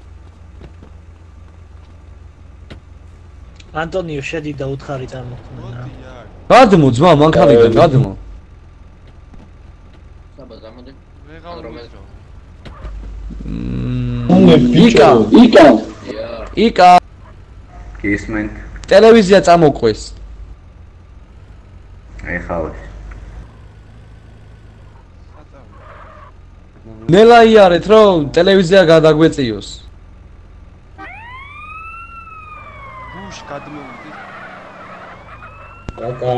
ანტონიო შედი და უთხარი წარმოქმნა რა გადმო ძმა მანქანიდან გადმო იკა იკა იკა კისმენთ ტელევიზია წამოყვეს ეხლა ნელა იარეთ რომ ტელევიზია გადაგვეწიოს გუშ გადმოვიდი კაკა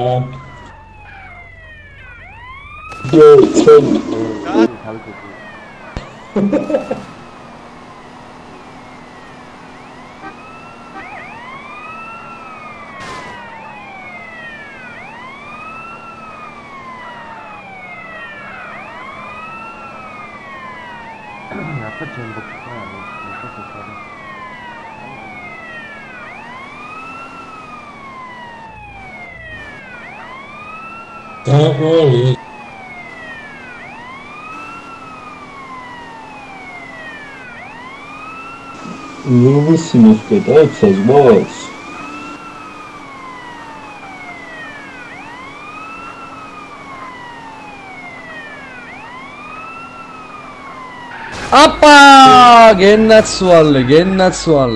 დო ცენ Apa jembok apa? Itu sesuatu. Davoli. Вы симовка, да, созвалась. აპა გენაცვალე გენაცვალე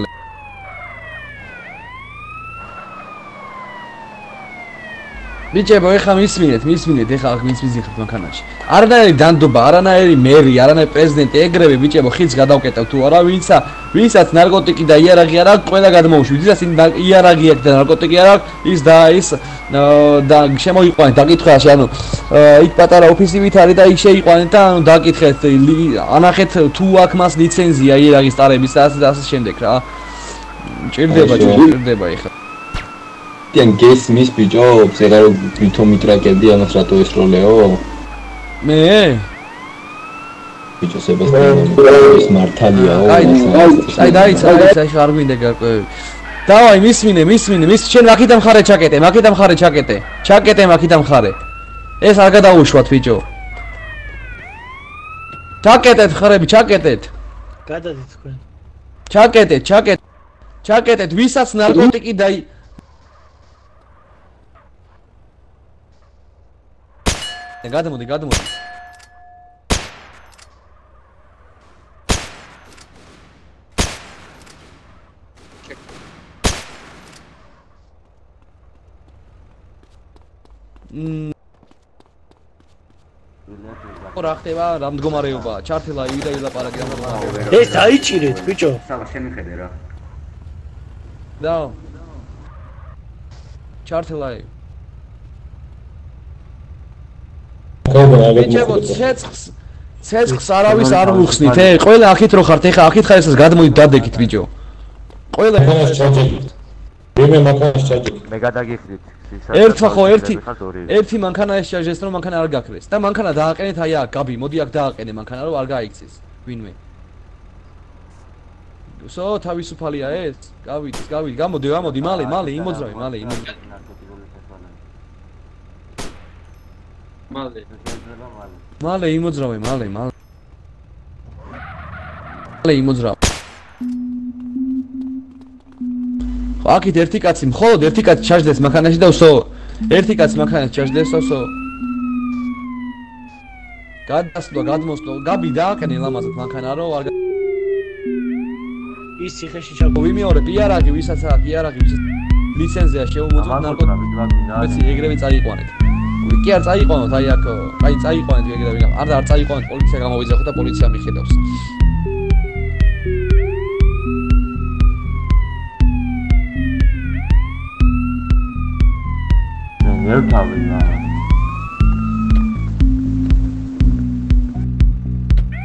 ბიჭებო ეხა მისმინეთ მისმინეთ ეხა აქ მისმინეთ მანქანაში არანაირი დანდობა არანაირი მერი არანაირი პრეზიდენტი ეგრევე ბიჭებო ხიც გადავკეტავ თუ არა ვინცა ვინცაც ნარკოტიკი და იარაღი არ აქვს ყველა გადმოუშვით ვინცაც იარაღი აქვს და ნარკოტიკი არ აქვს ის და ის და შემოიყვანეთ დაკითხვაში ანუ იქ პატარა ოფისივით არის და იქ შეიყვანეთ და ანუ დაკითხეთ ანახეთ თუ აქ მას ლიცენზია იარაღის ტარების და ასე და ასე შემდეგ რა ჭირდება ჭირდება ეხლა დიან გესმის ბიჭო ზეღარ ვითომ მიტრაკებდი ამას რატო ესროლეო მე ბიჭო სებასტიანი ის მართალიაო აი დაიცა დაიცა ეს არ გვინდა გარკვევები დავაი მისმინე მისმინე მის შენ მაქიდან ხარე ჩაკეტე მაქიდან ხარე ჩაკეტე ჩაკეტე მაქიდან ხარე ეს არ გადაუშვათ ბიჭო ჩაკეტეთ ხარები ჩაკეტეთ გადადით თქვენ ჩაკეტეთ ჩაკეტ ჩაკეტეთ ვისაც ნარკოტიკი დაი გადმოდი გადმოდი რა ხდება რა მდგომარეობაა ჩართელა ივიდა ილაპარაკი რა მდგომარეობაა ეს დაიჭირეთ ბიჭო საბა შემიხედე რა და ჩართელა ბიჭებო ცეცხს ცეცხს არავის არ უხსნით ე ყველა აქეთ რო ხართ ეხა აქეთ ხარ ესას გადმოდით დადეკით ბიჭო ყველა მე მანქანას ჩაჭერე მე გადაგიხდით ერთმა ხო ერთი ერთი მანქანა ეს ჩაჟეს რომ მანქანა არ გაქრეს და მანქანა დააყენეთ აი აქ გაბი მოდი აქ დააყენე მანქანა რომ არ გაიქცეს ვინმე სო თავისუფალია ეს გავით გავით გამოდი გამოდი მალე მალე იმოძრავე მალე იმოძრავე მალე მალე იმოძრავე მალე მალე მალე იმოძრავე ხო აქეთ ერთი კაცი მხოლოდ ერთი კაცი ჩაჟდეს მანქანაში და ვსო ერთი კაცი მანქანაში ჩაჟდეს ვსო გადასვლა გადმოსვლა გაბი დააყენე ლამაზად მანქანა რომ არ ის ციხეში ჩაგო ვიმეორებ იარაღი ვისაც აქვს იარაღი ვისაც ლიცენზია შეუმოწმოთ ნარკოტიკი ეგრევე წაიყვანეთ კი არ წაიყვანოთ აი აქ აი წაიყვანეთ ეგრევე არ არ წაიყვანოთ პოლიცია გამოვიძახოთ და პოლიცია მიხედავს ერთავი რა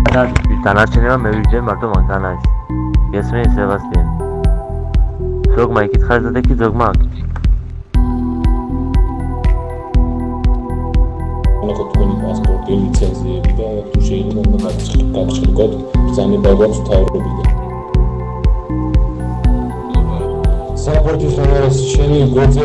დანარჩენება მე ვიგებ მარტო მანქანაში. ესმე სებასტიანი. ზოგმა იკითხავს და კი ზოგმა აკითხავს. ახლა თქვენი პასპორტი, ლიცენზიები და თუ შეიძლება გაგჭიროთ ბრძანება გვაქვს თავრობიდან. საფორტის რამეს შენი გოძე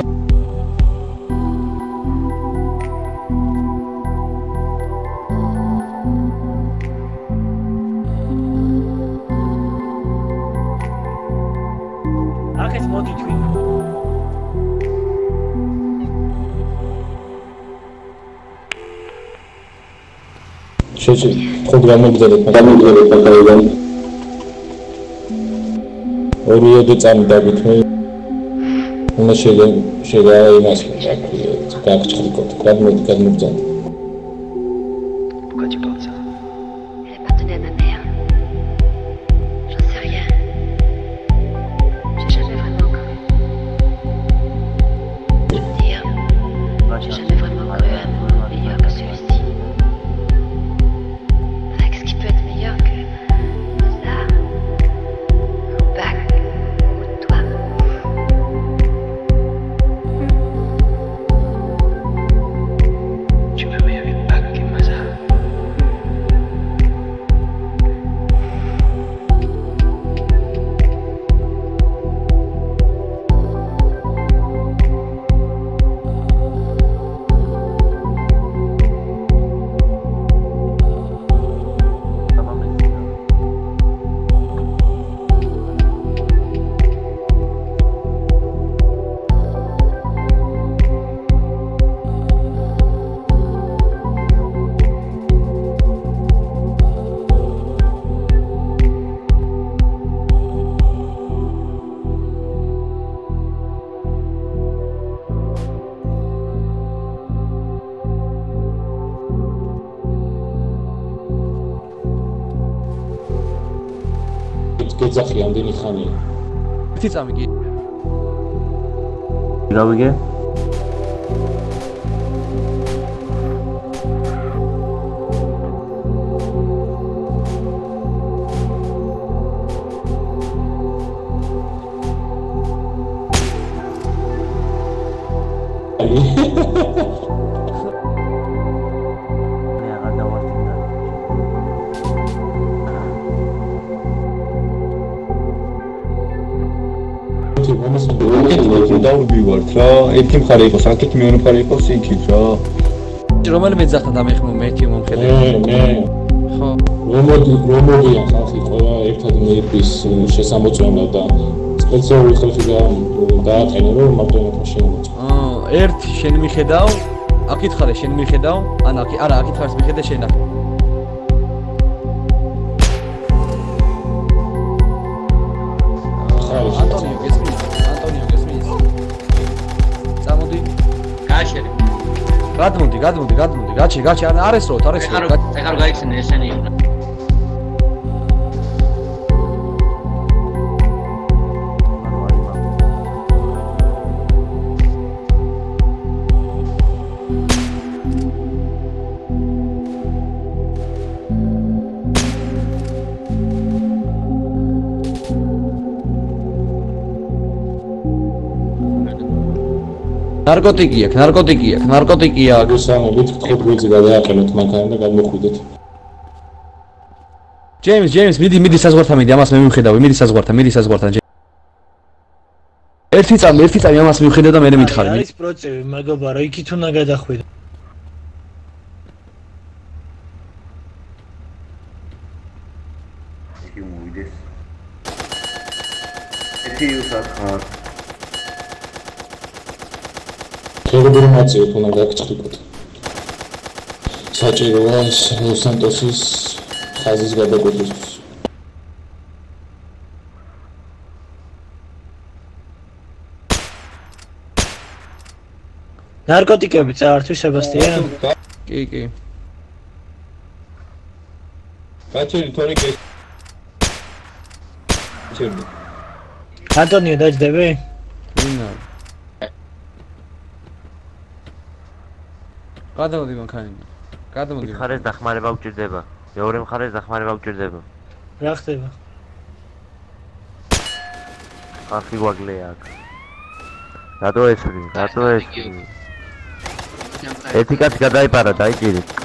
აქეთ მოდი თქვი შეჭი ხოდ გამოგზავნეთ გამოგზავნეთ პატარიდან ორიოდე წამი დაგითმე უნდა შეგა შეგა იმას გაგჭრიკოთ გადმოდი გადმოგზავნეთ Pourquoi tu penses ça? Elle appartenait à ma mère. J'en sais rien. J'ai jamais vraiment cru. Je veux dire, j'ai jamais vraiment cru à un monde meilleur que celui-ci. Enfin, qu'est-ce qui peut être meilleur que Mozart, ou Bach, ou toi? Tu peux mieux avec Bach que Mozart. გეძახი ამდენი ხანია. ერთი წამი კი. გავიგე? დავბივართ რა, ერთი მხარე იყოს აქეთ, მეორე მხარე იყოს იქით რა. რომელიმე ძახთან დამეხმო მე ერთი მომხედე. მე, მე. ხო. რომოდი, რომოდია ხალხი ყველა ერთად მეფის შესამოწმებლად და სპეციალური ხალხი დააყენა რომ მარტო ენათა შემოწმო. აა, ერთი შენ მიხედავ, აქეთ ხარ შენ მიხედავ, ან აქ არა, აქეთ ხარ მიხედე შენ აქ. ანტონიო გესმის? ანტონიო გესმის? წამოდი. გააშერე. გადმოდი, გადმოდი, გადმოდი. გაჩი, გაჩი, არ არესროთ, არესროთ. ეხლა გაიხსენე ესენი. ნარკოტიკი აქვს, ნარკოტიკი აქვს, ნარკოტიკი აქვს. სამობით გთხოვთ გვიძე გადააყენოთ მანქანა და გადმოხვიდეთ. ჯეიმს, ჯეიმს, მიდი, მიდი საზღვართან მიდი, ამას მე მივხედავი, მიდი საზღვართან, მიდი საზღვართან. ერთი წამი, ერთი წამი ამას მივხედავ და მე მითხარი. არის პროცესი, მეგობარო, იქით უნდა გადახვიდე. იგი მოვიდეს. ერთი უსახარ. როგორი მაწევთ უნდა გაგჭრიკოთ. საჭიროა სანტოსის ხაზის გადაკვეთისთვის. ნარკოტიკები წაართვი სებასტიან? კი, კი. გაჩერი თორე კი. ჩერდი. ანტონიო დაждები? ვინა? გადამოდი მანქანა. გადამოდი. ხარეს დახმარება უჭირდება. მეორე მხარეს დახმარება გვჭირდება. რა ხდება? ხალხი გვაგლეა აქ. რატო ესვრი? რატო ესვრი? ერთი კაცი გადაიპარა, დაიჭირეთ.